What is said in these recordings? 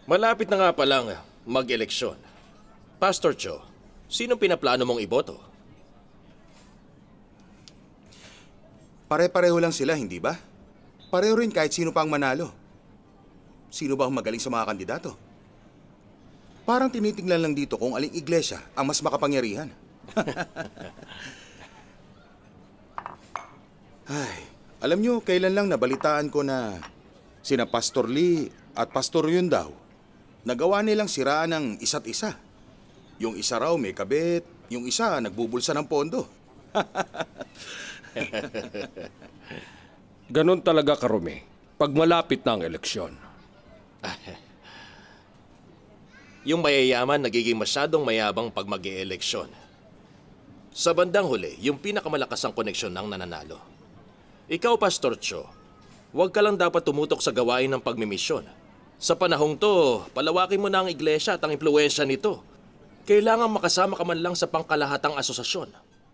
Malapit na nga palang mag-eleksyon. Pastor Cho, sinong pinaplano mong iboto? Pare-pareho lang sila, hindi ba? Pareho rin kahit sino pa ang manalo. Sino ba ang magaling sa mga kandidato? Parang tinitingnan lang dito kung aling iglesia ang mas makapangyarihan. Ay, alam nyo, kailan lang nabalitaan ko na sina Pastor Lee at Pastor Yun daw, nagawa nilang siraan ng isa't isa. Yung isa raw may kabit, yung isa nagbubulsa ng pondo. Ganon talaga karumi pag malapit na ang eleksyon. Yung mayayaman nagiging masyadong mayabang pag mag-e-eleksyon. Sa bandang huli, yung pinakamalakas ang koneksyon ng nananalo. Ikaw, Pastor Cho, huwag ka lang dapat tumutok sa gawain ng pagmimisyon. Sa panahong to, palawakin mo na ang iglesia at ang impluwensya nito. Kailangan makasama ka man lang sa pangkalahatang asosasyon.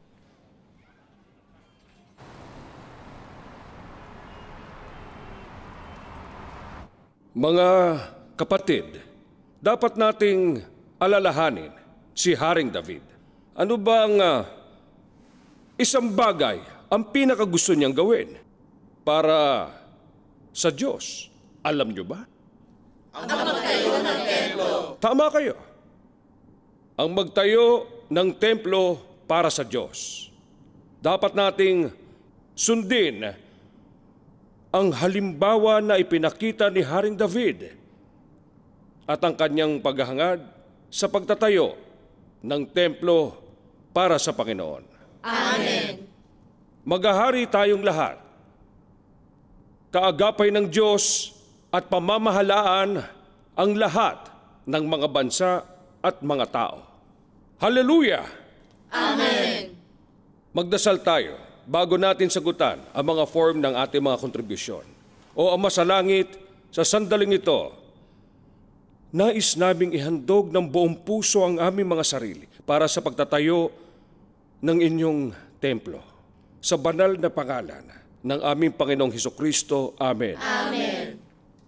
Mga kapatid, dapat nating alalahanin si Haring David. Ano bang isang bagay ang pinakagusto niyang gawin para sa Diyos? Alam niyo ba? Ang magtayo ng templo. Tama kayo. Ang magtayo ng templo para sa Diyos. Dapat nating sundin ang halimbawa na ipinakita ni Haring David at ang kanyang paghahangad sa pagtatayo ng templo para sa Panginoon. Amen. Maghahari tayong lahat, kaagapay ng Diyos at pamamahalaan ang lahat ng mga bansa at mga tao. Hallelujah! Amen. Magdasal tayo bago natin sagutan ang mga form ng ating mga kontribusyon. O Ama sa langit, sa sandaling ito, nais naming ihandog ng buong puso ang aming mga sarili para sa pagtatayo ng inyong templo. Sa banal na pangalan ng aming Panginoong Hesukristo. Amen. Amen.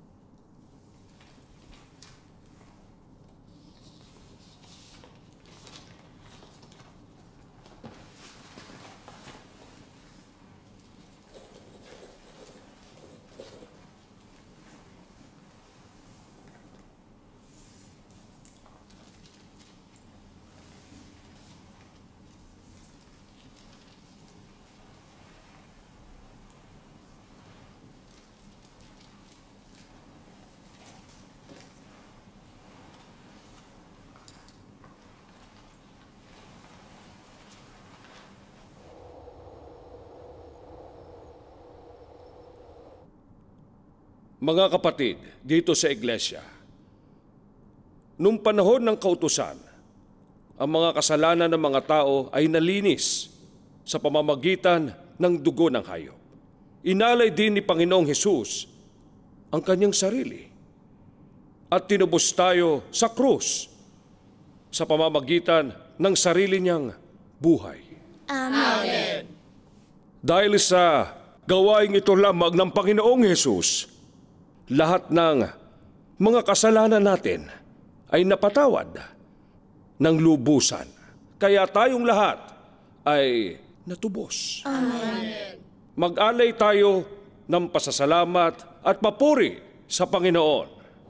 Mga kapatid, dito sa iglesia, nung panahon ng kautusan, ang mga kasalanan ng mga tao ay nalinis sa pamamagitan ng dugo ng hayop. Inalay din ni Panginoong Hesus ang kanyang sarili at tinubos tayo sa krus sa pamamagitan ng sarili niyang buhay. Amen. Dahil sa gawain ito lamang ng Panginoong Hesus, lahat ng mga kasalanan natin ay napatawad ng lubusan. Kaya tayong lahat ay natubos. Amen. Mag-alay tayo ng pasasalamat at papuri sa Panginoon.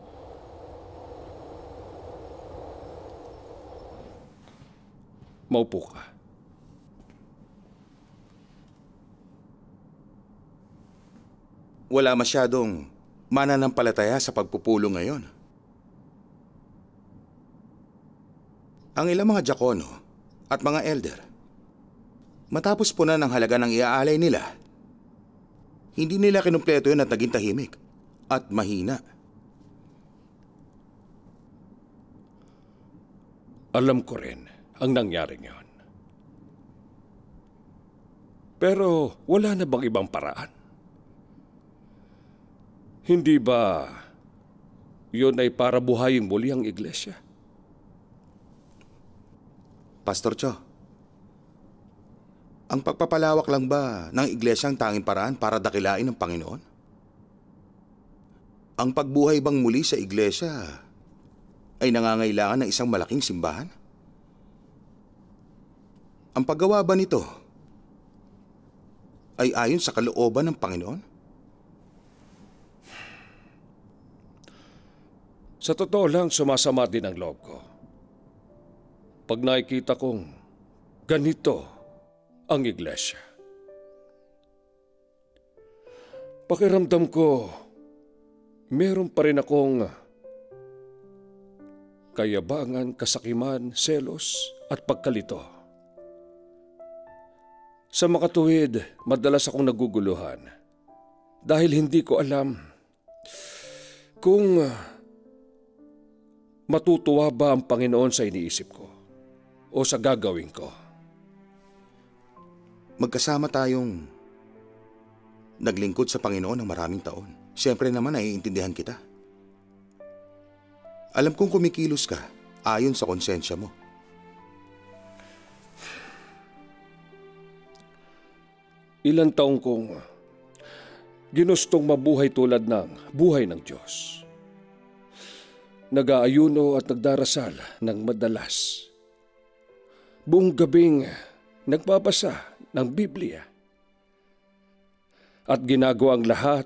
Maupo ka. Wala masyadong mananampalataya sa pagpupulong ngayon. Ang ilang mga diakono at mga elder, matapos po na ng halaga ng iaalay nila, hindi nila kinumpleto yun at naging tahimik at mahina. Alam ko rin ang nangyaring yon. Pero wala na bang ibang paraan? Hindi ba yun ay para buhayin muli ang iglesia? Pastor Cho, ang pagpapalawak lang ba ng iglesia ang tanging paraan para dakilain ng Panginoon? Ang pagbuhay bang muli sa iglesia ay nangangailangan ng isang malaking simbahan? Ang paggawa ba nito ay ayon sa kalooban ng Panginoon? Sa totoo lang, sumasama din ang loob ko. Pag nakikita kong ganito ang iglesia. Pakiramdam ko, meron pa rin akong kayabangan, kasakiman, selos at pagkalito. Sa makatuwid, madalas akong naguguluhan dahil hindi ko alam kung matutuwa ba ang Panginoon sa iniisip ko o sa gagawin ko. Magkasama tayong naglingkod sa Panginoon ng maraming taon. Siyempre naman naiintindihan kita. Alam kong kumikilos ka ayon sa konsensya mo. Ilang taong kong ginustong mabuhay tulad ng buhay ng Diyos. Nag-aayuno at nagdarasal ng madalas. Buong gabing nagbabasa ng Biblia. At ginagawa ang lahat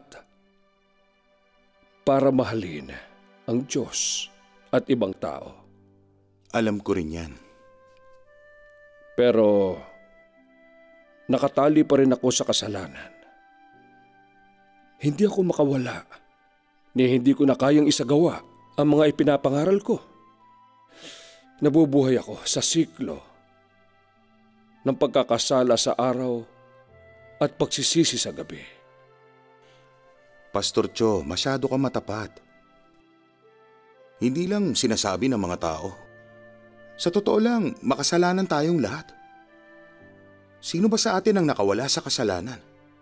para mahalin ang Diyos at ibang tao. Alam ko rin yan. Pero nakatali pa rin ako sa kasalanan. Hindi ako makawala ni hindi ko na kayang isagawa ang mga ipinapangaral ko. Nabubuhay ako sa siklo ng pagkakasala sa araw at pagsisisi sa gabi. Pastor Cho, masyado ka matapat. Hindi lang sinasabi ng mga tao. Sa totoo lang, makasalanan tayong lahat. Sino ba sa atin ang nakawala sa kasalanan?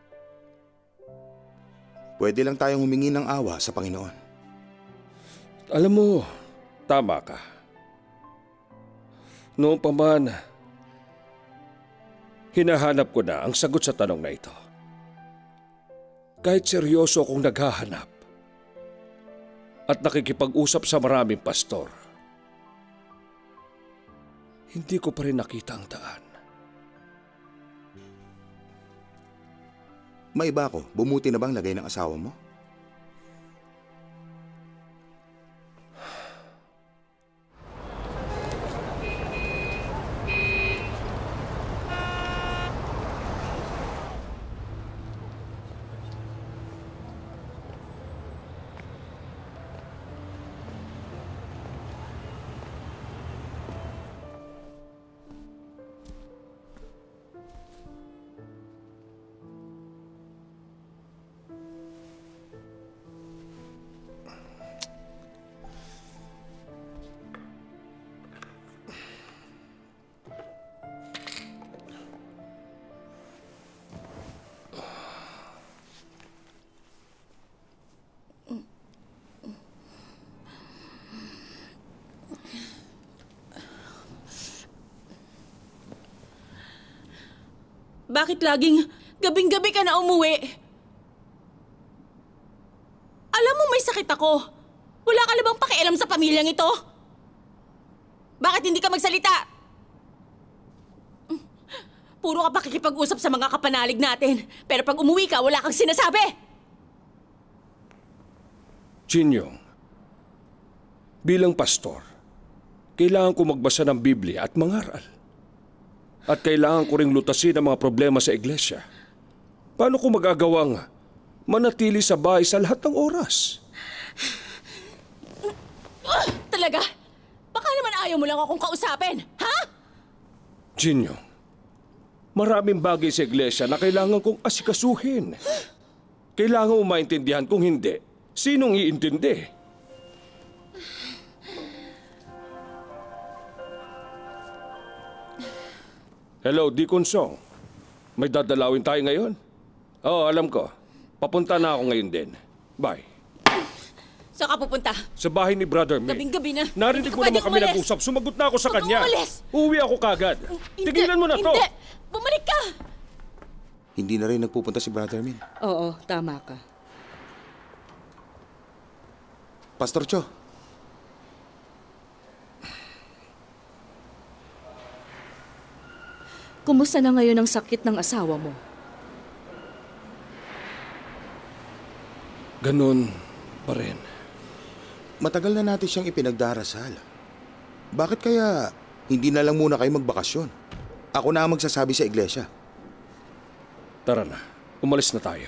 Pwede lang tayong humingi ng awa sa Panginoon. Alam mo, tama ka. Noong pa man, hinahanap ko na ang sagot sa tanong na ito. Kahit seryoso akong naghahanap at nakikipag-usap sa maraming pastor, hindi ko pa rin nakita ang daan. Maiba ko, bumuti na bang lagay ng asawa mo? Bakit laging gabing-gabi ka na umuwi? Alam mo may sakit ako. Wala ka na bang pakialam sa pamilyang ito? Bakit hindi ka magsalita? Puro ka pakikipag-usap sa mga kapanalig natin. Pero pag umuwi ka, wala kang sinasabi. Chinyong, bilang pastor, kailangan ko magbasa ng Biblia at mangaral. At kailangan ko ring lutasin ang mga problema sa iglesia. Paano ko magagawang manatili sa bahay sa lahat ng oras? Talaga? Baka naman ayaw mo lang akong kausapin, ha? Chinyong, maraming bagay sa iglesia na kailangan kong asikasuhin. Kailangan mo maintindihan, kung hindi, sinong iintindi? Hello, Deacon Song. May dadalawin tayo ngayon? Oo, alam ko. Papunta na ako ngayon din. Bye. Saan ka pupunta? Sa bahay ni Brother May. Gabing-gabi na. Narinig Hindi mo ka naman pwedeng kami umalis. nag-usap. Sumagot na ako sa Huwag kang kanya. umalis. Uuwi ako kagad. Hindi, Tigilan mo na to. Hindi! Bumalik ka! Hindi na rin nagpupunta si Brother Min. Oo, tama ka. Pastor Cho, Kumusta na ngayon ang sakit ng asawa mo? Ganun pa rin. Matagal na natin siyang ipinagdarasal. Bakit kaya hindi na lang muna kayo magbakasyon? Ako na ang magsasabi sa iglesia. Tara na, umalis na tayo.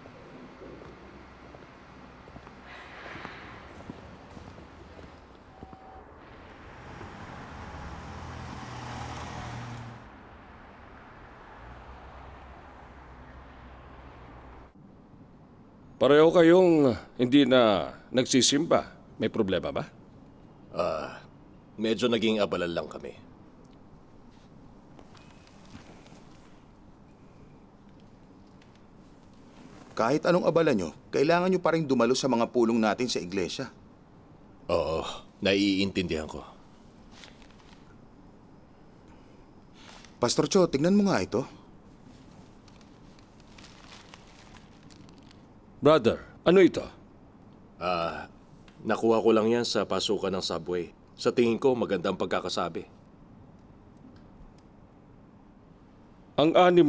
Pareho kayong hindi na nagsisimba. May problema ba? Medyo naging abala lang kami. Kahit anong abala nyo, kailangan nyo pa rin dumalo sa mga pulong natin sa iglesia. Oo, naiintindihan ko. Pastor Cho, tingnan mo nga ito. Brother, ano ito? Nakuha ko lang yan sa pasukan ng subway. Sa tingin ko, magandang pagkakasabi. Ang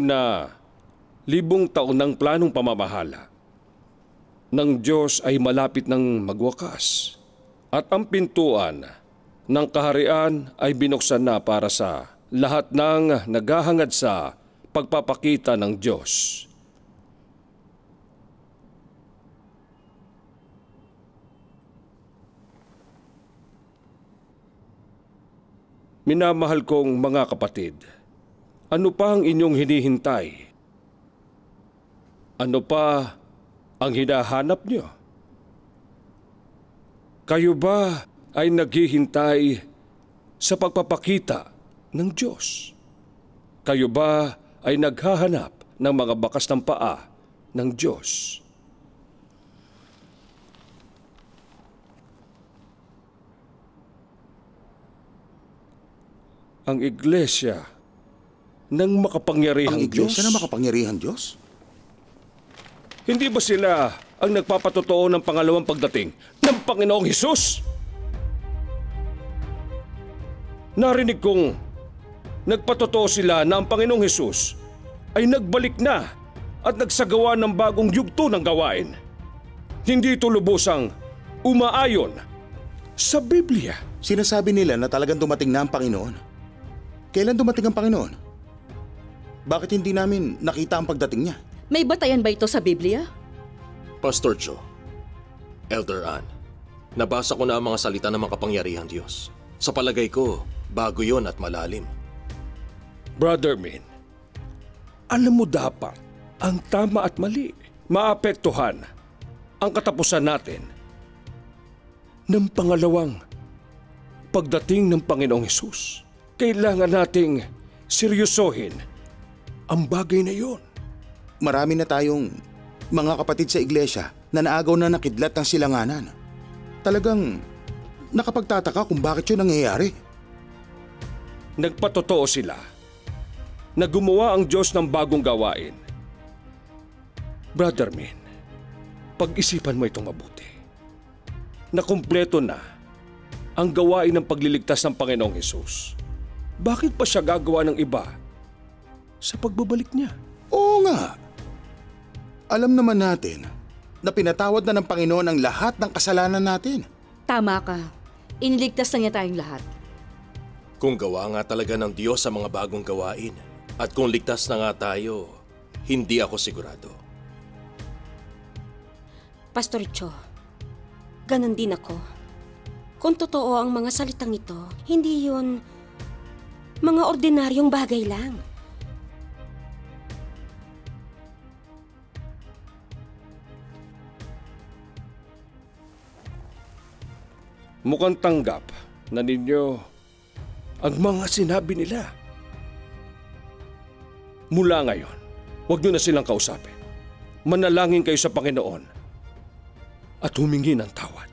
6,000 taon ng planong pamamahala ng Diyos ay malapit ng magwakas at ang pintuan ng kaharian ay binuksan na para sa lahat ng naghahangad sa pagpapakita ng Diyos. Minamahal kong mga kapatid, ano pa ang inyong hinihintay? Ano pa ang hinahanap niyo? Kayo ba ay naghihintay sa pagpapakita ng Diyos? Kayo ba ay naghahanap ng mga bakas ng paa ng Diyos? Ang iglesia ng makapangyarihang Ang iglesia Diyos? na makapangyarihang Diyos? Hindi ba sila ang nagpapatotoo ng pangalawang pagdating ng Panginoong Hesus? Narinig kong nagpatotoo sila na ang Panginoong Hesus ay nagbalik na at nagsagawa ng bagong yugto ng gawain. Hindi ito lubusang umaayon sa Biblia. Sinasabi nila na talagang dumating na ang Panginoon. Kailan dumating ang Panginoon? Bakit hindi namin nakita ang pagdating niya? May batayan ba ito sa Biblia? Pastor Cho, Elder Ann, nabasa ko na ang mga salita ng makapangyarihang Diyos. Sa palagay ko, bago yon at malalim. Brother Min, alam mo dapat ang tama at mali. Maapektuhan ang katapusan natin ng pangalawang pagdating ng Panginoong Hesus. Kailangan nating seryosohin ang bagay na yon. Marami na tayong mga kapatid sa iglesia na naagaw na nakidlat ng silanganan. Talagang nakapagtataka kung bakit yun nangyayari. Nagpatotoo sila na gumawa ang Diyos ng bagong gawain. Brother Min, pag-isipan mo itong mabuti. Nakumpleto na ang gawain ng pagliligtas ng Panginoong Hesus. Bakit pa siya gagawa ng iba sa pagbabalik niya? Oo nga. Alam naman natin na pinatawad na ng Panginoon ang lahat ng kasalanan natin. Tama ka. Iniligtas na niya tayong lahat. Kung gawa nga talaga ng Diyos sa mga bagong gawain, at kung ligtas na nga tayo, hindi ako sigurado. Pastor Cho, ganun din ako. Kung totoo ang mga salitang ito, hindi yun mga ordinaryong bagay lang. Mukhang tanggap na ninyo ang mga sinabi nila. Mula ngayon, huwag nyo na silang kausapin. Manalangin kayo sa Panginoon at humingi ng tawad.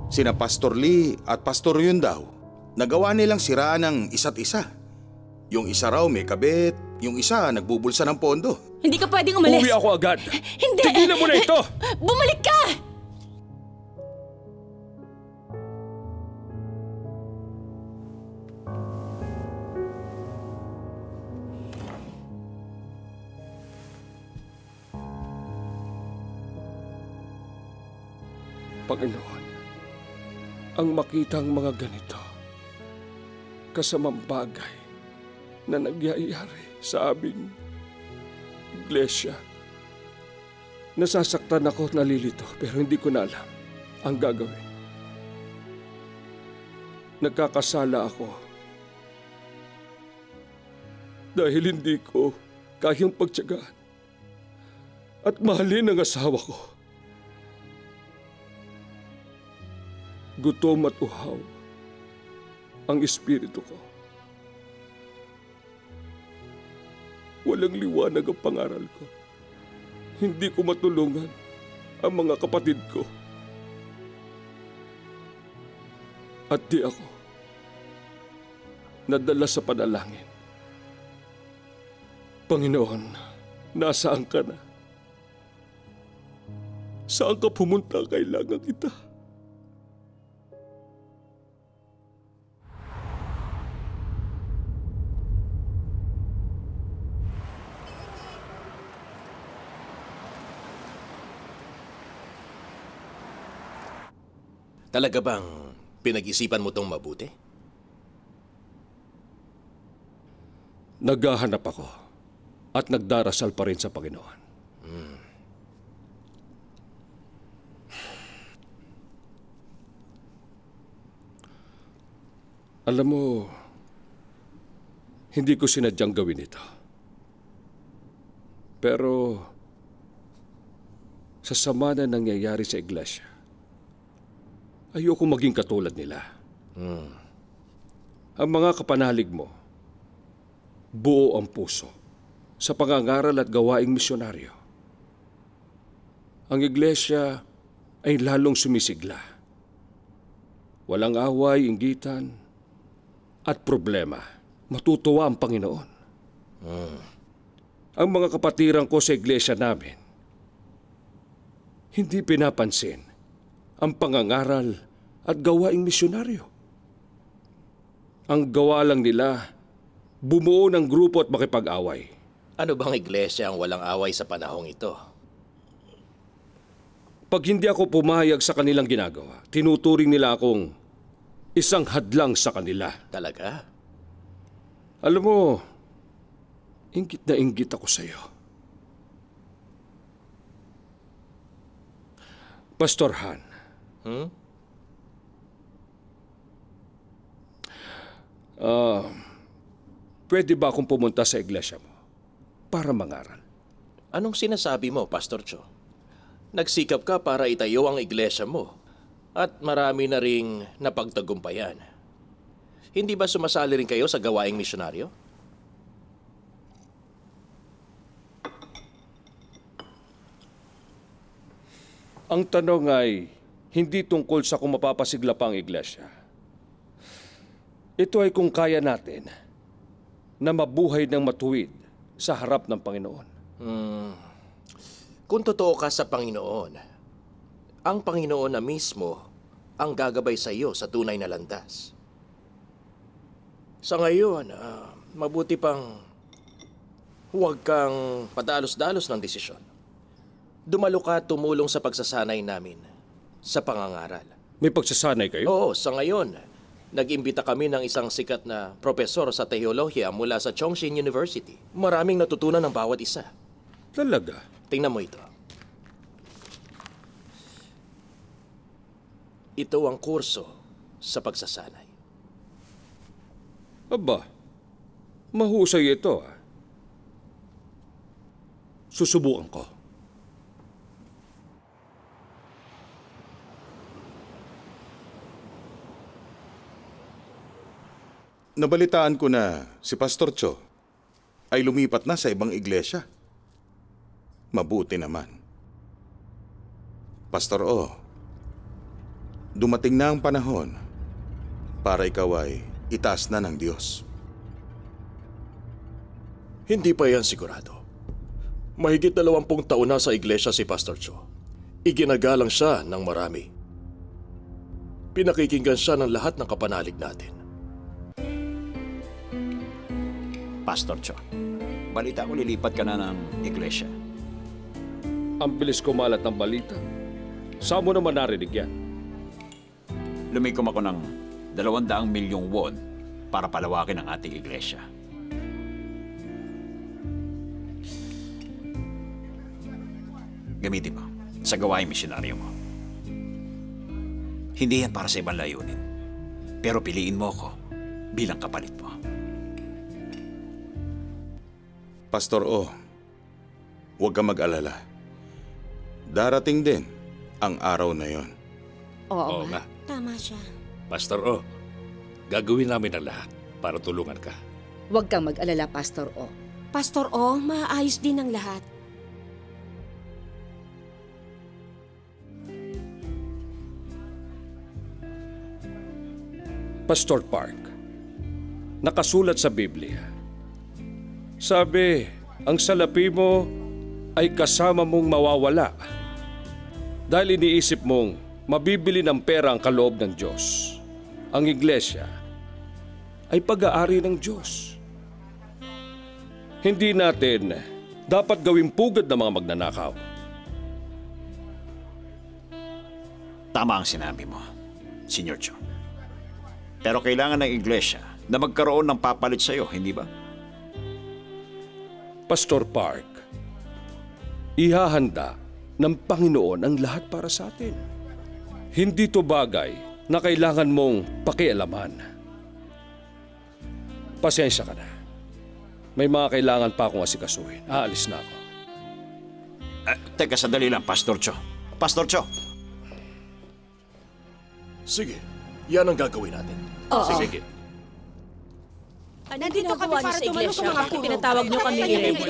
Sina Pastor Lee at Pastor Yun daw, nagawa nilang siraan ng isa't isa. Yung isa raw may kabit, yung isa nagbubulsa ng pondo. Hindi ka pwedeng umalis. Uwi ako agad. Hindi! Tigilan mo na ito! Bumalik ka! Panginoon, ang makitang mga ganito, kasamang bagay na nagyayari sa aming iglesia. Nasasaktan ako at nalilito pero hindi ko na alam ang gagawin. Nagkakasala ako dahil hindi ko kayang pagtiyagaan at mahalin ang asawa ko. Gutom at uhaw ang espiritu ko. Walang liwanag ang pangaral ko. Hindi ko matulungan ang mga kapatid ko. At di ako nadala sa panalangin. Panginoon, nasaan ka na? Saan ka pumunta? Kailangan kita. Talaga bang pinag-isipan mo tong mabuti? Naghahanap ako at nagdarasal pa rin sa Panginoon. Alam mo, hindi ko sinadyang gawin ito. Pero sa sama na nangyayari sa iglesia, ayoko maging katulad nila. Ang mga kapanalig mo, buo ang puso sa pangangaral at gawaing misyonaryo. Ang iglesia ay lalong sumisigla. Walang away, inggitan, at problema. Matutuwa ang Panginoon. Ang mga kapatiran ko sa iglesia namin, hindi pinapansin ang pangangaral at gawaing misyonaryo. Ang gawa lang nila, bumuo ng grupo at makipag-away. Ano bang iglesia ang walang away sa panahong ito? Pag hindi ako pumayag sa kanilang ginagawa, tinuturing nila akong isang hadlang sa kanila. Talaga? Alam mo, inggit na inggit ako sa iyo. Pastor Han, pwede ba akong pumunta sa iglesia mo para mangaral? Anong sinasabi mo, Pastor Cho? Nagsikap ka para itayo ang iglesia mo at marami na ring napagtagumpayan. Hindi ba sumasali rin kayo sa gawaing misyonaryo? Ang tanong ay hindi tungkol sa kung mapapasigla pa ang iglesia. Ito ay kung kaya natin na mabuhay ng matuwid sa harap ng Panginoon. Kung totoo ka sa Panginoon, ang Panginoon na mismo ang gagabay sa iyo sa tunay na landas. Sa ngayon, mabuti pang huwag kang padalos-dalos ng desisyon. Dumalo ka at tumulong sa pagsasanay namin sa pangangaral. May pagsasanay kayo? Oo, sa ngayon, nag-imbita kami ng isang sikat na propesor sa teolohiya mula sa Chongqing University. Maraming natutunan ng bawat isa. Talaga? Tingnan mo ito. Ito ang kurso sa pagsasanay. Aba, mahusay ito. Susubukan ko. Nabalitaan ko na si Pastor Cho ay lumipat na sa ibang iglesia. Mabuti naman. Pastor O, dumating na ang panahon para ikaw ay itaas na ng Diyos. Hindi pa yan sigurado. Mahigit 20 taon na sa iglesia si Pastor Cho. Iginagalang siya ng marami. Pinakikinggan siya ng lahat ng kapanalig natin. Pastor Cho, balita ko lilipat ka na ng iglesia. Ang bilis kumalat ng balita. Saan mo naman narinig yan? Lumikom ako ng 200 milyong won para palawakin ang ating iglesia. Gamitin mo sa gawaing misyonaryo mo. Hindi yan para sa ibang layunin. Pero piliin mo ako bilang kapalit mo. Pastor O, huwag ka mag-alala. Darating din ang araw na yon. Oo Oo nga. nga. Tama siya. Pastor O, gagawin namin ang lahat para tulungan ka. Huwag kang mag-alala, Pastor O. Pastor O, maayos din ang lahat. Pastor Park, nakasulat sa Biblia. Sabi, ang salapi mo ay kasama mong mawawala dahil iniisip mong mabibili ng pera ang kaloob ng Diyos. Ang iglesia ay pag-aari ng Diyos. Hindi natin dapat gawing pugad ng mga magnanakaw. Tama ang sinabi mo, Senior Cho. Pero kailangan ng iglesia na magkaroon ng papalit sa iyo, hindi ba? Pastor Park, ihahanda ng Panginoon ang lahat para sa atin. Hindi to bagay na kailangan mong pakialaman. Pasensya ka na. May mga kailangan pa akong asikasuhin. Aalis na ako. Teka, sandali lang, Pastor Cho. Pastor Cho! Sige, yan ang gagawin natin. Sige. Nandito kami para tumalo sa mga puno. Tinatawag niyo kami ni Rene.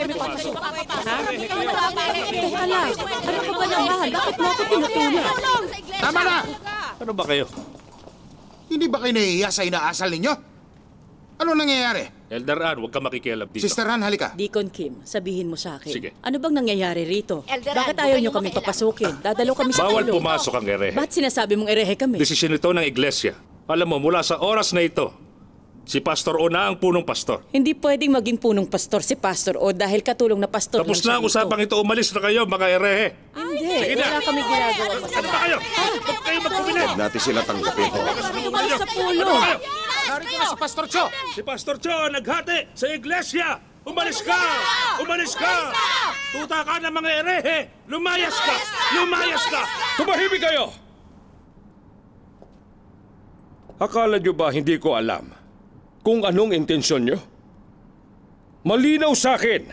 Teka lang, ano ka ba naman? Bakit mo ako tinutulak? Tama na! Ano ba kayo? Hindi ba kayo nahihiya sa inaasal ninyo? Ano nangyayari? Elder Ann, huwag ka makikialam dito. Sister Han, halika. Deacon Kim, sabihin mo sa akin. Sige. Ano bang nangyayari rito? Bakit ayaw niyo kami papasukin? Dadalo kami sa Bawal tulo. pumasok ang erehe. Ba't sinasabi mong erehe kami? Desisyon ito ng iglesia. Alam mo, mula sa oras na ito, si Pastor O na ang punong pastor. Hindi pwedeng maging punong pastor si Pastor O dahil katulong na pastor Tapos lang na ang siya usapang ito, umalis na kayo, mga erehe. Hindi, Sige na. wala kami ginagawa. Ano ba kayo? Ba't kayo magkumilit? Huwag natin sila tanggapin. Tumalis sa pulo. Narito na si Pastor Cho! Si Pastor Cho, naghati sa iglesia! Umalis ka! Umalis ka! Tuta ka ng mga erehe! Lumayas ka! Lumayas ka! Tumahimik kayo! Akala nyo ba hindi ko alam kung anong intensyon nyo? Malinaw sa akin!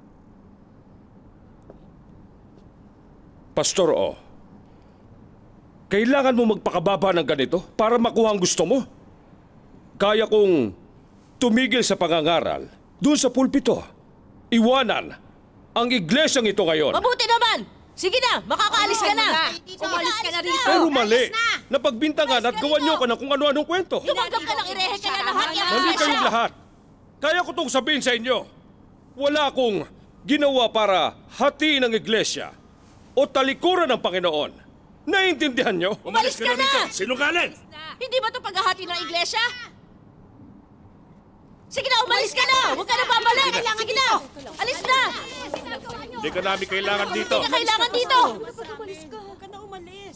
Pastor O, kailangan mo magpakababa ng ganito para makuha ang gusto mo. Kaya kong tumigil sa pangangaral doon sa pulpito. Iwanan ang iglesyang ito ngayon. Mabuti naman! Sige na, makakaalis ka na! Umalis ka na rito! Pero mali! Napagbintangan at gawan nyo ka ng kung ano-anong kwento. Tumanggap ka ng irehe kaya lahat yan! Mali kayong lahat. Kaya ko itong sabihin sa inyo. Wala akong ginawa para hatiin ang iglesia o talikuran ng Panginoon. Naiintindihan nyo? Umalis ka na rito! Sinungaling! Hindi ba ito paghahati ng iglesia? Sige na, umalis ka na! Huwag ka na babalik! Sige na! Alis na! Hindi ka namin kailangan dito. Hindi ka kailangan dito! Umalis ka. Huwag ka na umalis.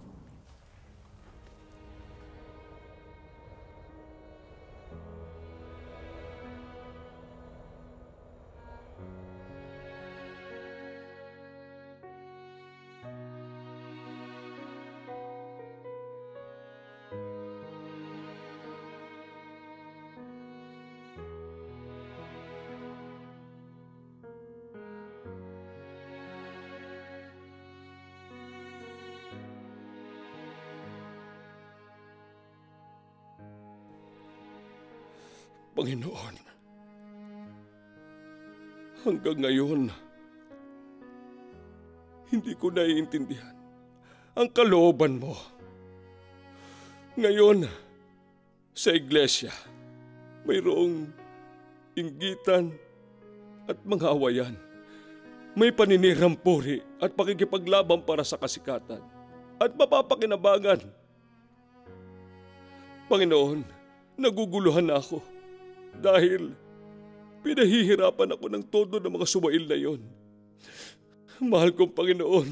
Panginoon, hanggang ngayon, hindi ko naiintindihan ang kalooban mo Ngayon, sa iglesia, mayroong inggitan at mga awayan. May paninirang puri at pakikipaglaban para sa kasikatan at mapapakinabangan. Panginoon, naguguluhan na ako dahil pinahihirapan ako ng todo ng mga suwail na yon. Mahal kong Panginoon,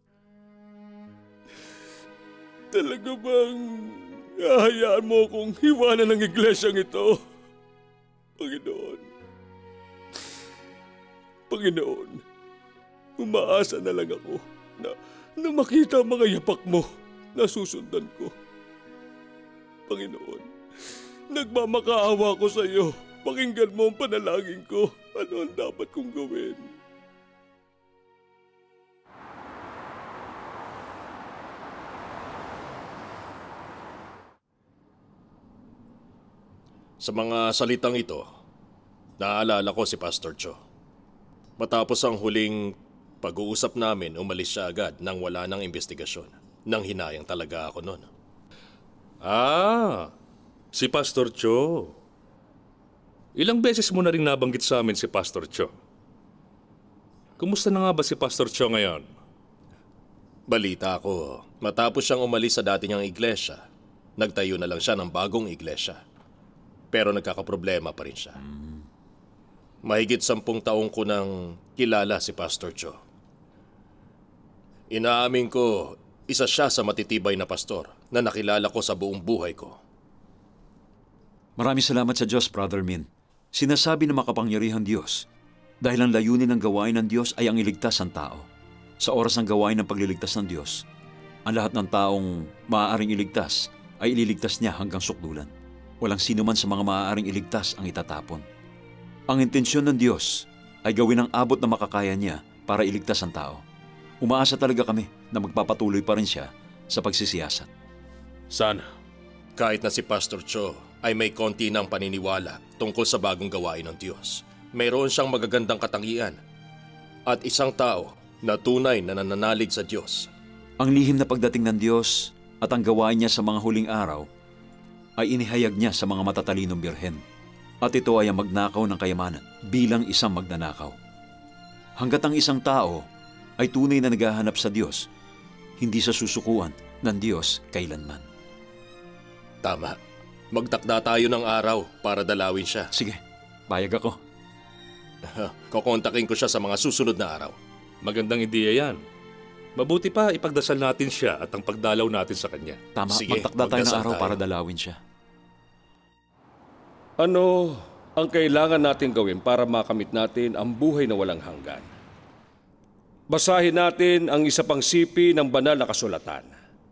talaga bang hahayaan mo akong hiwanan ng iglesyang ito? Panginoon, Panginoon, umaasa na lang ako na makita ang mga yapak mo na susundan ko. Panginoon, nagmamakaawa ko sa iyo. Pakinggan mo ang panalangin ko. Ano ang dapat kong gawin? Sa mga salitang ito, naalala ko si Pastor Cho. Matapos ang huling pag-uusap namin, umalis siya agad nang wala ng investigasyon. Nang hinayang talaga ako noon. Ah, si Pastor Cho. Ilang beses mo na rin nabanggit sa amin si Pastor Cho. Kumusta na nga ba si Pastor Cho ngayon? Balita ko, matapos siyang umalis sa dati niyang iglesia, nagtayo na lang siya ng bagong iglesia. Pero nagkakaproblema pa rin siya. Mahigit 10 taong ko nang kilala si Pastor Cho. Inaamin ko, isa siya sa matitibay na pastor na nakilala ko sa buong buhay ko. Maraming salamat sa Diyos, Brother Min. Sinasabi ng makapangyarihang Diyos dahil ang layunin ng gawain ng Diyos ay ang iligtas ang tao. Sa oras ng gawain ng pagliligtas ng Diyos, ang lahat ng taong maaaring iligtas ay ililigtas niya hanggang sukdulan. Walang sino man sa mga maaaring iligtas ang itatapon. Ang intensyon ng Diyos ay gawin ang abot na makakaya niya para iligtas ang tao. Umaasa talaga kami na magpapatuloy pa rin siya sa pagsisiyasat. Sana. Kahit na si Pastor Cho ay may konti ng paniniwala tungkol sa bagong gawain ng Diyos, mayroon siyang magagandang katangian at isang tao na tunay na nananalig sa Diyos. Ang lihim na pagdating ng Diyos at ang gawain niya sa mga huling araw ay inihayag niya sa mga matatalinong birhen. At ito ay ang magnakaw ng kayamanan bilang isang magnanakaw. Hanggat ang isang tao ay tunay na naghahanap sa Diyos, hindi sa susukuan ng Diyos kailanman. Tama. Magtakda tayo ng araw para dalawin siya. Sige, payag ako. Kukontakin ko siya sa mga susunod na araw. Magandang ideya yan. Mabuti pa ipagdasal natin siya at ang pagdalaw natin sa kanya. Tama, Sige, magtakda tayo ng magdasal araw tayo. para dalawin siya. Ano ang kailangan natin gawin para makamit natin ang buhay na walang hanggan? Basahin natin ang isa pang sipi ng banal na kasulatan.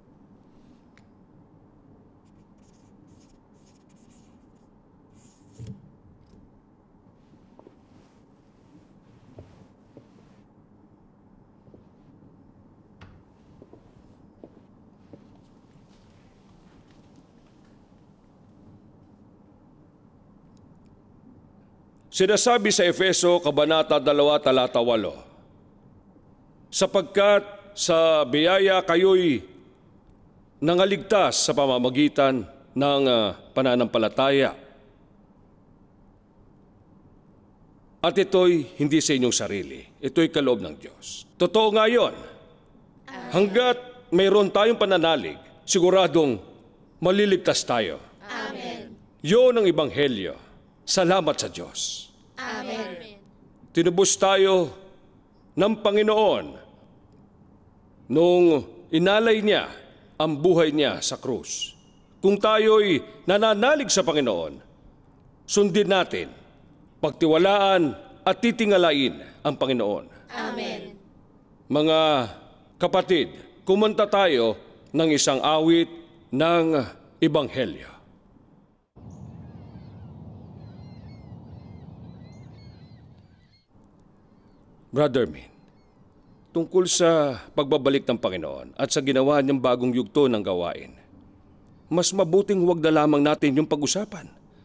Sinasabi sa Efeso, Kabanata 2, Talata 8, sapagkat sa biyaya kayo'y nangaligtas sa pamamagitan ng pananampalataya. At ito'y hindi sa inyong sarili. Ito'y kaloob ng Diyos. Totoo nga yun. Hanggat mayroon tayong pananalig, siguradong maliligtas tayo. Amen. Yun ang Ebanghelyo. Salamat sa Diyos. Amen. Tinubos tayo ng Panginoon nung inalay niya ang buhay niya sa krus. Kung tayo'y nananalig sa Panginoon, sundin natin, pagtiwalaan at titingalain ang Panginoon. Amen. Mga kapatid, kumanta tayo ng isang awit ng Ebanghelyo. Brother Min, tungkol sa pagbabalik ng Panginoon at sa ginawa niyang bagong yugto ng gawain, mas mabuting huwag na lamang natin yung pag-usapan.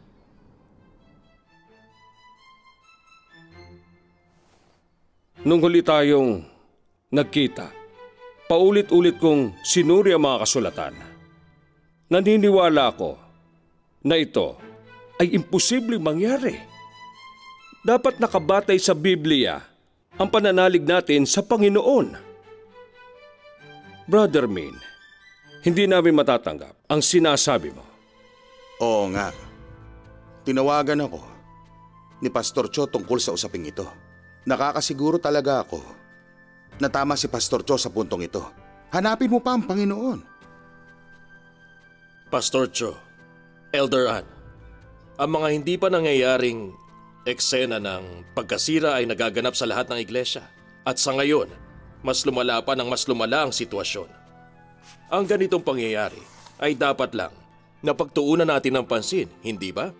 Nung huli tayong nagkita, paulit-ulit kong sinuri ang mga kasulatan. naniniwala ako na ito ay imposibleng mangyari. Dapat nakabatay sa Biblia ang pananalig natin sa Panginoon. Brother Min, hindi namin matatanggap ang sinasabi mo. Oo nga. Tinawagan ako ni Pastor Cho tungkol sa usaping ito. Nakakasiguro talaga ako na tama si Pastor Cho sa puntong ito. Hanapin mo pa ang Panginoon. Pastor Cho, Elder Ann, ang mga hindi pa nangyayaring eksena ng pagkasira ay nagaganap sa lahat ng iglesia. At sa ngayon, mas lumala pa ng mas lumala ang sitwasyon. Ang ganitong pangyayari ay dapat lang na pagtuunan natin ng pansin, hindi ba?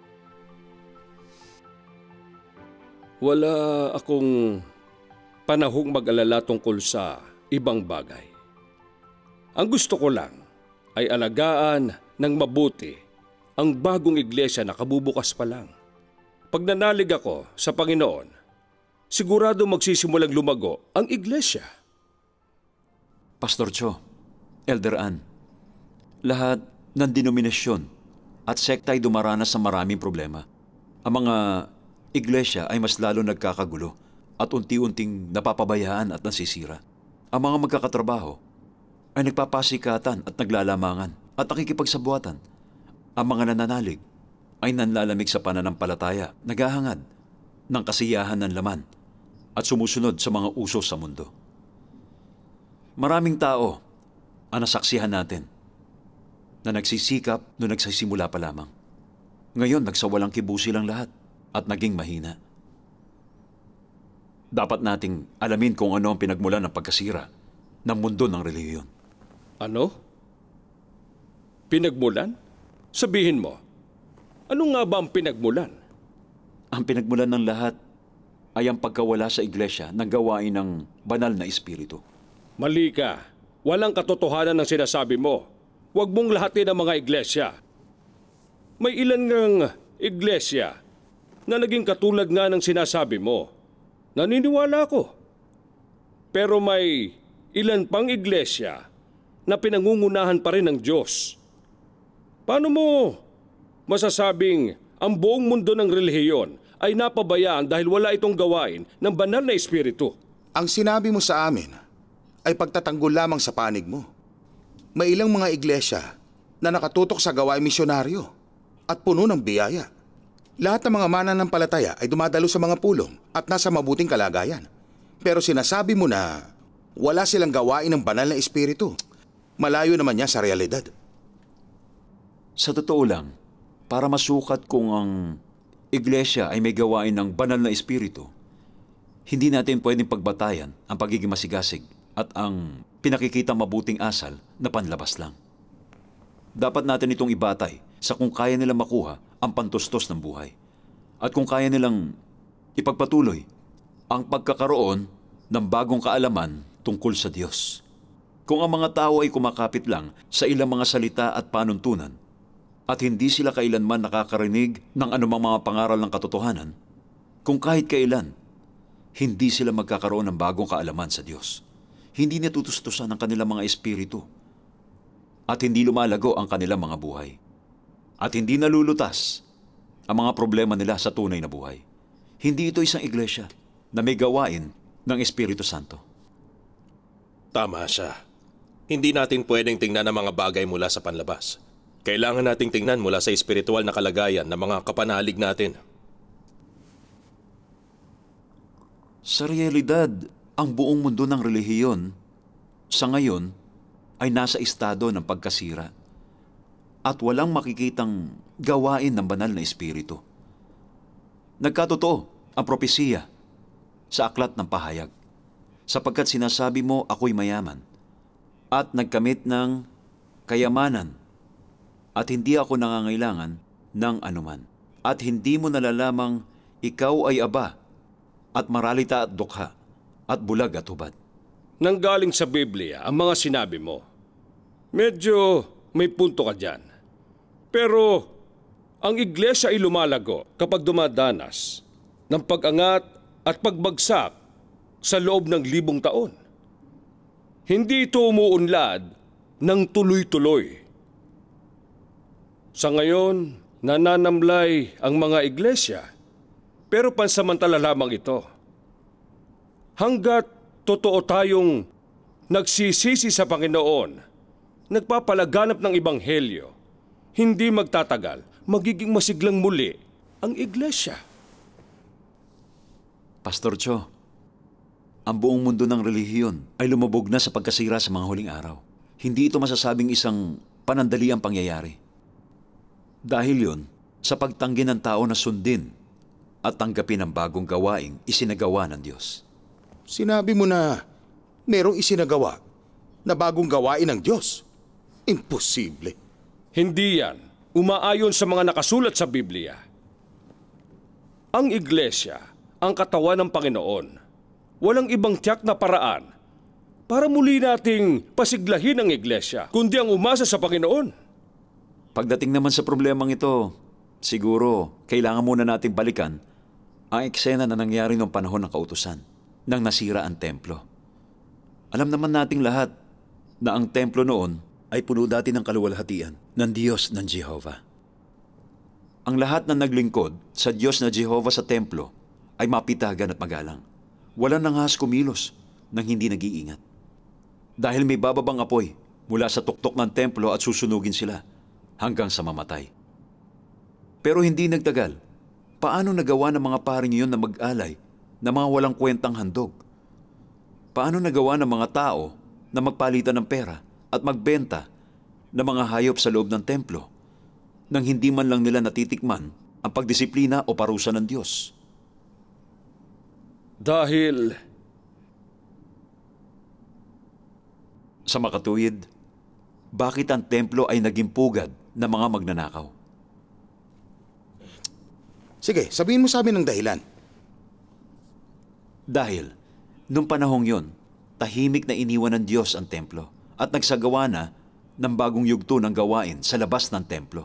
Wala akong panahong mag-alala tungkol sa ibang bagay. Ang gusto ko lang ay alagaan ng mabuti ang bagong iglesia na kabubukas pa lang. Pag nanalig ako sa Panginoon, sigurado magsisimulang lumago ang iglesia. Pastor Cho, Elder Ann, lahat ng denominasyon at sekta ay dumaranas sa maraming problema. Ang mga iglesia ay mas lalo nagkakagulo at unti-unting napapabayaan at nasisira. Ang mga magkakatrabaho ay nagpapasikatan at naglalamangan at nakikipagsabuatan. Ang mga nananalig ay nanlalamig sa pananampalataya, naghahangad ng kasiyahan ng laman at sumusunod sa mga uso sa mundo. Maraming tao ang nasaksihan natin na nagsisikap noong nagsisimula pa lamang. Ngayon, nagsawalang kibusi lang lahat at naging mahina. Dapat nating alamin kung ano ang pinagmulan ng pagkasira ng mundo ng relihiyon. Ano? Pinagmulan? Sabihin mo, ano nga ba ang pinagmulan? Ang pinagmulan ng lahat ay ang pagkawala sa iglesia ng gawain ng banal na espiritu. Mali ka. Walang katotohanan ng sinasabi mo. Huwag mong lahatin ang mga iglesia. May ilan ngang iglesia na naging katulad nga ng sinasabi mo. Naniniwala ako. Pero may ilan pang iglesia na pinangungunahan pa rin ng Diyos. Paano mo masasabing ang buong mundo ng relihiyon ay napabayaan dahil wala itong gawain ng banal na espiritu? Ang sinabi mo sa amin ay pagtatanggol lamang sa panig mo. May ilang mga iglesia na nakatutok sa gawain misyonaryo at puno ng biyaya. Lahat ng mga mananampalataya ay dumadalo sa mga pulong at nasa mabuting kalagayan. Pero sinasabi mo na wala silang gawain ng banal na espiritu. Malayo naman niya sa realidad. Sa totoo lang, para masukat kung ang iglesia ay may gawain ng banal na espiritu, hindi natin pwedeng pagbatayan ang pagiging masigasig at ang pinakikitang mabuting asal na panlabas lang. Dapat natin itong ibatay sa kung kaya nilang makuha ang pantustos ng buhay at kung kaya nilang ipagpatuloy ang pagkakaroon ng bagong kaalaman tungkol sa Diyos. Kung ang mga tao ay kumakapit lang sa ilang mga salita at panuntunan at hindi sila kailanman nakakarinig ng anumang mga pangaral ng katotohanan, kung kahit kailan, hindi sila magkakaroon ng bagong kaalaman sa Diyos. Hindi natutustusan ang kanilang mga espiritu at hindi lumalago ang kanilang mga buhay. At hindi nalulutas ang mga problema nila sa tunay na buhay. Hindi ito isang iglesia na may gawain ng Espiritu Santo. Tama siya. Hindi natin pwedeng tingnan ang mga bagay mula sa panlabas. Kailangan nating tingnan mula sa espiritual na kalagayan ng mga kapanalig natin. Sa realidad, ang buong mundo ng relihiyon sa ngayon ay nasa estado ng pagkasira at walang makikitang gawain ng banal na espiritu. Nagkatotoo ang propesiya sa aklat ng pahayag, sapagkat sinasabi mo ako'y mayaman at nagkamit ng kayamanan at hindi ako nangangailangan ng anuman. At hindi mo nalalamang ikaw ay aba at maralita at dukha at bulag at hubad. Nanggaling sa Biblia ang mga sinabi mo. Medyo may punto ka dyan. Pero ang iglesia ay lumalago kapag dumadanas ng pag-angat at pagbagsak sa loob ng 1,000 taon. Hindi ito umuunlad ng tuloy-tuloy. Sa ngayon, nananamlay ang mga iglesia, pero pansamantala lamang ito. Hanggat totoo tayong nagsisisi sa Panginoon, nagpapalaganap ng Ebanghelyo, hindi magtatagal, magiging masiglang muli ang iglesia. Pastor Cho, ang buong mundo ng relihiyon ay lumubog na sa pagkasira sa mga huling araw. Hindi ito masasabing isang panandaliang pangyayari. Dahil yun, sa pagtanggi ng tao na sundin at tanggapin ang bagong gawaing isinagawa ng Diyos. Sinabi mo na merong isinagawa na bagong gawain ng Diyos. Imposible. Hindi yan umaayon sa mga nakasulat sa Biblia. Ang iglesia, ang katawan ng Panginoon, walang ibang tiyak na paraan para muli nating pasiglahin ang iglesia, kundi ang umasa sa Panginoon. Pagdating naman sa problemang ito, siguro kailangan muna nating balikan ang eksena na nangyari noong panahon ng kautusan nang nasira ang templo. Alam naman nating lahat na ang templo noon ay puno dati ng kaluwalhatian ng Diyos ng Jehovah. Ang lahat na naglingkod sa Diyos na Jehovah sa templo ay mapitagan at magalang. Walang nangahas kumilos nang hindi nag-iingat. Dahil may bababang apoy mula sa tuktok ng templo at susunugin sila hanggang sa mamatay. Pero hindi nagtagal. Paano nagawa ng mga paring iyon na mag-alay na mga walang kwentang handog? Paano nagawa ng mga tao na magpalitan ng pera at magbenta ng mga hayop sa loob ng templo nang hindi man lang nila natitikman ang pagdisiplina o parusa ng Diyos? Dahil sa makatuwid, bakit ang templo ay naging pugad ng mga magnanakaw? Sige, sabihin mo sa amin ang dahilan. Dahil, nung panahong yon, tahimik na iniwan ng Diyos ang templo at nagsagawa na ng bagong yugto ng gawain sa labas ng templo.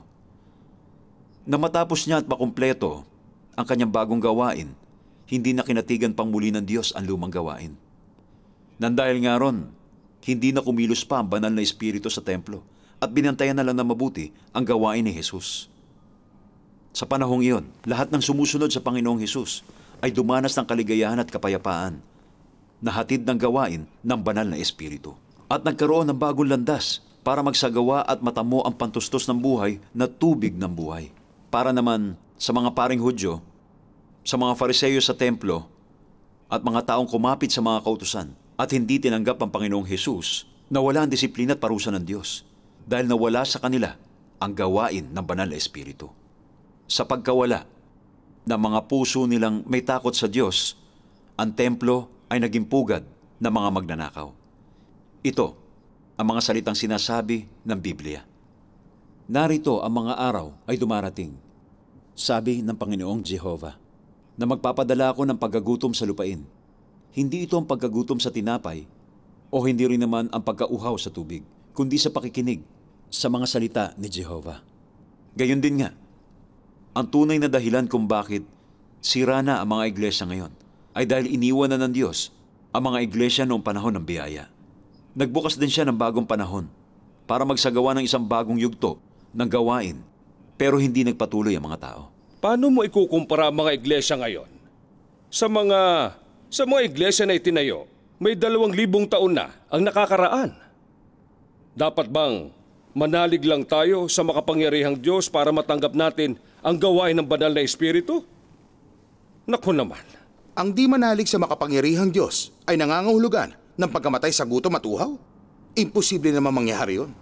Na matapos niya at makumpleto ang kanyang bagong gawain, hindi na kinatigan pang muli ng Diyos ang lumang gawain. Nang dahil nga ron, hindi na kumilos pa ang banal na espiritu sa templo at binantayan na lang na mabuti ang gawain ni Jesus. Sa panahong iyon, lahat ng sumusunod sa Panginoong Jesus ay dumanas ng kaligayahan at kapayapaan na hatid ng gawain ng banal na espiritu. At nagkaroon ng bagong landas para magsagawa at matamo ang pantustos ng buhay na tubig ng buhay. Para naman sa mga paring Hudyo, sa mga Fariseyo sa templo, at mga taong kumapit sa mga kautusan at hindi tinanggap ang Panginoong Jesus, nawala ang disiplina at parusa ng Diyos dahil nawala sa kanila ang gawain ng banal na espiritu. Sa pagkawala ng mga puso nilang may takot sa Diyos, ang templo ay naging pugad ng mga magnanakaw. Ito ang mga salitang sinasabi ng Biblia. Narito ang mga araw ay dumarating, sabi ng Panginoong Jehovah, na magpapadala ako ng pagkagutom sa lupain. Hindi ito ang pagkagutom sa tinapay o hindi rin naman ang pagkauhaw sa tubig, kundi sa pakikinig sa mga salita ni Jehovah. Gayon din nga, ang tunay na dahilan kung bakit sira na ang mga iglesia ngayon ay dahil iniwan na ng Diyos ang mga iglesia noong panahon ng biyaya. Nagbukas din siya ng bagong panahon para magsagawa ng isang bagong yugto ng gawain, pero hindi nagpatuloy ang mga tao. Paano mo ikukumpara ang mga iglesia ngayon? Sa mga iglesia na itinayo, may 2,000 taon na ang nakakaraan. Dapat bang manalig lang tayo sa makapangyarihang Diyos para matanggap natin ang gawain ng banal na espiritu? Naku naman. Ang di manalig sa makapangyarihang Diyos ay nangangahulugan ng pagkamatay sa gutom at uhaw? Imposible naman mangyari yun.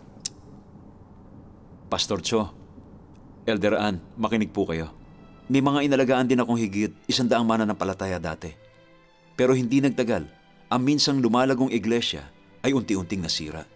Pastor Cho, Elder Ann, makinig po kayo. May mga inalagaan din akong higit 100 mananampalataya dati. Pero hindi nagtagal, ang minsang lumalagong iglesia ay unti-unting nasira.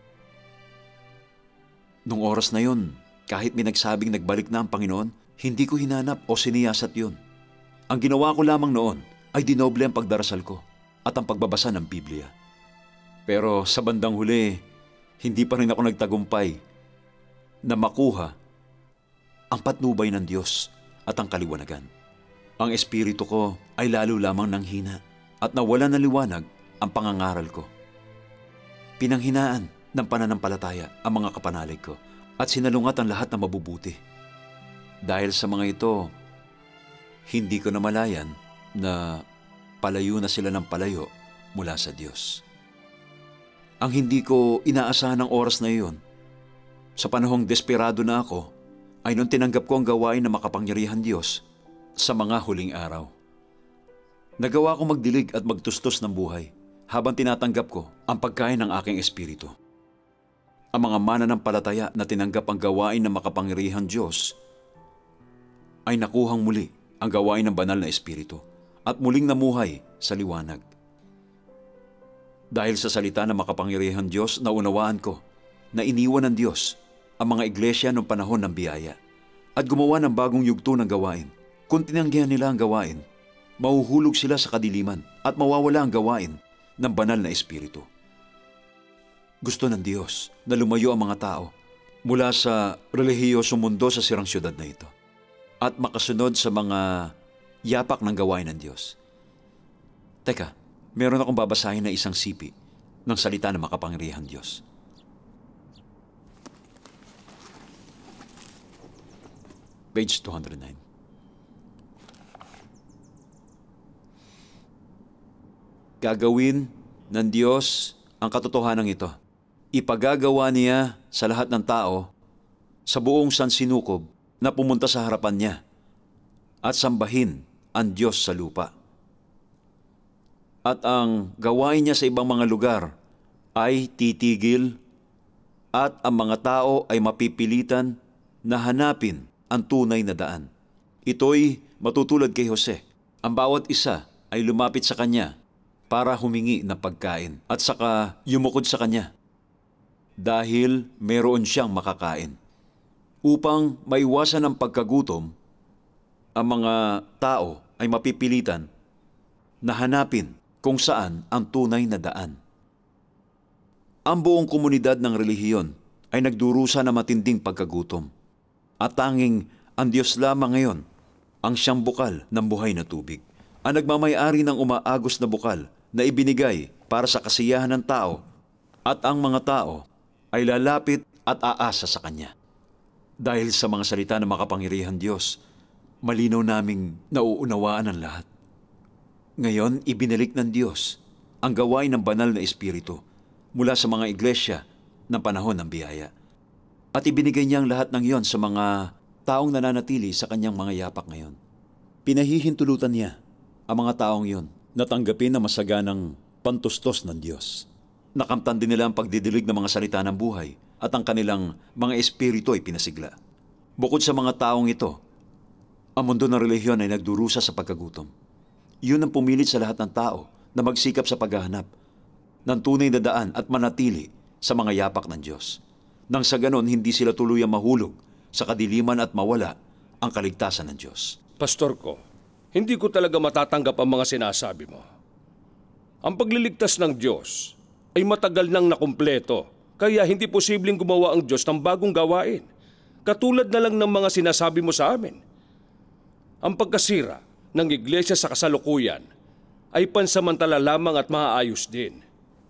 Nung oras na yun, kahit may nagsabing nagbalik na ang Panginoon, hindi ko hinanap o siniyasat yun. Ang ginawa ko lamang noon ay dinoble ang pagdarasal ko at ang pagbabasa ng Biblia. Pero sa bandang huli, hindi pa rin ako nagtagumpay na makuha ang patnubay ng Diyos at ang kaliwanagan. Ang espiritu ko ay lalo lamang nanghina at nawala ng liwanag ang pangangaral ko. Pinanghinaan ng pananampalataya ang mga kapanalig ko at sinalungat ang lahat na mabubuti. Dahil sa mga ito, hindi ko namalayan na palayo na sila ng palayo mula sa Diyos. Ang hindi ko inaasahan ng oras na iyon, sa panahong desperado na ako, ay nung tinanggap ko ang gawain ng makapangyarihan Diyos sa mga huling araw. Nagawa ko magdilig at magtustos ng buhay habang tinatanggap ko ang pagkain ng aking espiritu. Ang mga mananampalataya na tinanggap ang gawain ng makapangyarihan Diyos ay nakuhang muli ang gawain ng banal na espiritu at muling namuhay sa liwanag. Dahil sa salita ng makapangyarihan Diyos, naunawaan ko na iniwan ng Diyos ang mga iglesia noong panahon ng biyaya at gumawa ng bagong yugto ng gawain. Kung tinanggihan nila ang gawain, mahuhulog sila sa kadiliman at mawawala ang gawain ng banal na espiritu. Gusto ng Diyos na lumayo ang mga tao mula sa relihiyosong mundo sa sirang syudad na ito at makasunod sa mga yapak ng gawain ng Diyos. Teka, meron akong babasahin na isang sipi ng salita ng makapangyarihan Diyos. Page 209. Gagawin ng Diyos ang katotohanan ito. Ipagagawa niya sa lahat ng tao sa buong sansinukob na pumunta sa harapan niya at sambahin ang Diyos sa lupa. At ang gawain niya sa ibang mga lugar ay titigil at ang mga tao ay mapipilitan na hanapin ang tunay na daan. Ito'y matutulad kay Jose. Ang bawat isa ay lumapit sa kanya para humingi ng pagkain at saka yumukod sa kanya dahil meron siyang makakain. Upang maiwasan ang pagkagutom, ang mga tao ay mapipilitan na hanapin kung saan ang tunay na daan. Ang buong komunidad ng relihiyon ay nagdurusa na matinding pagkagutom. At tanging ang Diyos lamang ngayon ang siyang bukal ng buhay na tubig. Ang nagmamayari ng umaagos na bukal na ibinigay para sa kasiyahan ng tao at ang mga tao ay lalapit at aasa sa Kanya. Dahil sa mga salita ng makapangyarihan Diyos, malinaw naming nauunawaan ang lahat. Ngayon, ibinalik ng Diyos ang gawain ng banal na espiritu mula sa mga iglesia ng panahon ng biyaya. At ibinigay niya ang lahat ng iyon sa mga taong nananatili sa kanyang mga yapak ngayon. Pinahihintulutan niya ang mga taong iyon na tanggapin ang masaganang pantustos ng Diyos. Nakamtan din nila ang pagdidilig ng mga salita ng buhay at ang kanilang mga espiritu ay pinasigla. Bukod sa mga taong ito, ang mundo ng relihiyon ay nagdurusa sa pagkagutom. Iyon ang pumilit sa lahat ng tao na magsikap sa paghahanap ng tunay na daan at manatili sa mga yapak ng Diyos. Nang sa ganon, hindi sila tuluyang mahulog sa kadiliman at mawala ang kaligtasan ng Diyos. Pastor ko, hindi ko talaga matatanggap ang mga sinasabi mo. Ang pagliligtas ng Diyos ay matagal nang nakumpleto, kaya hindi posibleng gumawa ang Diyos ng bagong gawain. Katulad na lang ng mga sinasabi mo sa amin. Ang pagkasira ng iglesia sa kasalukuyan ay pansamantala lamang at maaayos din.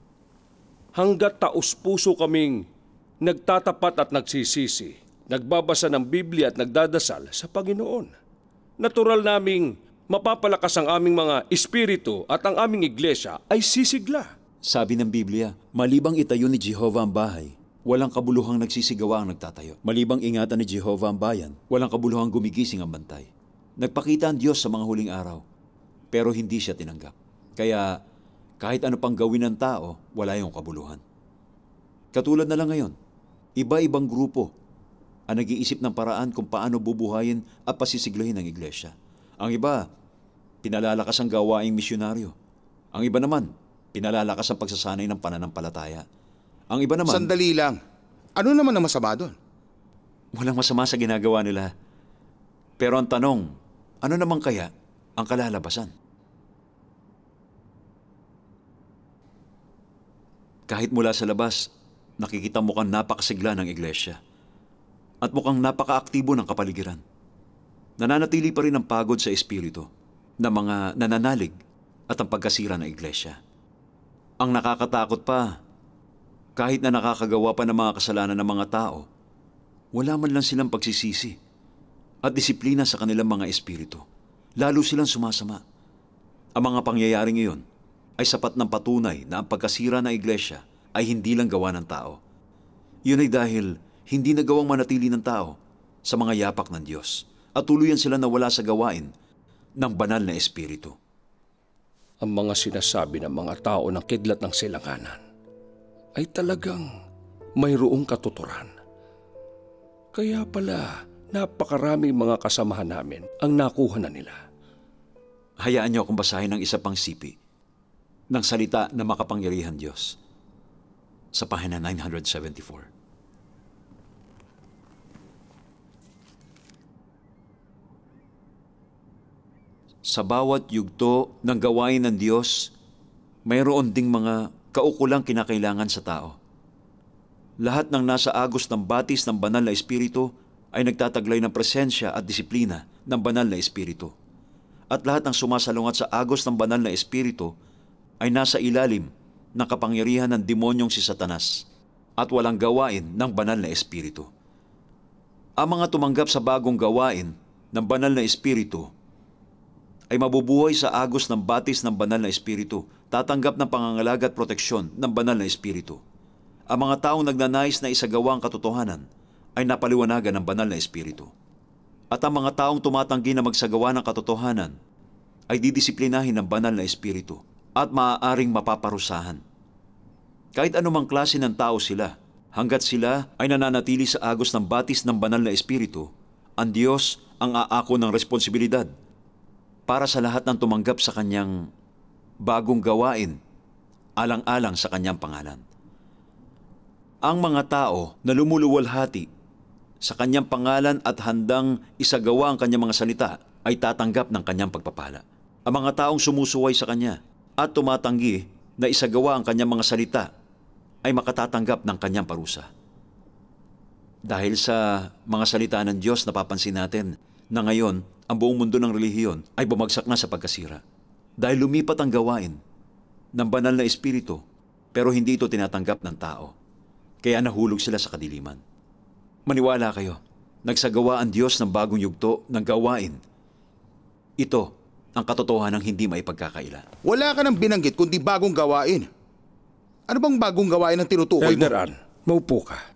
Hanggat taos-puso kaming nagtatapat at nagsisisi, nagbabasa ng Biblia at nagdadasal sa Panginoon. Natural naming mapapalakas ang aming mga espiritu at ang aming iglesia ay sisigla. Sabi ng Biblia, malibang itayo ni Jehovah ang bahay, walang kabuluhang nagsisigawa ang nagtatayo. Malibang ingatan ni Jehovah ang bayan, walang kabuluhang gumigising ang bantay. Nagpakita ang Diyos sa mga huling araw, pero hindi siya tinanggap. Kaya kahit ano pang gawin ng tao, wala yung kabuluhan. Katulad na lang ngayon, iba-ibang grupo ang nag-iisip ng paraan kung paano bubuhayin at pasisiglahin ang iglesia. Ang iba, pinalalakas ang gawaing misyonaryo. Ang iba naman, pinalalakas ang pagsasanay ng pananampalataya. Ang iba naman... Sandali lang. Ano naman ang masama doon? Walang masama sa ginagawa nila. Pero ang tanong, ano naman kaya ang kalalabasan? Kahit mula sa labas, nakikita mukhang napakasigla ng iglesia at mukhang napakaaktibo ng kapaligiran. Nananatili pa rin ang pagod sa espiritu ng mga nananalig at ang pagkasira ng iglesia. Ang nakakatakot pa, kahit na nakakagawa pa ng mga kasalanan ng mga tao, wala man lang silang pagsisisi at disiplina sa kanilang mga espiritu. Lalo silang sumasama. Ang mga pangyayaring iyon ay sapat ng patunay na ang pagkasira ng iglesia ay hindi lang gawa ng tao. Yun ay dahil hindi nagawang manatili ng tao sa mga yapak ng Diyos at tuluyan sila nawala sa gawain ng banal na espiritu. Ang mga sinasabi ng mga tao ng kidlat ng silanganan ay talagang mayroong katuturan. Kaya pala, napakaraming mga kasamahan namin ang nakuha na nila. Hayaan niyo akong basahin ng isa pang sipi ng salita na makapangyarihan Diyos sa pahina 974. Sa bawat yugto ng gawain ng Diyos, mayroon ding mga kaukulang kinakailangan sa tao. Lahat ng nasa agos ng batis ng banal na espiritu ay nagtataglay ng presensya at disiplina ng banal na espiritu. At lahat ng sumasalungat sa agos ng banal na espiritu ay nasa ilalim ng kapangyarihan ng demonyong si Satanas at walang gawain ng banal na espiritu. Ang mga tumanggap sa bagong gawain ng banal na espiritu ay mabubuhay sa agos ng batis ng banal na espiritu, tatanggap ng pangangalaga at proteksyon ng banal na espiritu. Ang mga taong nagnanais na isagawa ang katotohanan ay napaliwanagan ng banal na espiritu. At ang mga taong tumatanggi na magsagawa ng katotohanan ay didisiplinahin ng banal na espiritu at maaaring mapaparusahan. Kahit anumang klase ng tao sila, hanggat sila ay nananatili sa agos ng batis ng banal na espiritu, ang Diyos ang aako ng responsibilidad para sa lahat ng tumanggap sa kanyang bagong gawain, alang-alang sa kanyang pangalan. Ang mga tao na lumuluwalhati sa kanyang pangalan at handang isagawa ang kanyang mga salita ay tatanggap ng kanyang pagpapala. Ang mga taong sumusuway sa kanya at tumatanggi na isagawa ang kanyang mga salita ay makatatanggap ng kanyang parusa. Dahil sa mga salita ng Diyos, napapansin natin na ngayon ang buong mundo ng relihiyon ay bumagsak na sa pagkasira. Dahil lumipat ang gawain ng banal na espiritu, pero hindi ito tinatanggap ng tao. Kaya nahulog sila sa kadiliman. Maniwala kayo, nagsagawa ang Diyos ng bagong yugto ng gawain. Ito ang katotohanan ng hindi maipagkakaila. Wala ka nang binanggit kundi bagong gawain. Ano bang bagong gawain ang tinutukoy mo? Elder Ann, maupo ka.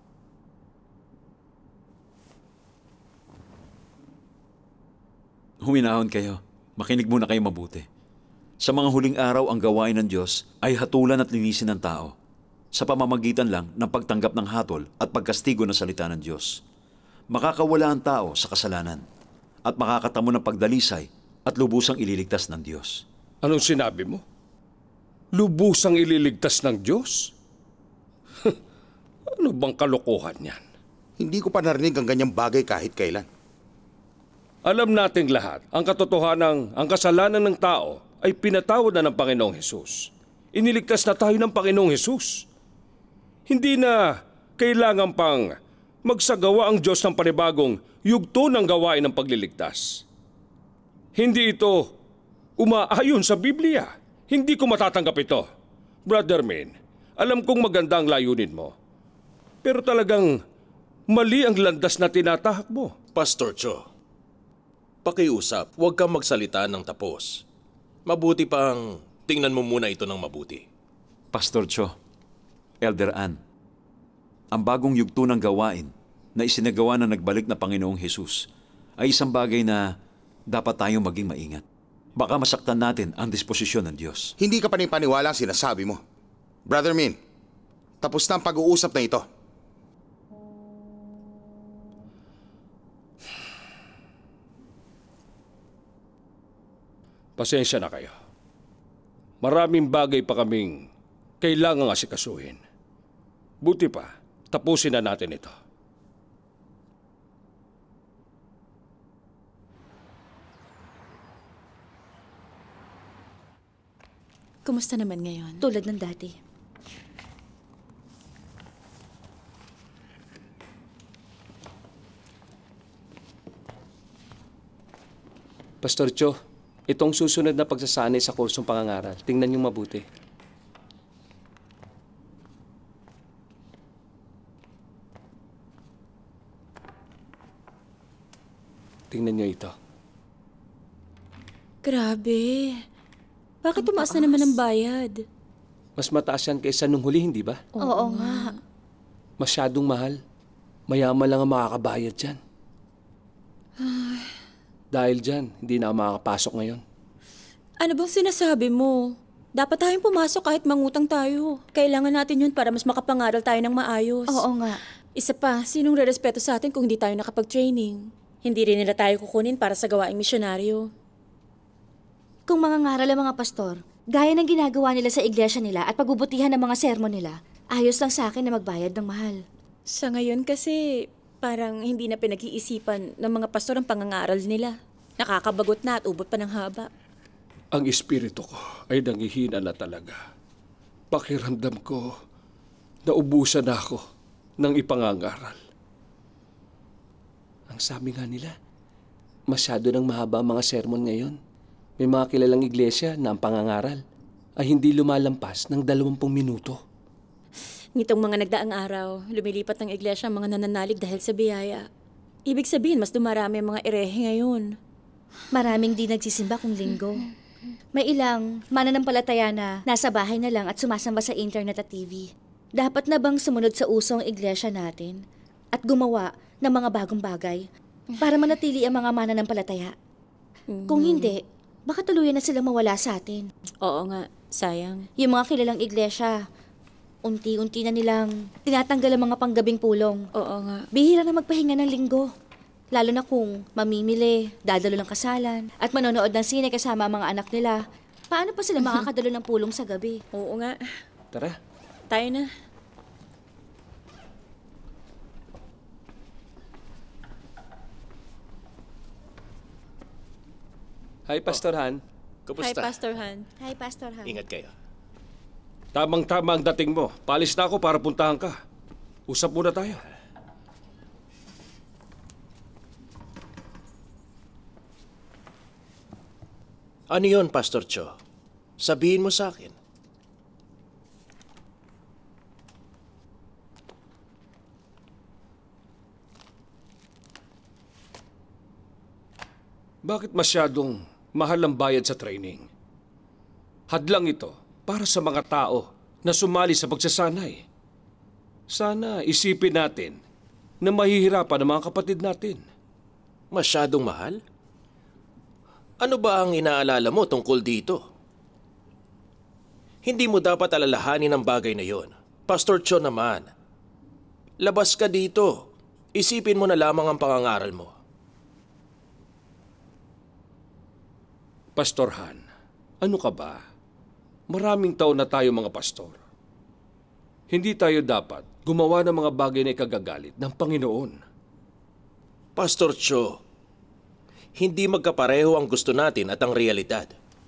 Huminahon kayo. Makinig muna kayo mabuti. Sa mga huling araw, ang gawain ng Diyos ay hatulan at linisin ng tao sa pamamagitan lang ng pagtanggap ng hatol at pagkastigo ng salita ng Diyos. Makakawala ang tao sa kasalanan at makakatamo ng pagdalisay at lubusang ililigtas ng Diyos. Anong sinabi mo? Lubusang ililigtas ng Diyos? Ano bang kalokohan yan? Hindi ko pa narinig ang ganyang bagay kahit kailan. Alam nating lahat, ang katotohanan, ang kasalanan ng tao ay pinatawad na ng Panginoong Hesus. Iniligtas na tayo ng Panginoong Hesus. Hindi na kailangan pang magsagawa ang Diyos ng panibagong yugto ng gawain ng pagliligtas. Hindi ito umaayon sa Biblia. Hindi ko matatanggap ito. Brother Min, alam kong maganda ang layunin mo. Pero talagang mali ang landas na tinatahak mo. Pastor Cho, pakiusap, huwag kang magsalita ng tapos. Mabuti pang tingnan mo muna ito ng mabuti. Pastor Cho, Elder Ann, ang bagong yugto ng gawain na isinagawa ng nagbalik na Panginoong Hesus ay isang bagay na dapat tayong maging maingat. Baka masaktan natin ang disposisyon ng Diyos. Hindi ka panipaniwala ang sinasabi mo. Brother Min, tapos na ang pag-uusap na ito. Pasensya na kayo. Maraming bagay pa kaming kailangang asikasuhin. Buti pa, tapusin na natin ito. Kumusta naman ngayon? Tulad ng dati. Pastor Cho, itong susunod na pagsasanay sa kursong pangangaral. Tingnan niyo mabuti. Tingnan niyo ito. Grabe. Bakit tumaas na naman ang bayad? Mas mataas yan kaysa nung huli, hindi ba? Oo nga. Masyadong mahal. Mayaman lang ang makakabayad dyan. Dahil dyan, hindi na ako makakapasok ngayon. Ano bang sinasabi mo? Dapat tayong pumasok kahit mangutang tayo. Kailangan natin yun para mas makapangaral tayo ng maayos. Oo nga. Isa pa, sinong rerespeto sa atin kung hindi tayo nakapag-training? Hindi rin nila tayo kukunin para sa gawaing misyonaryo. Kung mga ngaral ang mga pastor, gaya ng ginagawa nila sa iglesia nila at pagbubutihan ng mga sermon nila, ayos lang sa akin na magbayad ng mahal. Sa ngayon kasi, parang hindi na pinag-iisipan ng mga pastor ang pangangaral nila. Nakakabagot na at ubot pa ng haba. Ang espiritu ko ay nangihina na talaga. Pakiramdam ko, naubusan na ako ng ipangangaral. Ang sabi nga nila, masyado nang mahaba ang mga sermon ngayon. May mga kilalang iglesia na ang pangangaral ay hindi lumalampas ng 20 minuto. Nitong mga nagdaang araw, lumilipat ng iglesia ang mga nananalig dahil sa biyaya. Ibig sabihin, mas dumarami ang mga erehe ngayon. Maraming di nagsisimba kung linggo. May ilang mananampalataya na nasa bahay na lang at sumasamba sa internet at TV. Dapat na bang sumunod sa uso ang iglesia natin at gumawa ng mga bagong bagay para manatili ang mga mananampalataya? Kung hindi, baka tuluyan na silang mawala sa atin. Oo nga, sayang. Yung mga kilalang iglesia, unti-unti na nilang tinatanggal ang mga panggabing pulong. Oo nga. Bihira na magpahinga ng linggo. Lalo na kung mamimili, dadalo ng kasalan, at manonood ng sine kasama ang mga anak nila. Paano pa sila makakadalo ng pulong sa gabi? Oo nga. Tara. Tayo na. Hi, Pastor Han. Hi, Kumusta? Pastor Han. Hi, Pastor Han. Ingat kayo. Tamang-tama ang dating mo. Paalis na ako para puntahan ka. Usap muna tayo. Ano yon, Pastor Cho? Sabihin mo sa akin. Bakit masyadong mahal ang bayad sa training? Hadlang ito para sa mga tao na sumali sa pagsasanay. Sana isipin natin na mahihirapan ang mga kapatid natin. Masyadong mahal? Ano ba ang inaalala mo tungkol dito? Hindi mo dapat alalahanin ang bagay na yon. Pastor Cho naman. Labas ka dito. Isipin mo na lamang ang pangangaral mo. Pastor Han, ano ka ba? Maraming taon na tayo mga pastor. Hindi tayo dapat gumawa ng mga bagay na ikagagalit ng Panginoon. Pastor Cho, hindi magkapareho ang gusto natin at ang realidad.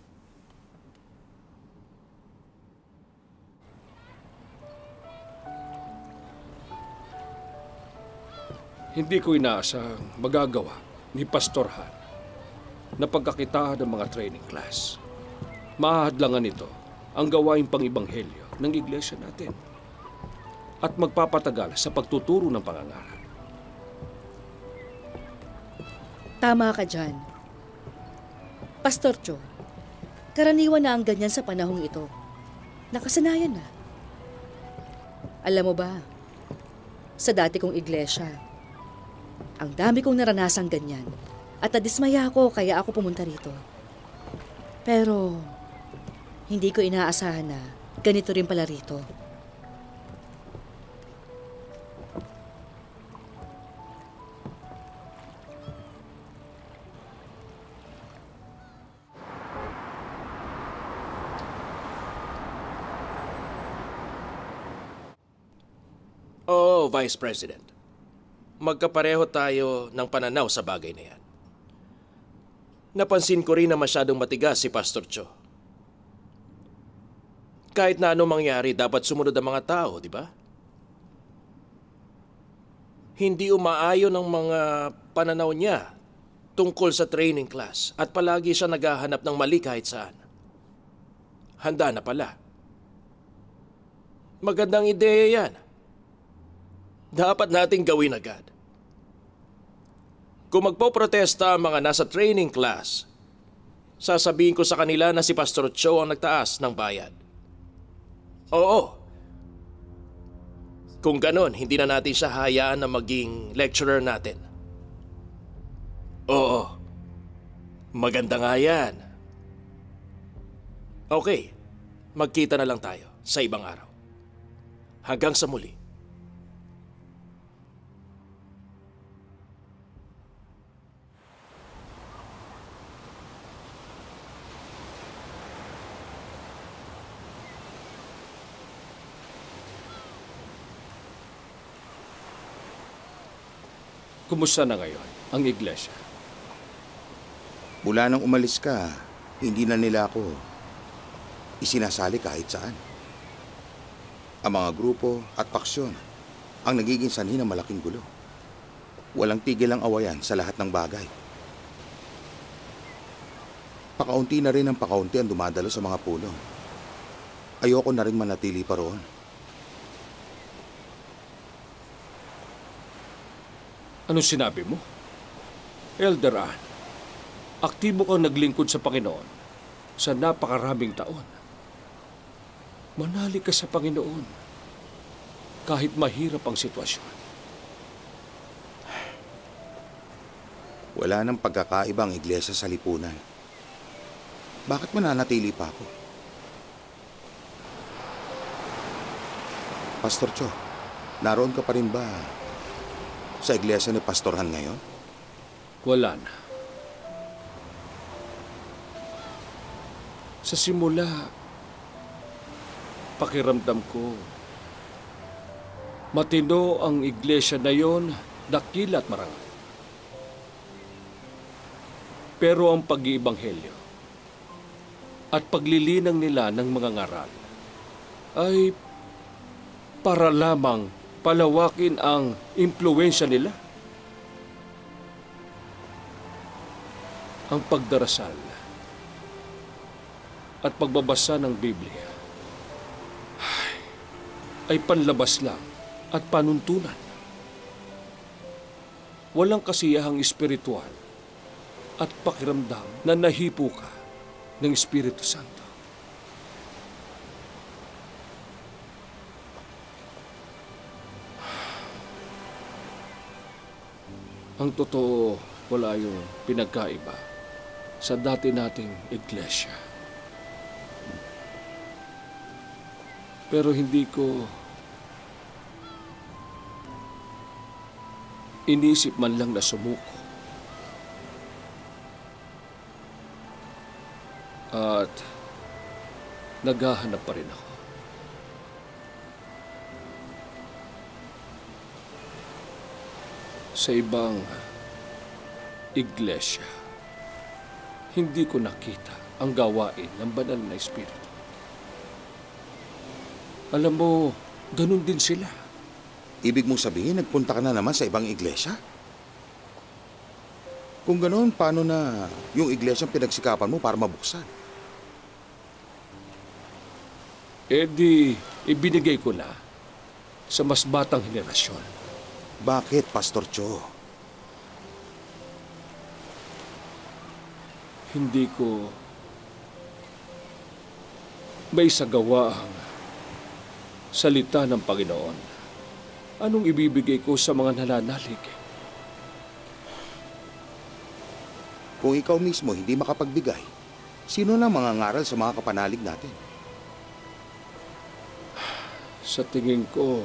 Hindi ko inaasang magagawa ni Pastor Han na pagkakitaan ng mga training class. Mahahadlangan ito ang gawaing pang-ibanghelyo ng iglesia natin at magpapatagal sa pagtuturo ng pangangaral. Tama ka dyan. Pastor Cho, karaniwan na ang ganyan sa panahong ito. Nakasanayan na. Alam mo ba, sa dati kong iglesia, ang dami kong naranasang ganyan at nadismaya ako kaya ako pumunta rito. Pero, hindi ko inaasahan na ganito rin pala rito. Oo, Vice President. Magkapareho tayo ng pananaw sa bagay na yan. Napansin ko rin na masyadong matigas si Pastor Cho. Kahit na anong mangyari, dapat sumunod ang mga tao, di ba? Hindi umaayon ang mga pananaw niya tungkol sa training class at palagi siya naghahanap ng mali kahit saan. Handa na pala. Magandang ideya yan. Dapat nating gawin agad. Kung magpoprotesta ang mga nasa training class, sasabihin ko sa kanila na si Pastor Cho ang nagtaas ng bayad. Oo. Kung ganon, hindi na natin siya hayaan na maging lecturer natin. Oo. Maganda nga yan. Okay, magkita na lang tayo sa ibang araw. Hanggang sa muli. Kumusta na ngayon ang iglesia? Mula nang umalis ka, hindi na nila ako isinasali kahit saan. Ang mga grupo at paksyon ang nagiging sanhi ng malaking gulo. Walang tigil ang awayan sa lahat ng bagay. Pakaunti na rin ang pakaunti ang dumadalo sa mga pulong. Ayoko na rin manatili pa roon. Anong sinabi mo? Elder Ann, aktibo kang naglingkod sa Panginoon sa napakaraming taon. Manali ka sa Panginoon kahit mahirap ang sitwasyon. Wala nang pagkakaibang iglesia sa lipunan. Bakit mananatili pa ako? Pastor Cho, naroon ka pa rin ba sa iglesia ni Pastor Han ngayon? Wala na. Sa simula, pakiramdam ko, matino ang iglesia na yon, dakila at marangal. Pero ang pag-iibanghelyo at paglilinang nila ng mga ngaral ay para lamang palawakin ang impluwensya nila. Ang pagdarasal at pagbabasa ng Biblia ay panlabas lang at panuntunan. Walang kasiyahang espiritual at pakiramdam na nahipo ka ng Espiritu Santo. Ang totoo, wala yung pinagkaiba sa dati nating iglesia. Pero hindi ko inisip man lang na sumuko. At naghahanap pa rin ako. Sa ibang iglesia, hindi ko nakita ang gawain ng banal na espiritu. Alam mo, ganun din sila. Ibig mong sabihin, nagpunta ka na naman sa ibang iglesia? Kung ganoon, paano na yung iglesyang pinagsikapan mo para mabuksan? Eh di, ibinigay ko na sa mas batang henerasyon. Bakit, Pastor Cho? Hindi ko may sagawa ang salita ng Panginoon. Anong ibibigay ko sa mga nananalig? Kung ikaw mismo hindi makapagbigay, sino na mangangaral sa mga kapanalig natin? Sa tingin ko,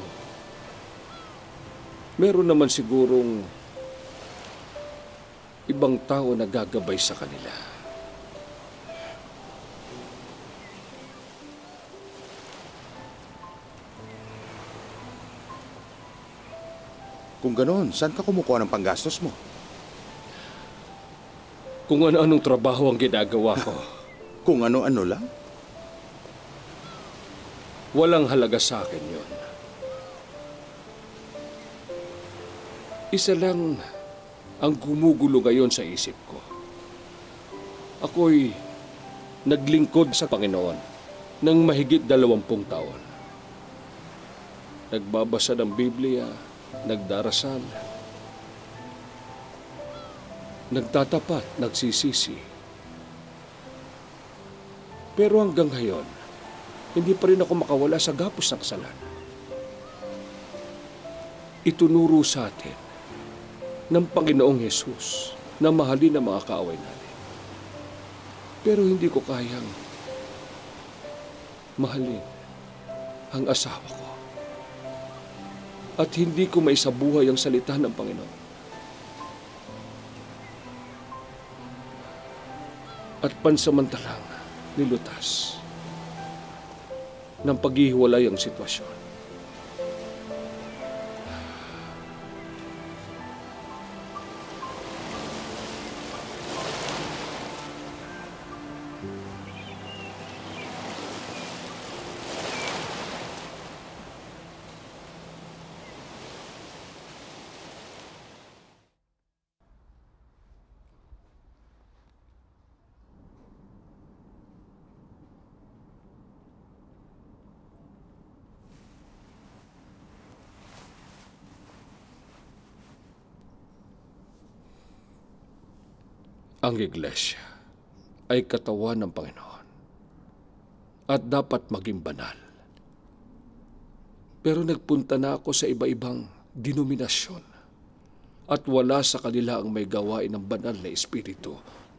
meron naman sigurong ibang tao na gagabay sa kanila. Kung ganoon, saan ka kumukuha ng panggastos mo? Kung ano-anong trabaho ang ginagawa ko. Kung ano-ano lang? Walang halaga sa akin yun. Isa lang ang gumugulo ngayon sa isip ko. Ako'y naglingkod sa Panginoon ng mahigit 20 taon. Nagbabasa ng Biblia, nagdarasal. nagtatapat, nagsisisi. Pero hanggang ngayon, hindi pa rin ako makawala sa gapos ng kasalanan. Itunuro sa atin ng Panginoong Hesus na mahalin ang mga kaaway natin. Pero hindi ko kayang mahalin ang asawa ko. At hindi ko maisabuhay ang salita ng Panginoon. At pansamantalang nilutas ng paghihiwalay ang sitwasyon. Ang iglesia ay katawan ng Panginoon at dapat maging banal. Pero nagpunta na ako sa iba-ibang denominasyon at wala sa kanila ang may gawain ng banal na espiritu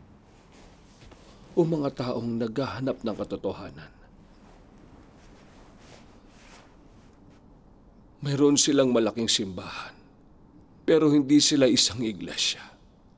o mga taong naghahanap ng katotohanan. Mayroon silang malaking simbahan, pero hindi sila isang iglesia.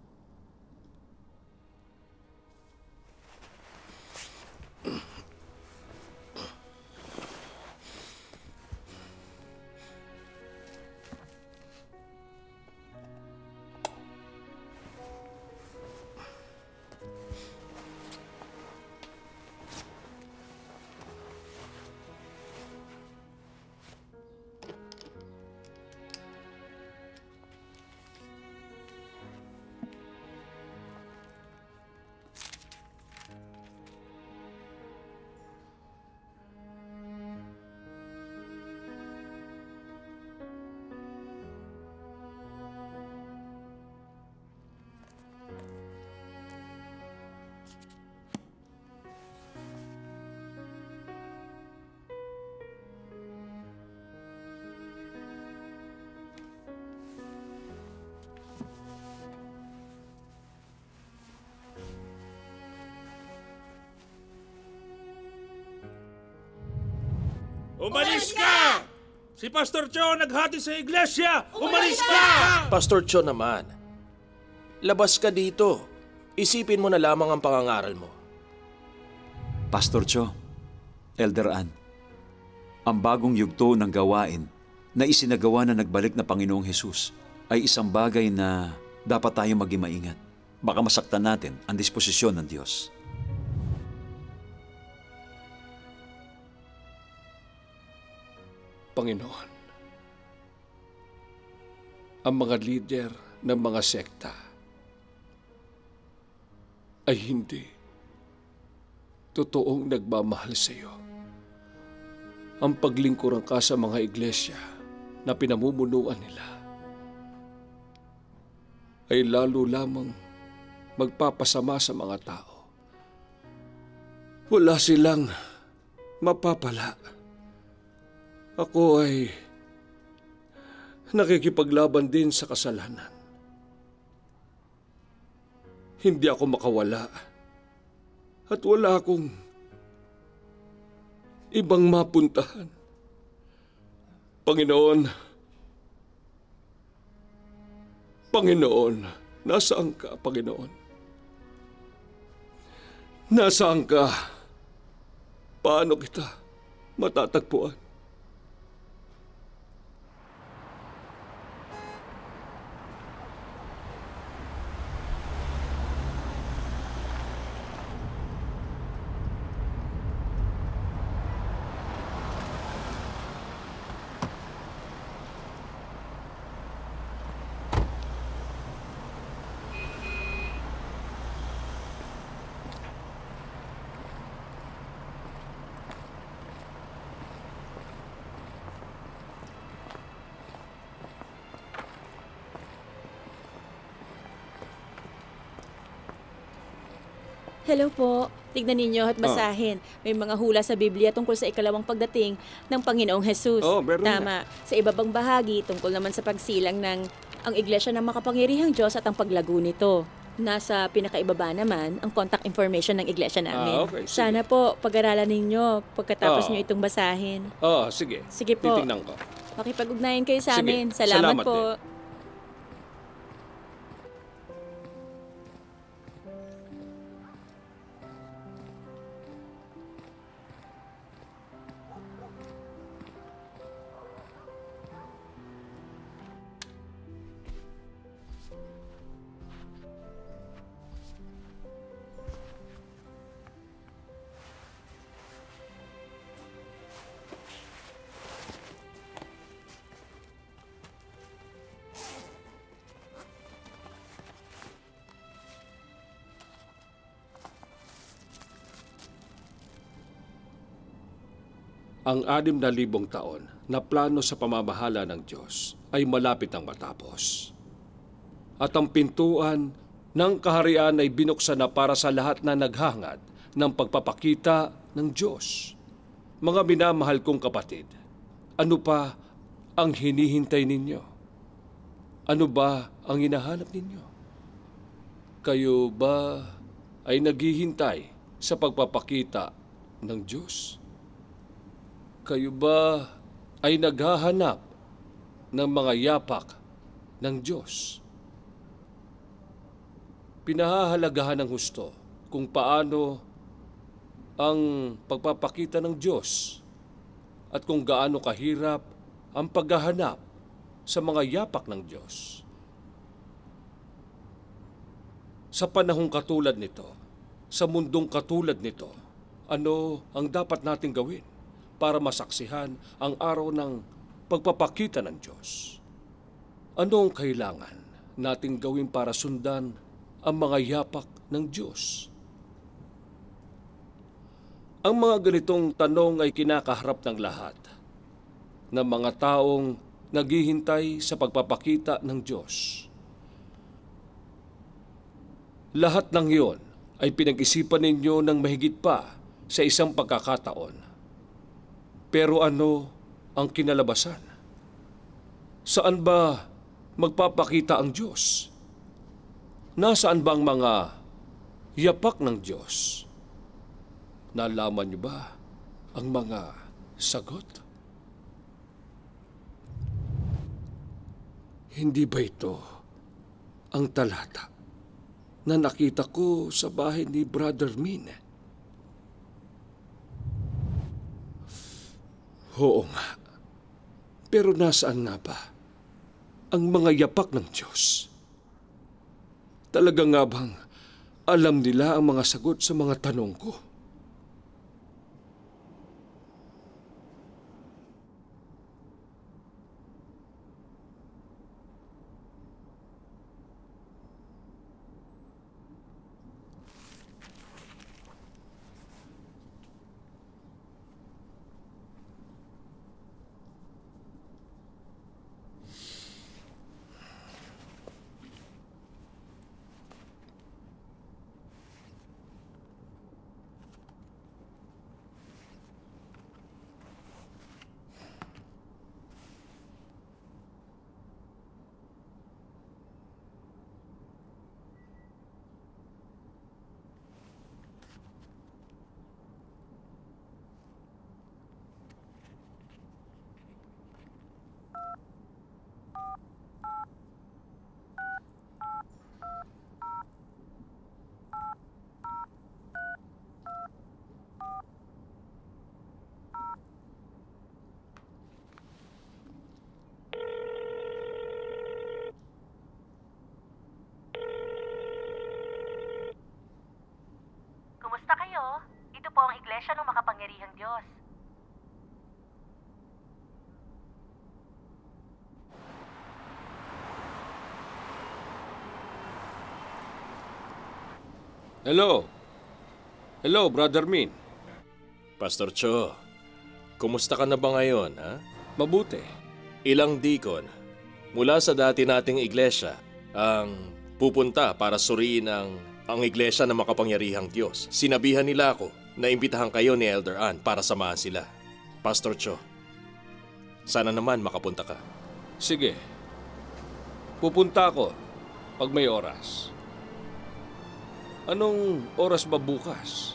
Umalis ka! Si Pastor Cho naghati sa iglesia! Umalis ka! Pastor Cho naman, labas ka dito. Isipin mo na lamang ang pangangaral mo. Pastor Cho, Elder Ann, ang bagong yugto ng gawain na isinagawa na nagbalik na Panginoong Hesus ay isang bagay na dapat tayo maging maingat. Baka masaktan natin ang disposisyon ng Diyos. Panginoon, ang mga lider ng mga sekta ay hindi totoong nagmamahal sa iyo. Ang paglingkuran ka sa mga iglesia na pinamumunuan nila ay lalo lamang magpapasama sa mga tao. Wala silang mapapala. Ako ay nakikipaglaban din sa kasalanan. Hindi ako makawala at wala akong ibang mapuntahan. Panginoon, nasaan ka, Panginoon? Nasaan ka? Paano kita matatagpuan? Hello po. Tignan ninyo at basahin. May mga hula sa Biblia tungkol sa ikalawang pagdating ng Panginoong Jesus. Oh, meron Tama. Sa iba pang bahagi, tungkol naman sa pagsilang ng ang Iglesia ng makapangyarihang Diyos at ang paglago nito. Nasa pinakaibaba naman ang contact information ng Iglesia namin. Okay, sige. Sana po pag-aralan ninyo pagkatapos nyo itong basahin. Sige. Sige po. Titingnan ko. Makipag-ugnayan kayo sa Sige. amin. Salamat Salamat po. din. Ang 6,000 taon na plano sa pamamahala ng Diyos ay malapit ang matapos. At ang pintuan ng kaharian ay binuksan na para sa lahat na naghangad ng pagpapakita ng Diyos. Mga minamahal kong kapatid, ano pa ang hinihintay ninyo? Ano ba ang hinahanap ninyo? Kayo ba ay naghihintay sa pagpapakita ng Diyos? Kayo ba ay naghahanap ng mga yapak ng Diyos? Pinahahalagahan ng husto kung paano ang pagpapakita ng Diyos at kung gaano kahirap ang paghahanap sa mga yapak ng Diyos. Sa panahong katulad nito, sa mundong katulad nito, ano ang dapat nating gawin para masaksihan ang araw ng pagpapakita ng Diyos? Ano ang kailangan nating gawin para sundan ang mga yapak ng Diyos? Ang mga ganitong tanong ay kinakaharap ng lahat ng mga taong naghihintay sa pagpapakita ng Diyos. Lahat ng iyon ay pinag-isipan ninyo ng mahigit pa sa isang pagkakataon. Pero ano ang kinalabasan? Saan ba magpapakita ang Diyos? Nasaan ba ang mga yapak ng Diyos? Nalaman niyo ba ang mga sagot? Hindi ba ito ang talata na nakita ko sa bahay ni Brother Min? Oo nga. Pero nasaan nga ba ang mga yapak ng Diyos? Talaga nga bang alam nila ang mga sagot sa mga tanong ko? Kumusta kayo? Ito po ang Iglesia ng Makapangyarihang Diyos. Hello. Hello, Brother Min. Pastor Cho, kumusta ka na ba ngayon, ha? Mabuti. Ilang deacon mula sa dati nating iglesia ang pupunta para suriin ang ang iglesia ng makapangyarihang Diyos. Sinabihan nila ako na imbitahan kayo ni Elder Ann para samahan sila. Pastor Cho, sana naman makapunta ka. Sige. Pupunta ako pag may oras. Anong oras ba bukas?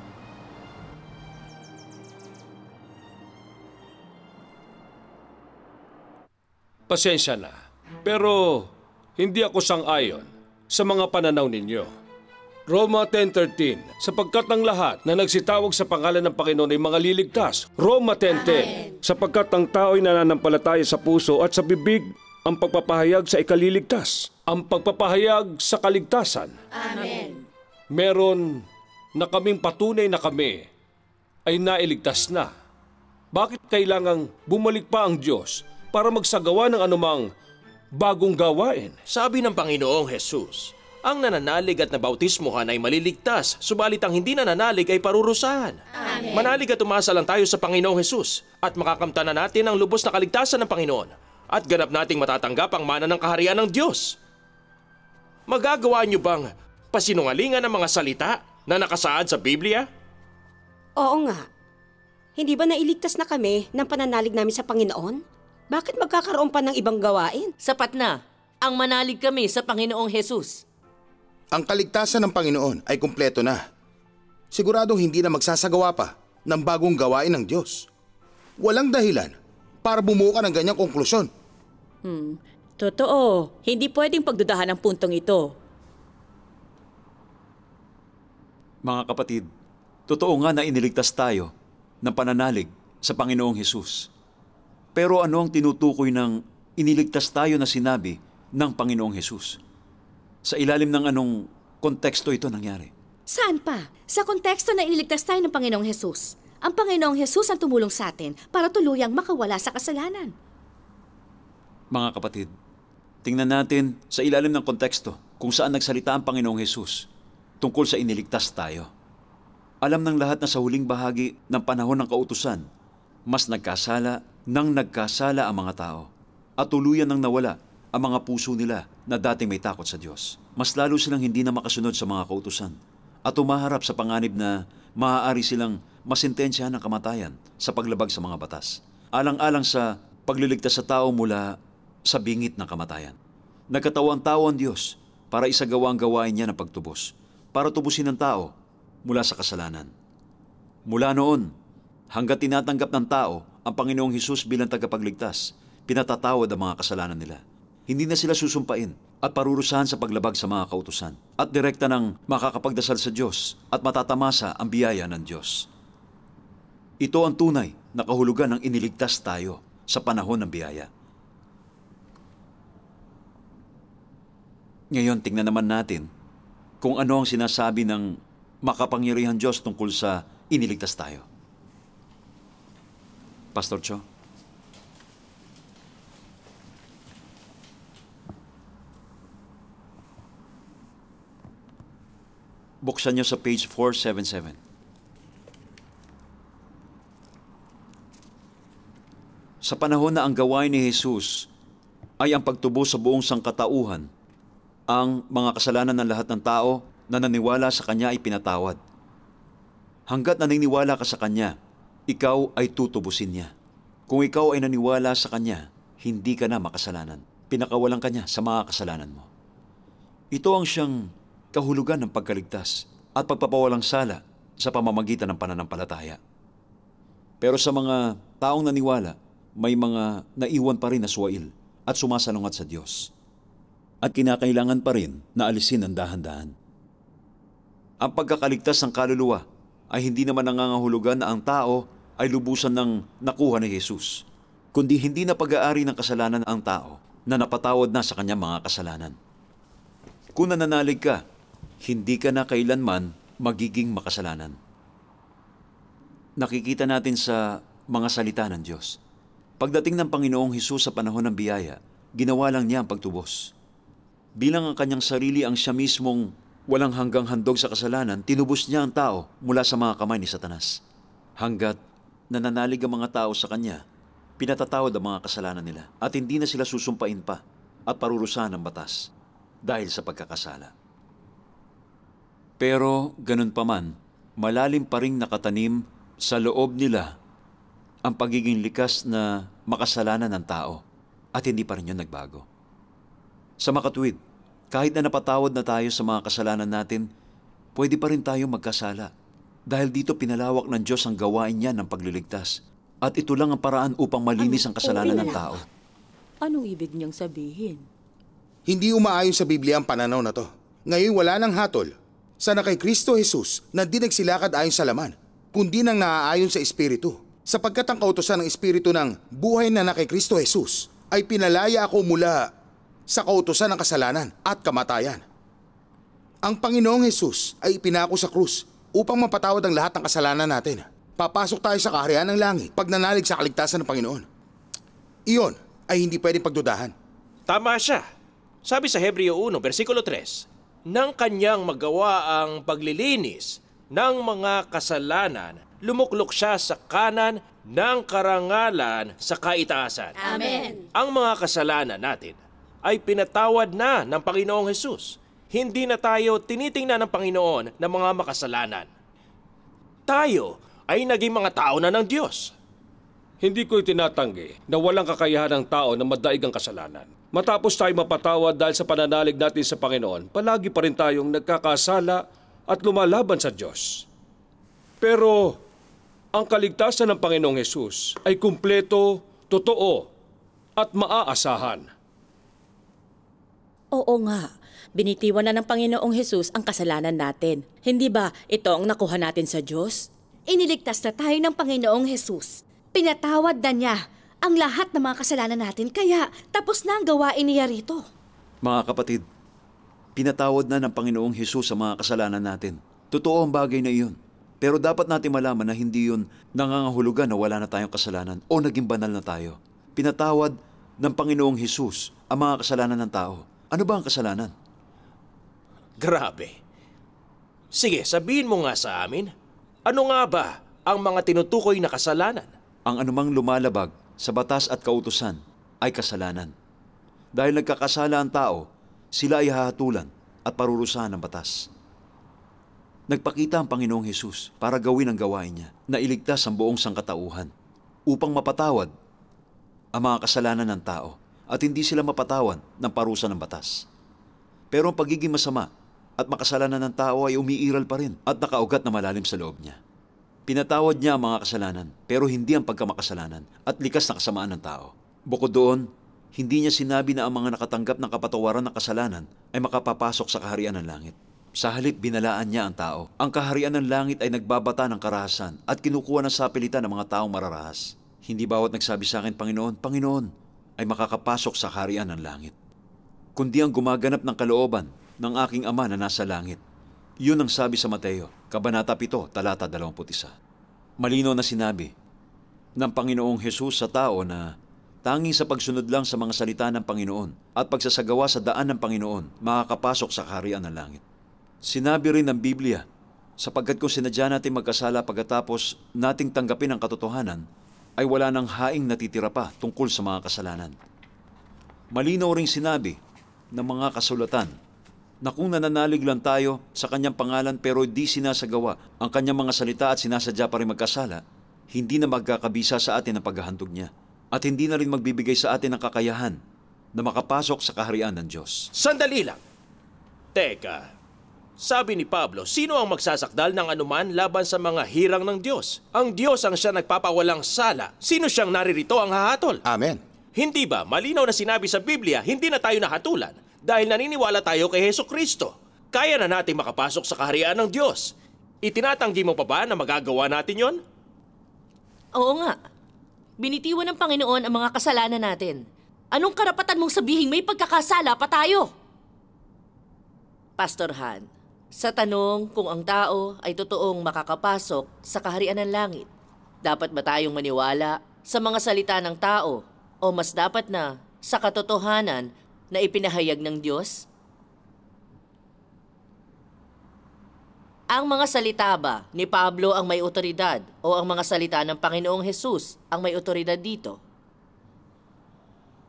Pasensya na, pero hindi ako sang-ayon sa mga pananaw ninyo. Roma 10:13, sapagkat ang lahat na nagsitawag sa pangalan ng Panginoon ay mga liligtas. Roma 10:10, sapagkat ang tao ay nananampalataya sa puso at sa bibig ang pagpapahayag sa ikaliligtas. Ang pagpapahayag sa kaligtasan. Amen. Meron na kaming patunay na kami ay nailigtas na. Bakit kailangang bumalik pa ang Diyos para magsagawa ng anumang bagong gawain? Sabi ng Panginoong Jesus, ang nananalig at nabautismuhan ay maliligtas, subalit ang hindi nananalig ay parurusahan. Amen. Manalig at umasa lang tayo sa Panginoong Jesus at makakamtan na natin ang lubos na kaligtasan ng Panginoon at ganap nating matatanggap ang mana ng kaharian ng Diyos. Magagawa niyo bang pasinungalingan ang mga salita na nakasaad sa Biblia? Oo nga. Hindi ba nailigtas na kami ng pananalig namin sa Panginoon? Bakit magkakaroon pa ng ibang gawain? Sapat na ang manalig kami sa Panginoong Jesus. Ang kaligtasan ng Panginoon ay kumpleto na. Siguradong hindi na magsasagawa pa ng bagong gawain ng Diyos. Walang dahilan para bumuo ka ng ganyang konklusyon. Totoo. Hindi pwedeng pagdudahan ang puntong ito. Mga kapatid, totoo nga na iniligtas tayo ng pananalig sa Panginoong Hesus. Pero ano ang tinutukoy ng iniligtas tayo na sinabi ng Panginoong Hesus? Sa ilalim ng anong konteksto ito nangyari? Saan pa? Sa konteksto na iniligtas tayo ng Panginoong Hesus. Ang Panginoong Hesus ang tumulong sa atin para tuluyang makawala sa kasalanan. Mga kapatid, tingnan natin sa ilalim ng konteksto kung saan nagsalita ang Panginoong Hesus tungkol sa iniligtas tayo. Alam ng lahat na sa huling bahagi ng panahon ng kautusan, mas nagkasala ang mga tao at tuluyan nang nawala ang mga puso nila na dating may takot sa Diyos. Mas lalo silang hindi na makasunod sa mga kautusan at umaharap sa panganib na maaari silang masintensyahan ng kamatayan sa paglabag sa mga batas, alang-alang sa pagliligtas sa tao mula sa bingit ng kamatayan. Nagkatawang-tao ang Diyos para isagawa ang gawain niya ng pagtubos, para tubusin ang tao mula sa kasalanan. Mula noon, hanggat tinatanggap ng tao ang Panginoong Hesus bilang tagapagligtas, pinatatawad ang mga kasalanan nila. Hindi na sila susumpain at parurusahan sa paglabag sa mga kautusan at direkta ng makakapagdasal sa Diyos at matatamasa ang biyaya ng Diyos. Ito ang tunay na kahulugan ng iniligtas tayo sa panahon ng biyaya. Ngayon, tingnan naman natin kung ano ang sinasabi ng makapangyarihang Diyos tungkol sa iniligtas tayo. Pastor Cho? Buksan niyo sa page 477. Sa panahon na ang gawain ni Jesus ay ang pagtubos sa buong sangkatauhan, ang mga kasalanan ng lahat ng tao na naniwala sa Kanya ay pinatawad. Hanggat naniniwala ka sa Kanya, ikaw ay tutubusin niya. Kung ikaw ay naniwala sa Kanya, hindi ka na makasalanan. Pinakawalan ka niya sa mga kasalanan mo. Ito ang siyang kahulugan ng pagkaligtas at pagpapawalang sala sa pamamagitan ng pananampalataya. Pero sa mga taong naniwala, may mga naiwan pa rin na suwail at sumasalungat sa Diyos. At kinakailangan pa rin na alisin ang dahan-dahan. Ang pagkakaligtas ng kaluluwa ay hindi naman nangangahulugan na ang tao ay lubusan ng nakuha ni Jesus, kundi hindi na pag-aari ng kasalanan ang tao na napatawad na sa kanyang mga kasalanan. Kung nananalig ka, hindi ka na kailanman magiging makasalanan. Nakikita natin sa mga salita ng Diyos. Pagdating ng Panginoong Hesus sa panahon ng biyaya, ginawa lang niya ang pagtubos. Bilang ang kanyang sarili ang siya mismong walang hanggang handog sa kasalanan, tinubos niya ang tao mula sa mga kamay ni Satanas. Hanggat nananalig ang mga tao sa kanya, pinatatawad ang mga kasalanan nila at hindi na sila susumpain pa at parurusahan ng batas dahil sa pagkakasala. Pero ganun pa man, malalim pa ring nakatanim sa loob nila ang pagiging likas na makasalanan ng tao at hindi pa rin yun nagbago. Sa makatuwid, kahit na napatawad na tayo sa mga kasalanan natin, pwede pa rin tayo magkasala. Dahil dito pinalawak ng Diyos ang gawain niya ng pagliligtas. At ito lang ang paraan upang malinis ang kasalanan ng tao. Anong ibig niyang sabihin? Hindi umaayon sa Biblia ang pananaw na to. Ngayon wala nang hatol. Sana kay Kristo Jesus na di nagsilakad ayon sa laman, kundi nang naaayon sa Espiritu. Sapagkat ang kautosan ng Espiritu ng buhay na kay Kristo Jesus ay pinalaya ako mula sa kautosan ng kasalanan at kamatayan. Ang Panginoong Jesus ay ipinako sa krus upang mapatawad ang lahat ng kasalanan natin. Papasok tayo sa kaharian ng langit pag nanalig sa kaligtasan ng Panginoon. Iyon ay hindi pwedeng pagdudahan. Tama siya. Sabi sa Hebreo 1, versikulo 3, nang kanyang magawa ang paglilinis ng mga kasalanan, lumuklok siya sa kanan ng karangalan sa kaitaasan. Amen. Ang mga kasalanan natin ay pinatawad na ng Panginoong Hesus. Hindi na tayo tinitingnan ng Panginoon na mga makasalanan. Tayo ay naging mga tao na ng Diyos. Hindi ko itinatanggi na walang kakayahan ng tao na madaig ang kasalanan. Matapos tayo mapatawad dahil sa pananalig natin sa Panginoon, palagi pa rin tayong nagkakasala at lumalaban sa Diyos. Pero ang kaligtasan ng Panginoong Hesus ay kumpleto, totoo, at maaasahan. Oo nga. Binitiwan na ng Panginoong Hesus ang kasalanan natin. Hindi ba ito ang nakuha natin sa Diyos? Iniligtas na tayo ng Panginoong Jesus. Pinatawad na niya ang lahat ng mga kasalanan natin, kaya tapos na ang gawain niya rito. Mga kapatid, pinatawad na ng Panginoong Hesus sa mga kasalanan natin. Totoo ang bagay na iyon. Pero dapat natin malaman na hindi yun nangangahulugan na wala na tayong kasalanan o naging banal na tayo. Pinatawad ng Panginoong Hesus ang mga kasalanan ng tao. Ano ba ang kasalanan? Grabe. Sige, sabihin mo nga sa amin, ano nga ba ang mga tinutukoy na kasalanan? Ang anumang lumalabag sa batas at kautusan ay kasalanan. Dahil nagkakasala ang tao, sila ay hahatulan at parurusahan ng batas. Nagpakita ang Panginoong Hesus para gawin ang gawain niya na iligtas ang buong sangkatauhan upang mapatawad ang mga kasalanan ng tao at hindi sila mapatawan ng parusa ng batas. Pero ang pagiging masama at makasalanan ng tao ay umiiral pa rin at nakaugat na malalim sa loob niya. Pinatawad niya ang mga kasalanan pero hindi ang pagkamakasalanan at likas na kasamaan ng tao. Bukod doon, hindi niya sinabi na ang mga nakatanggap ng kapatawaran ng kasalanan ay makapapasok sa kaharian ng langit. Sa halip, binalaan niya ang tao. Ang kaharian ng langit ay nagbabata ng karahasan at kinukuha ng sapilitan ng mga taong mararahas. Hindi bawat nagsabi sa akin, Panginoon, Panginoon, ay makakapasok sa kaharian ng langit, kundi ang gumaganap ng kalooban ng aking Ama na nasa langit. Yun ang sabi sa Mateo, Kabanata 7, talata 21. Malinaw na sinabi ng Panginoong Hesus sa tao na tanging sa pagsunod lang sa mga salita ng Panginoon at pagsasagawa sa daan ng Panginoon, makakapasok sa kaharian ng langit. Sinabi rin ng Biblia, sapagkat kung sinadya natin magkasala pagkatapos nating tanggapin ang katotohanan, ay wala nang haing natitira pa tungkol sa mga kasalanan. Malinaw ring sinabi ng mga kasulatan na kung nananalig lang tayo sa kanyang pangalan pero di sinasagawa ang kanyang mga salita at sinasadya pa rin magkasala, hindi na magkakabisa sa atin ang paghahandog niya at hindi na rin magbibigay sa atin ng kakayahan na makapasok sa kaharian ng Diyos. Sandali lang. Teka, sabi ni Pablo, sino ang magsasakdal ng anuman laban sa mga hirang ng Diyos? Ang Diyos ang siya nagpapawalang sala. Sino siyang naririto ang hahatol? Amen. Hindi ba malinaw na sinabi sa Biblia, hindi na tayo nahatulan dahil naniniwala tayo kay Hesukristo? Kaya na natin makapasok sa kaharian ng Diyos. Itinatanggi mo pa ba na magagawa natin yon? Oo nga. Binitiwan ng Panginoon ang mga kasalanan natin. Anong karapatan mong sabihin may pagkakasala pa tayo? Pastor Han, sa tanong kung ang tao ay totoong makakapasok sa kaharian ng langit, dapat ba tayong maniwala sa mga salita ng tao o mas dapat na sa katotohanan na ipinahayag ng Diyos? Ang mga salita ba ni Pablo ang may otoridad o ang mga salita ng Panginoong Hesus ang may otoridad dito?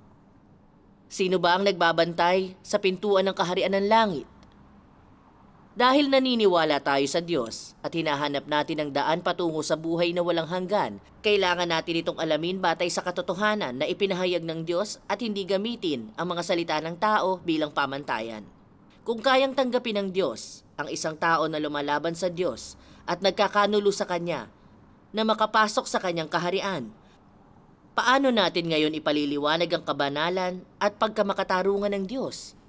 Sino ba ang nagbabantay sa pintuan ng kaharian ng langit? Dahil naniniwala tayo sa Diyos at hinahanap natin ang daan patungo sa buhay na walang hanggan, kailangan natin itong alamin batay sa katotohanan na ipinahayag ng Diyos at hindi gamitin ang mga salita ng tao bilang pamantayan. Kung kayang tanggapin ng Diyos ang isang tao na lumalaban sa Diyos at nagkakanulo sa Kanya na makapasok sa Kanyang kaharian, paano natin ngayon ipaliliwanag ang kabanalan at pagkamakatarungan ng Diyos?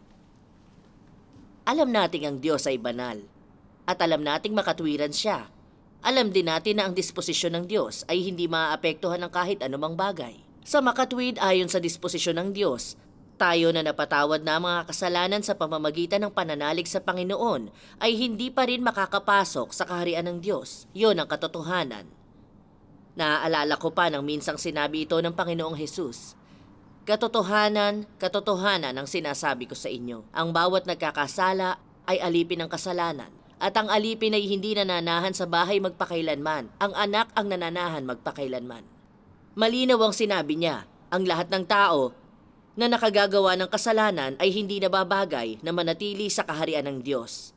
Alam nating ang Diyos ay banal at alam nating makatwiran siya. Alam din natin na ang disposisyon ng Diyos ay hindi maaapektuhan ng kahit anumang bagay. Sa makatwid ayon sa disposisyon ng Diyos, tayo na napatawad na ang mga kasalanan sa pamamagitan ng pananalig sa Panginoon ay hindi pa rin makakapasok sa kaharian ng Diyos. Yon ang katotohanan. Naaalala ko pa nang minsang sinabi ito ng Panginoong Hesus. Katotohanan, katotohanan ang sinasabi ko sa inyo. Ang bawat nagkakasala ay alipin ng kasalanan. At ang alipin ay hindi nananahan sa bahay magpakailanman. Ang anak ang nananahan magpakailanman. Malinaw ang sinabi niya, ang lahat ng tao na nakagagawa ng kasalanan ay hindi nababagay na manatili sa kaharian ng Diyos.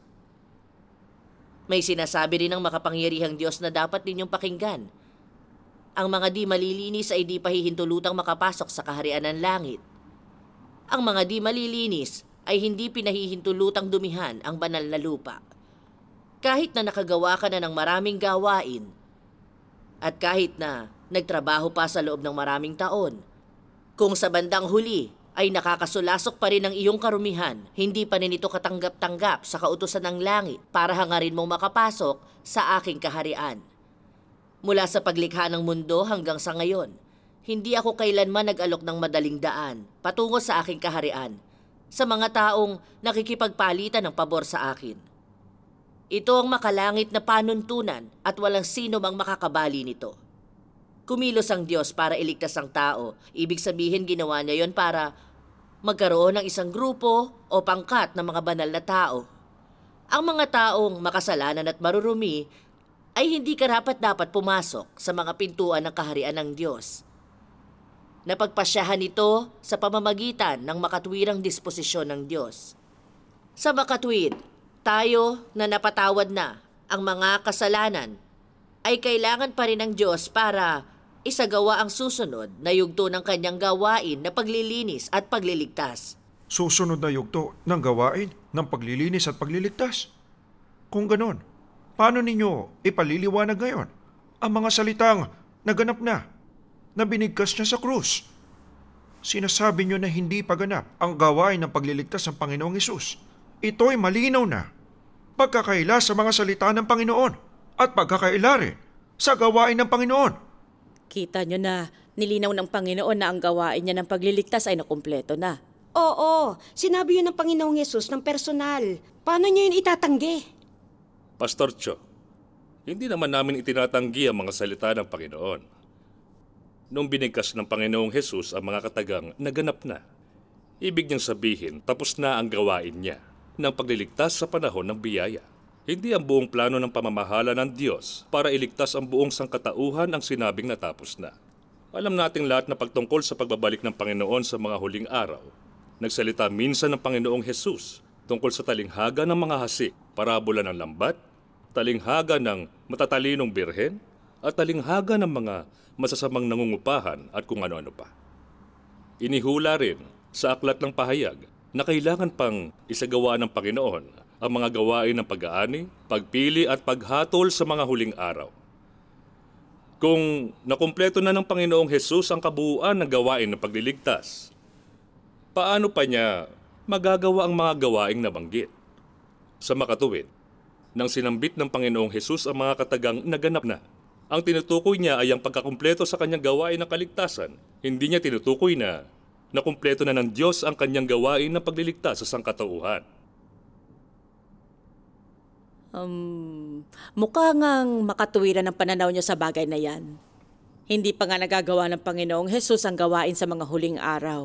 May sinasabi rin ng makapangyarihang Diyos na dapat ninyong pakinggan. Ang mga di malilinis ay di pahihintulutang makapasok sa kaharian ng langit. Ang mga di malilinis ay hindi pinahihintulutang dumihan ang banal na lupa. Kahit na nakagawa ka na ng maraming gawain, at kahit na nagtrabaho pa sa loob ng maraming taon, kung sa bandang huli ay nakakasulasok pa rin ang iyong karumihan, hindi pa rin ito katanggap-tanggap sa kautusan ng langit para hangarin mong makapasok sa aking kaharian. Mula sa paglikha ng mundo hanggang sa ngayon, hindi ako kailanman nag-alok ng madaling daan patungo sa aking kaharian sa mga taong nakikipagpalitan ng pabor sa akin. Ito ang makalangit na panuntunan at walang sino mang makakabali nito. Kumilos ang Diyos para iligtas ang tao. Ibig sabihin ginawa niya yon para magkaroon ng isang grupo o pangkat ng mga banal na tao. Ang mga taong makasalanan at marurumi ay hindi karapat-dapat pumasok sa mga pintuan ng kaharian ng Diyos. Napagpasyahan ito sa pamamagitan ng makatwirang disposisyon ng Diyos. Sa makatwid, tayo na napatawad na ang mga kasalanan ay kailangan pa rin ng Diyos para isagawa ang susunod na yugto ng kanyang gawain na paglilinis at pagliligtas. Susunod na yugto ng gawain ng paglilinis at pagliligtas? Kung ganon, paano ninyo ipaliliwanag ngayon ang mga salitang naganap na binigkas niya sa krus? Sinasabi niyo na hindi paganap ang gawain ng pagliligtas ng Panginoong Hesus. Ito'y malinaw na pagkakaila sa mga salita ng Panginoon at pagkakaila rin sa gawain ng Panginoon. Kita nyo na nilinaw ng Panginoon na ang gawain niya ng pagliligtas ay nakumpleto na. Oo, sinabi yun ng Panginoong Yesus ng personal. Paano niyo yun itatanggi? Pastor Cho, hindi naman namin itinatanggi ang mga salita ng Panginoon. Nung binigkas ng Panginoong Hesus ang mga katagang naganap na, ibig niyang sabihin tapos na ang gawain niya ng pagliligtas sa panahon ng biyaya. Hindi ang buong plano ng pamamahala ng Diyos para iligtas ang buong sangkatauhan ang sinabing natapos na. Alam nating lahat na pagtungkol sa pagbabalik ng Panginoon sa mga huling araw. Nagsalita minsan ng Panginoong Hesus tungkol sa talinghaga ng mga hasik, parabola ng lambat, talinghaga ng matatalinong birhen, at talinghaga ng mga masasamang nangungupahan at kung ano-ano pa. Inihula rin sa aklat ng pahayag na kailangan pang isagawa ng Panginoon ang mga gawain ng pag-aani, pagpili at paghatol sa mga huling araw. Kung nakumpleto na ng Panginoong Hesus ang kabuuan ng gawain ng pagliligtas, paano pa niya magagawa ang mga gawaing nabanggit? Sa makatuwid, nang sinambit ng Panginoong Hesus ang mga katagang naganap na, ang tinutukoy niya ay ang pagkakumpleto sa kanyang gawain ng kaligtasan. Hindi niya tinutukoy na nakumpleto na ng Diyos ang kanyang gawain ng pagliligtas sa sangkatauhan. Mukha ngang makatuwiran ang pananaw niyo sa bagay na yan. Hindi pa nga nagagawa ng Panginoong Hesus ang gawain sa mga huling araw.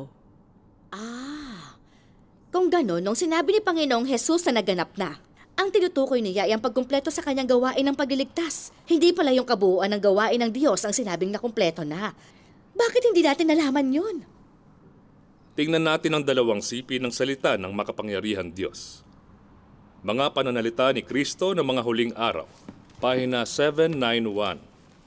Kung gano'n, nung sinabi ni Panginoong Hesus na naganap na, ang tinutukoy niya ay ang pagkumpleto sa kanyang gawain ng pagliligtas. Hindi pala yung kabuuan ng gawain ng Diyos ang sinabing nakumpleto na. Bakit hindi natin nalaman yun? Tingnan natin ang dalawang sipi ng salita ng makapangyarihang Diyos. Mga pananalita ni Kristo ng mga huling araw. Pahina 791.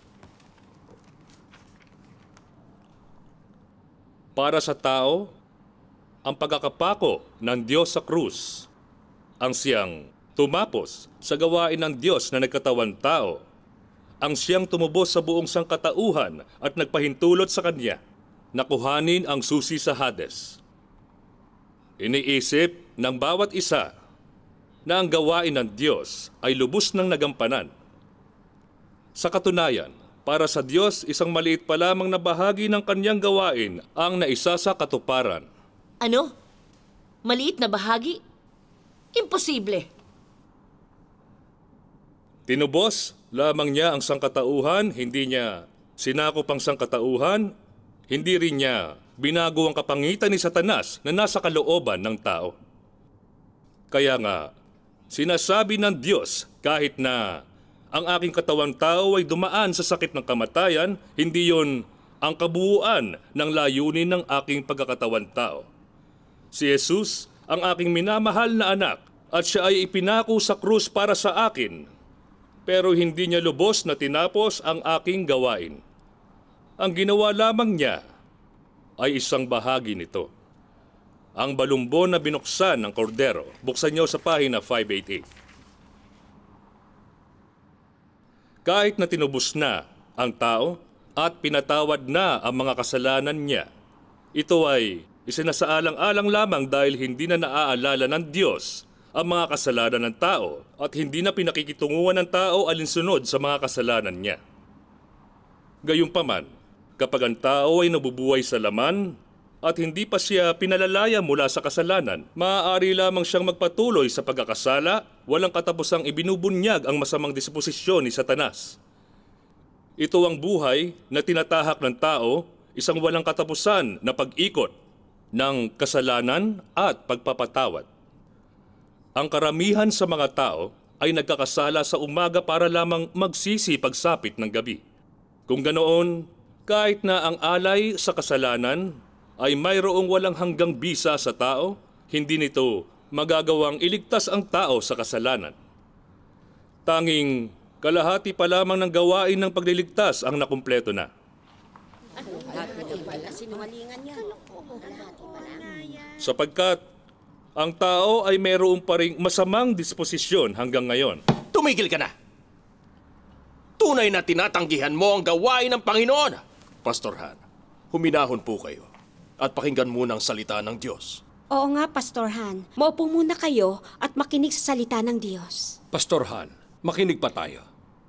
Para sa tao, ang pagkakapako ng Diyos sa krus, ang siyang tumapos sa gawain ng Diyos na nagkatawan tao, ang siyang tumubos sa buong sangkatauhan at nagpahintulot sa Kanya, nakuhanin ang susi sa Hades. Iniisip ng bawat isa na ang gawain ng Diyos ay lubos ng nagampanan. Sa katunayan, para sa Diyos, isang maliit pa lamang na bahagi ng Kanyang gawain ang naisa sa katuparan. Ano? Maliit na bahagi? Imposible. Tinubos lamang niya ang sangkatauhan, hindi niya sinakop ang sangkatauhan, hindi rin niya binago ang kapangitan ni Satanas na nasa kalooban ng tao. Kaya nga, sinasabi ng Diyos kahit na ang aking katawang tao ay dumaan sa sakit ng kamatayan, hindi yon ang kabuuan ng layunin ng aking pagkakatawan tao. Si Jesus, ang aking minamahal na anak, at siya ay ipinako sa krus para sa akin, pero hindi niya lubos na tinapos ang aking gawain. Ang ginawa lamang niya ay isang bahagi nito. Ang balumbon na binuksan ng kordero. Buksan niyo sa pahina 588. Kahit na tinubos na ang tao at pinatawad na ang mga kasalanan niya, ito ay isinasaalang-alang lamang dahil hindi na naaalala ng Diyos ang mga kasalanan ng tao at hindi na pinakikitunguhan ng tao alinsunod sa mga kasalanan niya. Gayunpaman, kapag ang tao ay nabubuhay sa laman at hindi pa siya pinalalaya mula sa kasalanan, maaari lamang siyang magpatuloy sa pagkakasala, walang katapusang ibinubunyag ang masamang disposisyon ni Satanas. Ito ang buhay na tinatahak ng tao, isang walang katapusan na pag-ikot ng kasalanan at pagpapatawad. Ang karamihan sa mga tao ay nagkakasala sa umaga para lamang magsisi pagsapit ng gabi. Kung ganoon, kahit na ang alay sa kasalanan ay mayroong walang hanggang bisa sa tao, hindi nito magagawang iligtas ang tao sa kasalanan. Tanging kalahati pa lamang ng gawain ng pagliligtas ang nakumpleto na. Sapagkat ang tao ay mayroong pa ring masamang disposisyon hanggang ngayon. Tumigil ka na! Tunay na tinatanggihan mo ang gawain ng Panginoon! Pastor Han, huminahon po kayo at pakinggan muna ang salita ng Diyos. Oo nga, Pastor Han. Maupo muna kayo at makinig sa salita ng Diyos. Pastor Han, makinig pa tayo.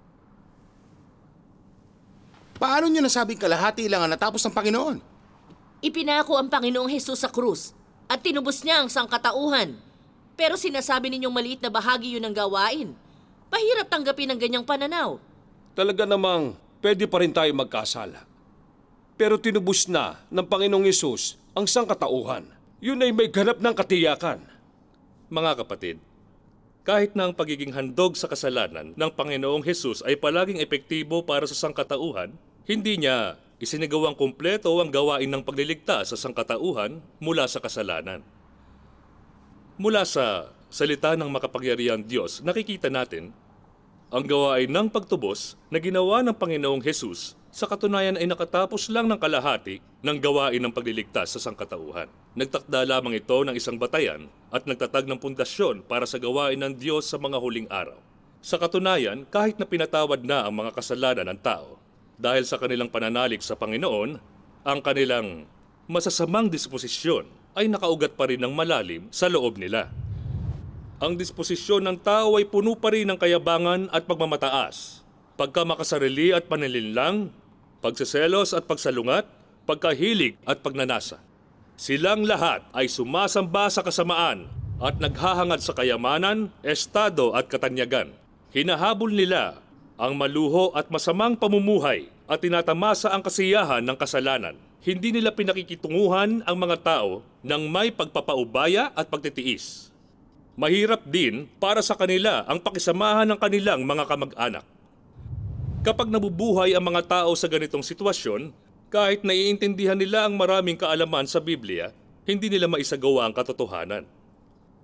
Paano nyo nasabing kalahati lang ang natapos ng Panginoon? Ipinako ang Panginoong Hesus sa krus at tinubos niya ang sangkatauhan. Pero sinasabi ninyong maliit na bahagi yun ng gawain. Pahirap tanggapin ang ganyang pananaw. Talaga namang pwede pa rin tayo magkasala. Pero tinubos na ng Panginoong Hesus ang sangkatauhan. Yun ay may ganap ng katiyakan. Mga kapatid, kahit na ang pagiging handog sa kasalanan ng Panginoong Hesus ay palaging epektibo para sa sangkatauhan, hindi niya isinagawang kumpleto ang gawain ng pagliligtas sa sangkatauhan mula sa kasalanan. Mula sa salita ng makapangyarihang Diyos, nakikita natin ang gawain ng pagtubos na ginawa ng Panginoong Hesus sa katunayan ay nakatapos lang ng kalahati ng gawain ng pagliligtas sa sangkatauhan. Nagtakda lamang ito ng isang batayan at nagtatag ng pundasyon para sa gawain ng Diyos sa mga huling araw. Sa katunayan, kahit na pinatawad na ang mga kasalanan ng tao, dahil sa kanilang pananalig sa Panginoon, ang kanilang masasamang disposisyon ay nakaugat pa rin ng malalim sa loob nila. Ang disposisyon ng tao ay puno pa rin ng kayabangan at pagmamataas, pagkamakasarili at panilinlang, pagseselos at pagsalungat, pagkahilig at pagnanasa. Silang lahat ay sumasamba sa kasamaan at naghahangad sa kayamanan, estado at katanyagan. Hinahabol nila ang maluho at masamang pamumuhay at tinatamasa ang kasiyahan ng kasalanan. Hindi nila pinakikitunguhan ang mga tao ng may pagpapaubaya at pagtitiis. Mahirap din para sa kanila ang pakisamahan ng kanilang mga kamag-anak. Kapag nabubuhay ang mga tao sa ganitong sitwasyon, kahit naiintindihan nila ang maraming kaalaman sa Biblia, hindi nila maisagawa ang katotohanan.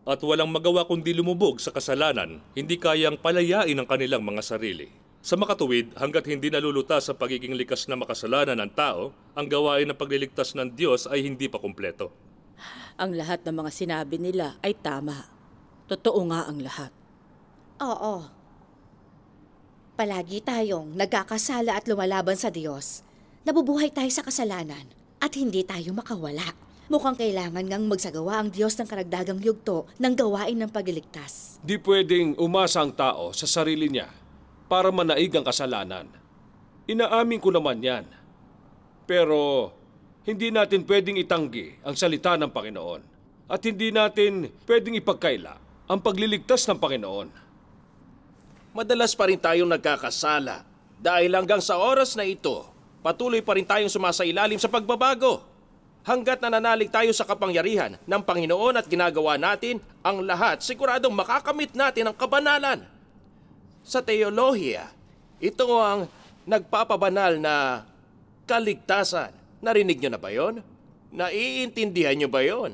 at walang magawa kundi lumubog sa kasalanan, hindi kayang palayain ang kanilang mga sarili. Sa makatuwid, hanggat hindi nalulutas sa pagiging likas na makasalanan ng tao, ang gawain ng pagliligtas ng Diyos ay hindi pa kumpleto. Ang lahat ng mga sinabi nila ay tama. Totoo nga ang lahat. Oo. Palagi tayong nagkakasala at lumalaban sa Diyos. Nabubuhay tayo sa kasalanan at hindi tayo makawala. Mukhang kailangan ngang magsagawa ang Diyos ng karagdagang yugto ng gawain ng pagliligtas. Di pwedeng umasa ang tao sa sarili niya para manaig ang kasalanan. Inaamin ko naman yan. Pero hindi natin pwedeng itanggi ang salita ng Panginoon. At hindi natin pwedeng ipagkaila ang pagliligtas ng Panginoon. Madalas pa rin tayong nagkakasala dahil hanggang sa oras na ito, patuloy pa rin tayong sumasailalim sa pagbabago. Hanggat nananalig tayo sa kapangyarihan ng Panginoon at ginagawa natin ang lahat, siguradong makakamit natin ang kabanalan. Sa teolohiya, ito ang nagpapabanal na kaligtasan. Narinig nyo na ba yon? Naiintindihan nyo ba yon?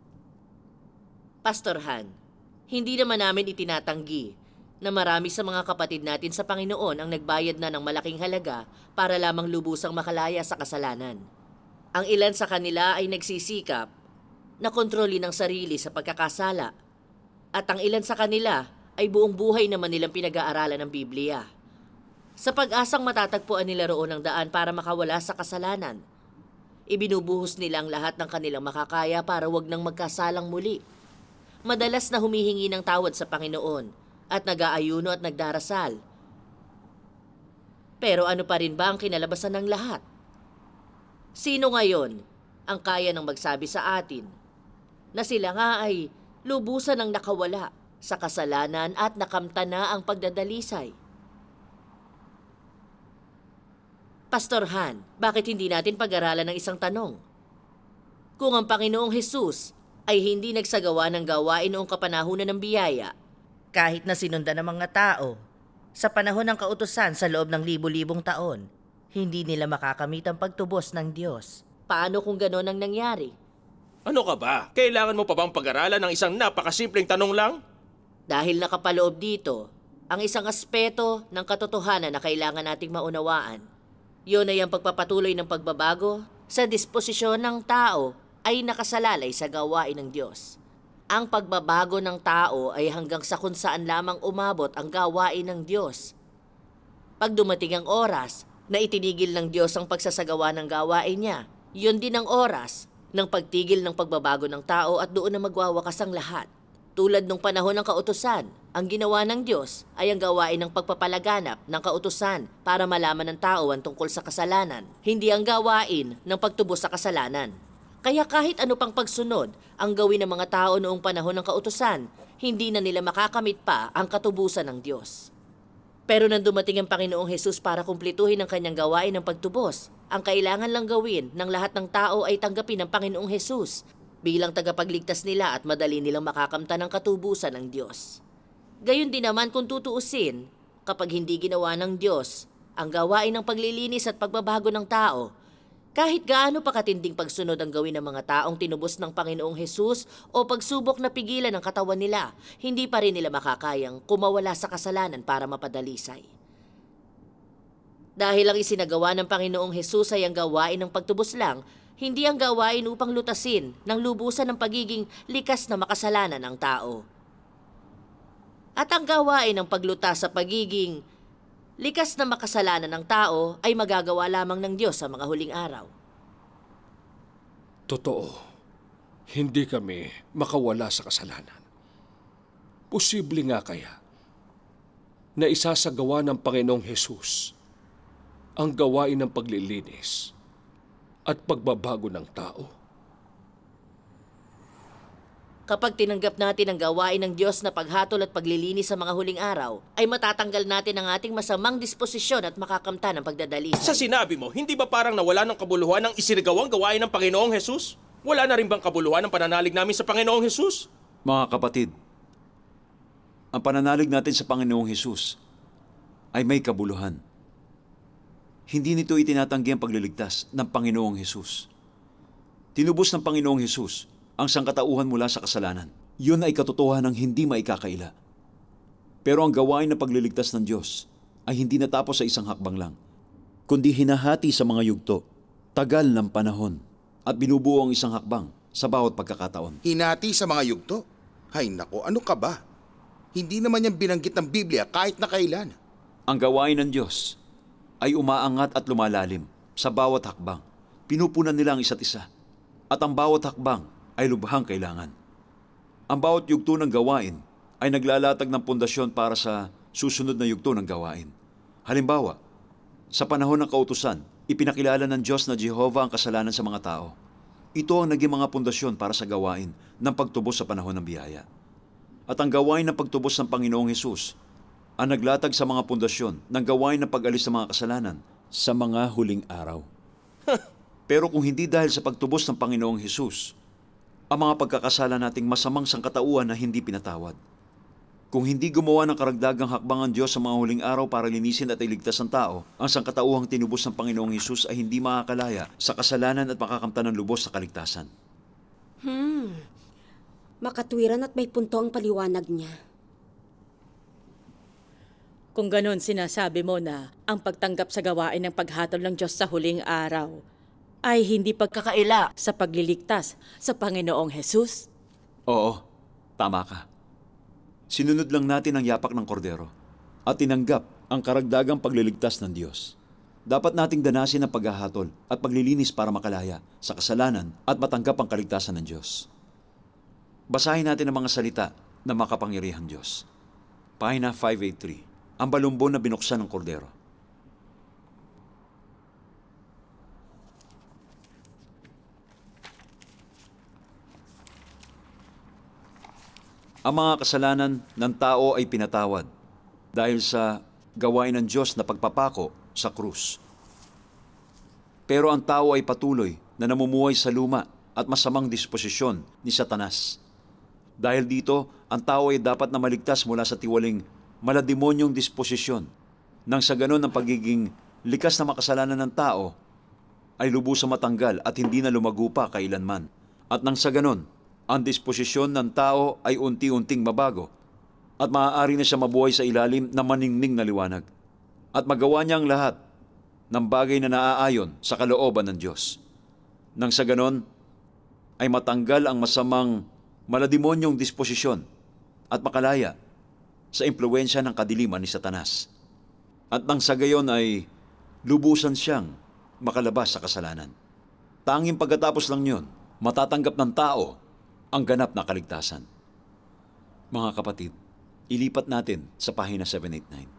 Pastor Han, hindi naman namin itinatanggi na marami sa mga kapatid natin sa Panginoon ang nagbayad na ng malaking halaga para lamang lubusang makalaya sa kasalanan. Ang ilan sa kanila ay nagsisikap na kontrolin ang sarili sa pagkakasala at ang ilan sa kanila ay buong buhay naman nilang pinag-aaralan ng Biblia. Sa pag-asang matatagpuan nila roon ang daan para makawala sa kasalanan, ibinubuhos nila ang lahat ng kanilang makakaya para wag nang magkasalang muli. Madalas na humihingi ng tawad sa Panginoon at nag-aayuno at nagdarasal. Pero ano pa rin ba ang kinalabasan ng lahat? Sino ngayon ang kaya nang magsabi sa atin na sila nga ay lubusan ng nakawala sa kasalanan at nakamta na ang pagdadalisay? Pastor Han, bakit hindi natin pag-aralan ng isang tanong? Kung ang Panginoong Hesus ay hindi nagsagawa ng gawain noong kapanahunan ng biyaya, kahit na sinundan ng mga tao, sa panahon ng kautusan sa loob ng libu-libong taon, hindi nila makakamit ang pagtubos ng Diyos. Paano kung gano'n ang nangyari? Ano ka ba? Kailangan mo pa bang pag-aralan ng isang napakasimpleng tanong lang? Dahil nakapaloob dito, ang isang aspeto ng katotohanan na kailangan nating maunawaan. Yun ay ang pagpapatuloy ng pagbabago sa disposisyon ng tao ay nakasalalay sa gawain ng Diyos. Ang pagbabago ng tao ay hanggang sa kung saan lamang umabot ang gawain ng Diyos. Pag dumating ang oras na itinigil ng Diyos ang pagsasagawa ng gawain niya, yun din ang oras ng pagtigil ng pagbabago ng tao at doon na magwawakas ang lahat. Tulad nung panahon ng kautusan, ang ginawa ng Diyos ay ang gawain ng pagpapalaganap ng kautusan para malaman ng tao ang tungkol sa kasalanan, hindi ang gawain ng pagtubos sa kasalanan. Kaya kahit ano pang pagsunod ang gawin ng mga tao noong panahon ng kautusan, hindi na nila makakamit pa ang katubusan ng Diyos. Pero nang dumating ang Panginoong Hesus para kumplituhin ang kanyang gawain ng pagtubos, ang kailangan lang gawin ng lahat ng tao ay tanggapin ang Panginoong Hesus bilang tagapagligtas nila at madali nilang makakamtan ang katubusan ng Diyos. Gayon din naman kung tutuusin, kapag hindi ginawa ng Diyos ang gawain ng paglilinis at pagbabago ng tao, kahit gaano pa katinding pagsunod ang gawin ng mga taong tinubos ng Panginoong Hesus o pagsubok na pigilan ang katawan nila, hindi pa rin nila makakayang kumawala sa kasalanan para mapadalisay. Dahil ang isinagawa ng Panginoong Hesus ay ang gawain ng pagtubos lang, hindi ang gawain upang lutasin ng lubusan ng pagiging likas na makasalanan ng tao. At ang gawain ng paglutas sa pagiging likas na makasalanan ng tao ay magagawa lamang ng Diyos sa mga huling araw. Totoo, hindi kami makawala sa kasalanan. Posible nga kaya na isasagawa ng Panginoong Hesus ang gawain ng paglilinis at pagbabago ng tao? Kapag tinanggap natin ang gawain ng Diyos na paghatol at paglilinis sa mga huling araw, ay matatanggal natin ang ating masamang disposisyon at makakamtan ng pagdadalisay. Sa sinabi mo, hindi ba parang nawala ng kabuluhan ang isinagawang gawain ng Panginoong Hesus? Wala na rin bang kabuluhan ang pananalig namin sa Panginoong Hesus? Mga kapatid, ang pananalig natin sa Panginoong Hesus ay may kabuluhan. Hindi nito itinatanggi ang pagliligtas ng Panginoong Hesus. Tinubos ng Panginoong Hesus ang sangkatauhan mula sa kasalanan. Yun ay katotohanan ng hindi maikakaila. Pero ang gawain ng pagliligtas ng Diyos ay hindi natapos sa isang hakbang lang, kundi hinahati sa mga yugto, tagal ng panahon, at binubuo ang isang hakbang sa bawat pagkakataon. Hinati sa mga yugto? Hay nako, ano ka ba? Hindi naman yan binanggit ng Biblia kahit na kailan. Ang gawain ng Diyos ay umaangat at lumalalim sa bawat hakbang. Pinupunan nila ang isa't isa. At ang bawat hakbang ay lubhang kailangan. Ang bawat yugto ng gawain ay naglalatag ng pundasyon para sa susunod na yugto ng gawain. Halimbawa, sa panahon ng kautusan, ipinakilala ng Diyos na Jehovah ang kasalanan sa mga tao. Ito ang naging mga pundasyon para sa gawain ng pagtubos sa panahon ng biyaya. At ang gawain ng pagtubos ng Panginoong Hesus ang naglatag sa mga pundasyon ng gawain ng pag-alis ng mga kasalanan sa mga huling araw. Pero kung hindi dahil sa pagtubos ng Panginoong Hesus, ang mga pagkakasala nating masamang sangkatauhan na hindi pinatawad. Kung hindi gumawa ng karagdagang hakbang ang Diyos sa mga huling araw para linisin at iligtas ang tao, ang sangkatauhang tinubos ng Panginoong Hesus ay hindi makakalaya sa kasalanan at makakamtan ng lubos sa kaligtasan. Makatwiran at may punto ang paliwanag niya. Kung ganon sinasabi mo na ang pagtanggap sa gawain ng paghatol ng Diyos sa huling araw ay hindi pagkakaila sa pagliligtas sa Panginoong Hesus? Oo, tama ka. Sinunod lang natin ang yapak ng kordero at tinanggap ang karagdagang pagliligtas ng Diyos. Dapat nating danasin ang paghahatol at paglilinis para makalaya sa kasalanan at matanggap ang kaligtasan ng Diyos. Basahin natin ang mga salita na makapangyarihan Diyos. Pahina 583, ang balumbon na binuksan ng kordero. Ang mga kasalanan ng tao ay pinatawad dahil sa gawain ng Diyos na pagpapako sa krus. Pero ang tao ay patuloy na namumuhay sa luma at masamang disposisyon ni Satanas. Dahil dito, ang tao ay dapat na maligtas mula sa tiwaling malademonyong disposisyon. Nang sa ganon ang pagiging likas na makasalanan ng tao ay lubusang matanggal at hindi na lumago pa kailanman. At nang sa ganon, ang disposisyon ng tao ay unti-unting mabago at maaari na siya mabuhay sa ilalim ng maningning na liwanag at magawa niya ang lahat ng bagay na naaayon sa kalooban ng Diyos. Nang sa ganon, ay matanggal ang masamang malademonyong disposisyon at makalaya sa impluwensya ng kadiliman ni Satanas. At nang sa gayon ay lubusan siyang makalabas sa kasalanan. Tanging pagkatapos lang yun, matatanggap ng tao ang ganap na kaligtasan. Mga kapatid, ilipat natin sa pahina 789.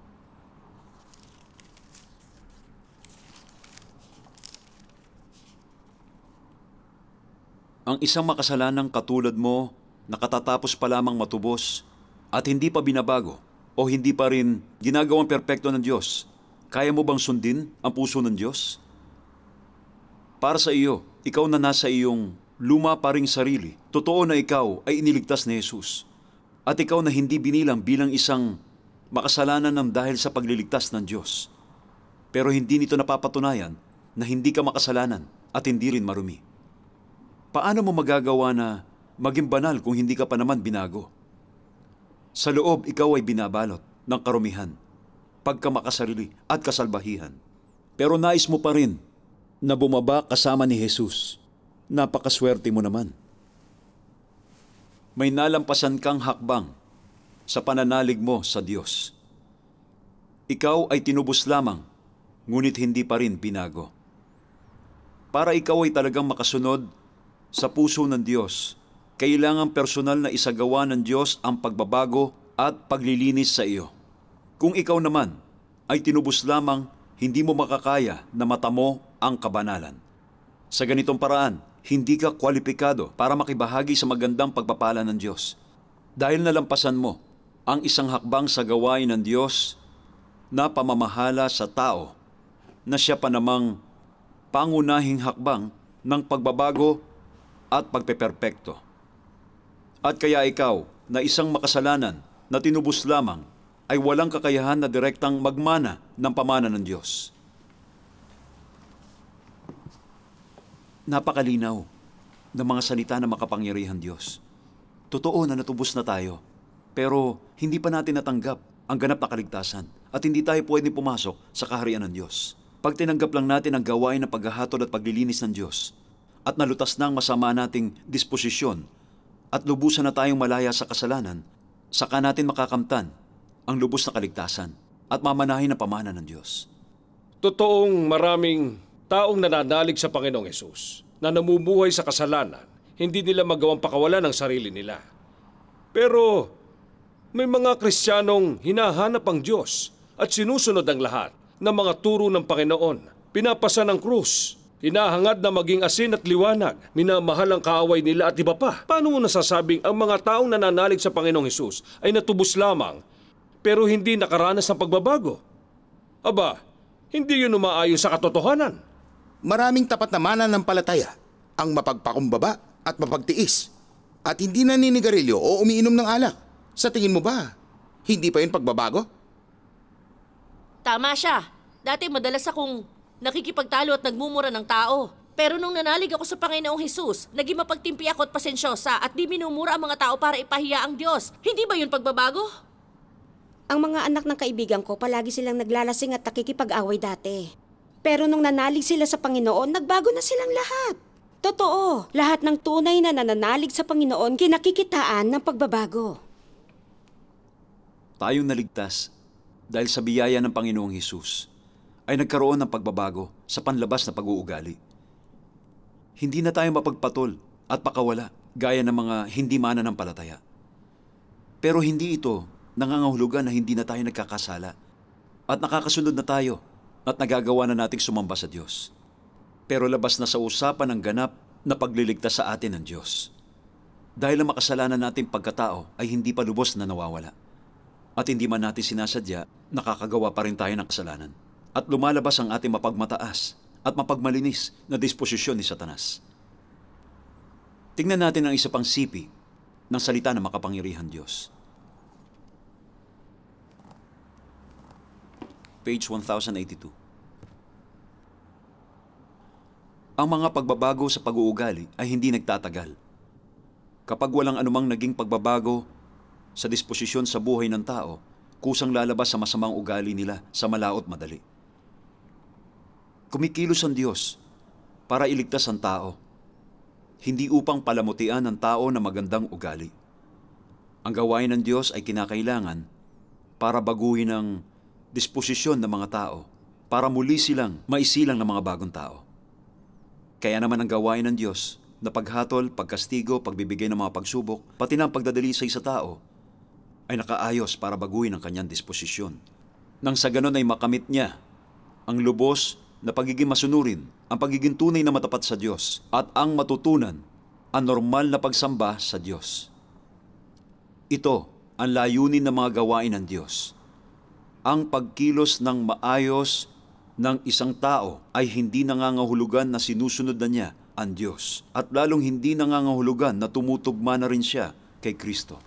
Ang isang makasalanang katulad mo na katatapos pa lamang matubos at hindi pa binabago o hindi pa rin ginagawang perpekto ng Diyos, kaya mo bang sundin ang puso ng Diyos? Para sa iyo, ikaw na nasa iyong luma pa ring sarili, totoo na ikaw ay iniligtas ni Jesus. At ikaw na hindi binilang bilang isang makasalanan ng dahil sa pagliligtas ng Diyos. Pero hindi nito napapatunayan na hindi ka makasalanan at hindi rin marumi. Paano mo magagawa na maging banal kung hindi ka pa naman binago? Sa loob, ikaw ay binabalot ng karumihan, pagkamakasarili at kasalbahihan. Pero nais mo pa rin na bumaba kasama ni Jesus. Napakaswerte mo naman. May nalampasan kang hakbang sa pananalig mo sa Diyos. Ikaw ay tinubos lamang, ngunit hindi pa rin binago. Para ikaw ay talagang makasunod sa puso ng Diyos, kailangang personal na isagawa ng Diyos ang pagbabago at paglilinis sa iyo. Kung ikaw naman ay tinubos lamang, hindi mo makakaya na matamo ang kabanalan. Sa ganitong paraan, hindi ka kwalipikado para makibahagi sa magandang pagpapala ng Diyos. Dahil nalampasan mo ang isang hakbang sa gawain ng Diyos na pamamahala sa tao na siya pa namang pangunahing hakbang ng pagbabago at pagpeperpekto. At kaya ikaw na isang makasalanan na tinubos lamang ay walang kakayahan na direktang magmana ng pamana ng Diyos. Napakalinaw ng mga salita ng makapangyarihan Diyos. Totoo na natubos na tayo, pero hindi pa natin natanggap ang ganap na kaligtasan at hindi tayo pwedeng pumasok sa kaharian ng Diyos. Pag tinanggap lang natin ang gawain ng paghahatol at paglilinis ng Diyos at nalutas na ang masama nating disposisyon at lubusan na tayong malaya sa kasalanan, saka natin makakamtan ang lubos na kaligtasan at mamanahin ang pamana ng Diyos. Totoong maraming taong nananalig sa Panginoong Hesus na namumuhay sa kasalanan, hindi nila magawang pakawalan ang sarili nila. Pero may mga Kristiyanong hinahanap ang Diyos at sinusunod ang lahat ng mga turo ng Panginoon. Pinapasa ng krus, hinahangad na maging asin at liwanag, minamahal ang kaaway nila at iba pa. Paano mo nasasabing ang mga taong nananalig sa Panginoong Hesus ay natubos lamang pero hindi nakaranas ng pagbabago? Aba, hindi yun umaayon sa katotohanan. Maraming tapat na mananampalataya ang mapagpakumbaba at mapagtiis at hindi naninigarilyo o umiinom ng alak. Sa tingin mo ba, hindi pa yun pagbabago? Tama siya. Dati madalas akong nakikipagtalo at nagmumura ng tao. Pero nung nanalig ako sa Panginoong Hesus, naging mapagtimpi ako at pasensyosa at di minumura ang mga tao para ipahiya ang Diyos. Hindi ba yun pagbabago? Ang mga anak ng kaibigan ko, palagi silang naglalasing at nakikipag-away dati. Pero nung nanalig sila sa Panginoon, nagbago na silang lahat. Totoo, lahat ng tunay na nananalig sa Panginoon kinakikitaan ng pagbabago. Tayong naligtas dahil sa biyaya ng Panginoong Hesus ay nagkaroon ng pagbabago sa panlabas na pag-uugali. Hindi na tayo mapagpatol at pakawala gaya ng mga hindi mananampalataya. Pero hindi ito nangangahulugan na hindi na tayo nagkakasala at nakakasunod na tayo at nagagawa na nating sumamba sa Diyos. Pero labas na sa usapan ng ganap na pagliligtas sa atin ng Diyos. Dahil ang makasalanan nating pagkatao ay hindi pa lubos na nawawala. At hindi man natin sinasadya, nakakagawa pa rin tayo ng kasalanan. At lumalabas ang ating mapagmataas at mapagmalinis na disposisyon ni Satanas. Tingnan natin ang isa pang sipi ng salita ng makapangyarihan Diyos. Page 1082. Ang mga pagbabago sa pag-uugali ay hindi nagtatagal. Kapag walang anumang naging pagbabago sa disposisyon sa buhay ng tao, kusang lalabas sa masamang ugali nila sa malaot madali. Kumikilos ang Diyos para iligtas ang tao, hindi upang palamutian ang tao na magandang ugali. Ang gawain ng Diyos ay kinakailangan para baguhin ang disposisyon ng mga tao, para muli silang maisilang ng mga bagong tao. Kaya naman ang gawain ng Diyos na paghatol, pagkastigo, pagbibigay ng mga pagsubok, pati na ang pagdadalisay sa tao, ay nakaayos para baguhin ang kanyang disposisyon. Nang sa ganon ay makamit niya ang lubos na pagiging masunurin, ang pagiging tunay na matapat sa Diyos, at ang matutunan ang normal na pagsamba sa Diyos. Ito ang layunin ng mga gawain ng Diyos. Ang pagkilos ng maayos ng isang tao ay hindi nangangahulugan na sinusunod na niya ang Diyos at lalong hindi nangangahulugan na tumutugma na rin siya kay Kristo.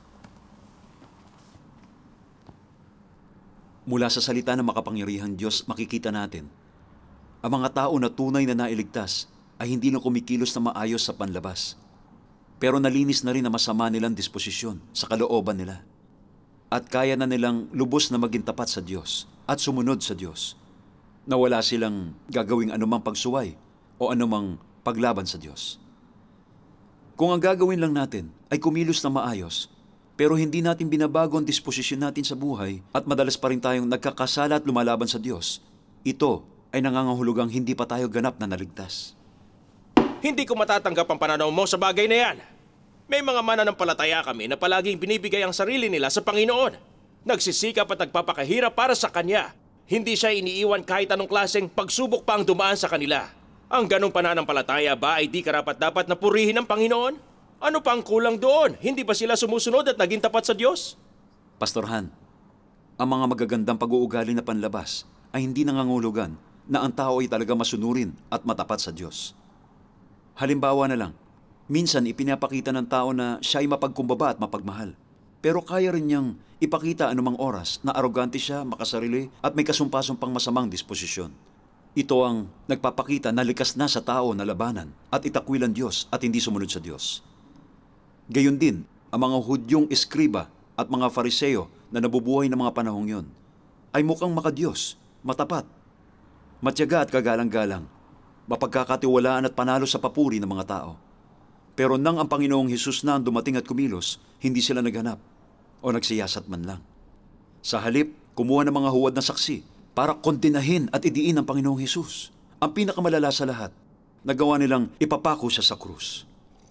Mula sa salita ng makapangyarihang Diyos, makikita natin ang mga tao na tunay na nailigtas ay hindi na kumikilos na maayos sa panlabas, pero nalinis na rin ang masama nilang disposisyon sa kalooban nila at kaya na nilang lubos na maging tapat sa Diyos at sumunod sa Diyos, na wala silang gagawing anumang pagsuway o anumang paglaban sa Diyos. Kung ang gagawin lang natin ay kumilos na maayos, pero hindi natin binabago ang disposisyon natin sa buhay at madalas pa rin tayong nagkakasala at lumalaban sa Diyos, ito ay nangangahulugang hindi pa tayo ganap na naligtas. Hindi ko matatanggap ang pananaw mo sa bagay na yan. May mga mananampalataya kami na palaging binibigay ang sarili nila sa Panginoon. Nagsisikap at nagpapakahirap para sa Kanya. Hindi siya iniiwan kahit anong klaseng pagsubok pa ang dumaan sa kanila. Ang ganong pananampalataya ba ay di karapat-dapat na purihin ng Panginoon? Ano pa ang kulang doon? Hindi ba sila sumusunod at naging tapat sa Diyos? Pastor Han, ang mga magagandang pag-uugali na panlabas ay hindi nangangahulugan na ang tao ay talaga masunurin at matapat sa Diyos. Halimbawa na lang, minsan ipinapakita ng tao na siya ay mapagkumbaba at mapagmahal. Pero kaya rin niyang ipakita anumang oras na arogante siya, makasarili at may kasumpasumpang masamang disposisyon. Ito ang nagpapakita na likas na sa tao na labanan at itakwil ang Diyos at hindi sumunod sa Diyos. Gayon din, ang mga Hudyong eskriba at mga Fariseo na nabubuhay ng mga panahong yon ay mukhang makadiyos, matapat, matyaga at kagalang-galang, mapagkakatiwalaan at panalo sa papuri ng mga tao. Pero nang ang Panginoong Hesus na ang dumating at kumilos, hindi sila naghanap o nagsiyasat man lang. Sa halip, kumuha ng mga huwad na saksi para kondenahin at idiin ang Panginoong Hesus. Ang pinakamalala sa lahat, nagawa nilang ipapako siya sa krus.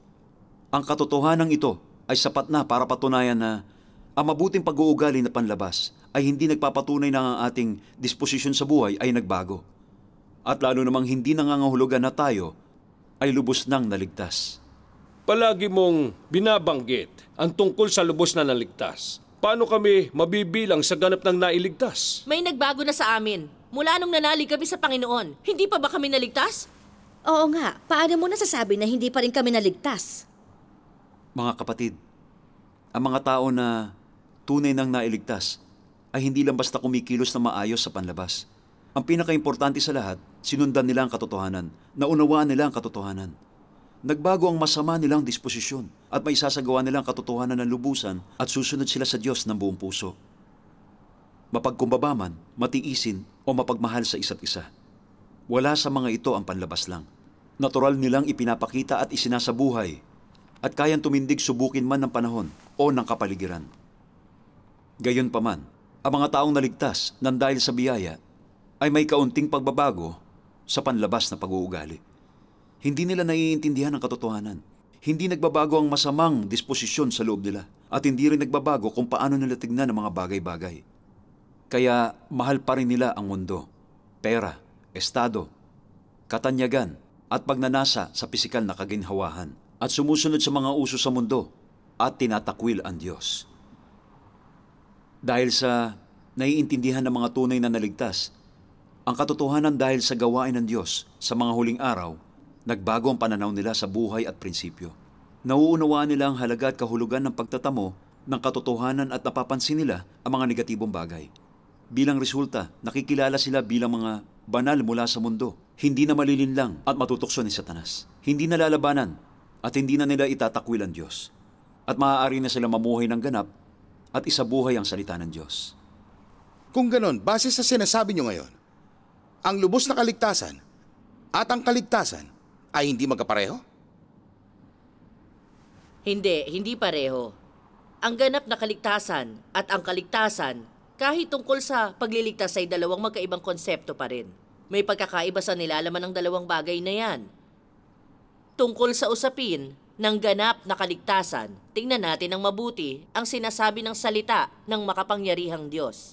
Ang katotohanan ito ay sapat na para patunayan na ang mabuting pag-uugali na panlabas ay hindi nagpapatunay na ang ating disposisyon sa buhay ay nagbago. At lalo namang hindi nangangahulugan na tayo ay lubos nang naligtas. Palagi mong binabanggit ang tungkol sa lubos na naligtas. Paano kami mabibilang sa ganap ng nailigtas? May nagbago na sa amin. Mula nung nanalig kami sa Panginoon, hindi pa ba kami naligtas? Oo nga, paano mo nasasabi na hindi pa rin kami naligtas? Mga kapatid, ang mga tao na tunay nang nailigtas ay hindi lang basta kumikilos na maayos sa panlabas. Ang pinakaimportante sa lahat, sinundan nila ang katotohanan, naunawaan nila ang katotohanan. Nagbago ang masama nilang disposisyon at may sasagawa nilang katotohanan ng lubusan at susunod sila sa Diyos ng buong puso. Mapagkumbaba man, matiisin o mapagmahal sa isa't isa. Wala sa mga ito ang panlabas lang. Natural nilang ipinapakita at isinasabuhay at kayang tumindig subukin man ng panahon o ng kapaligiran. Gayunpaman, ang mga taong naligtas nang dahil sa biyaya ay may kaunting pagbabago sa panlabas na pag-uugali. Hindi nila naiintindihan ang katotohanan. Hindi nagbabago ang masamang disposisyon sa loob nila at hindi rin nagbabago kung paano nila tignan ang mga bagay-bagay. Kaya mahal pa rin nila ang mundo, pera, estado, katanyagan at pagnanasa sa pisikal na kaginhawahan at sumusunod sa mga uso sa mundo at tinatakwil ang Diyos. Dahil sa naiintindihan ng mga tunay na naligtas, ang katotohanan dahil sa gawain ng Diyos sa mga huling araw, nagbago ang pananaw nila sa buhay at prinsipyo. Nauunawaan nila ang halaga at kahulugan ng pagtatamo ng katotohanan at napapansin nila ang mga negatibong bagay. Bilang resulta, nakikilala sila bilang mga banal mula sa mundo, hindi na malilinlang at matutukso ni Satanas. Hindi na lalabanan at hindi na nila itatakwil ang Diyos. At maaari na sila mamuhay ng ganap at isabuhay ang salita ng Diyos. Kung ganon, base sa sinasabi nyo ngayon, ang lubos na kaligtasan at ang kaligtasan ay hindi magkapareho? Hindi pareho. Ang ganap na kaligtasan at ang kaligtasan, kahit tungkol sa pagliligtas ay dalawang magkaibang konsepto pa rin. May pagkakaiba sa nilalaman ng dalawang bagay na yan. Tungkol sa usapin ng ganap na kaligtasan, tingnan natin ng mabuti ang sinasabi ng salita ng makapangyarihang Diyos.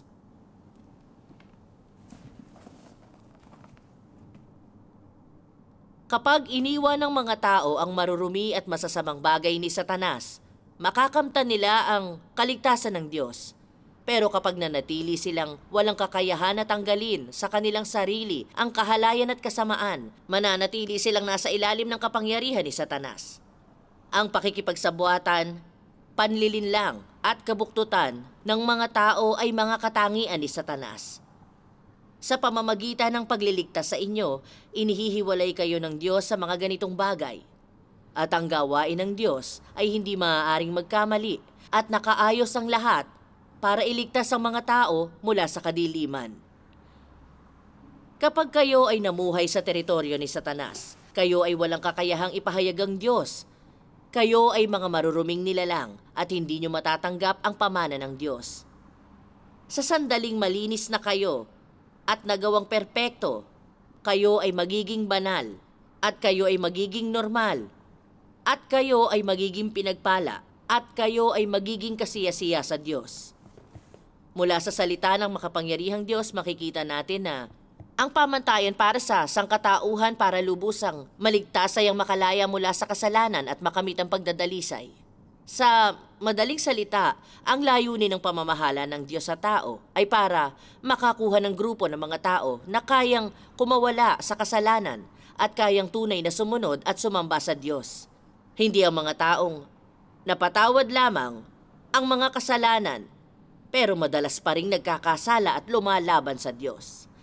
Kapag iniwan ng mga tao ang marurumi at masasamang bagay ni Satanas, makakamtan nila ang kaligtasan ng Diyos. Pero kapag nanatili silang walang kakayahan na tanggalin sa kanilang sarili ang kahalayan at kasamaan, mananatili silang nasa ilalim ng kapangyarihan ni Satanas. Ang pakikipagsabuatan, panlilinlang at kabuktutan ng mga tao ay mga katangian ni Satanas. Sa pamamagitan ng pagliligtas sa inyo, inihihiwalay kayo ng Diyos sa mga ganitong bagay. At ang gawain ng Diyos ay hindi maaaring magkamali at nakaayos ang lahat para iligtas ang mga tao mula sa kadiliman. Kapag kayo ay namuhay sa teritoryo ni Satanas, kayo ay walang kakayahang ipahayag ang Diyos. Kayo ay mga maruruming nilalang at hindi nyo matatanggap ang pamana ng Diyos. Sa sandaling malinis na kayo at nagawang perpekto, kayo ay magiging banal, at kayo ay magiging normal, at kayo ay magiging pinagpala, at kayo ay magiging kasiyasiya sa Diyos. Mula sa salita ng makapangyarihang Diyos, makikita natin na ang pamantayan para sa sangkatauhan para lubusang maligtas ay ang makalaya mula sa kasalanan at makamit ang pagdadalisay. Sa madaling salita, ang layunin ng pamamahala ng Diyos sa tao ay para makakuha ng grupo ng mga tao na kayang kumawala sa kasalanan at kayang tunay na sumunod at sumamba sa Diyos. Hindi ang mga taong napatawad lamang ang mga kasalanan, pero madalas pa ring nagkakasala at lumalaban sa Diyos.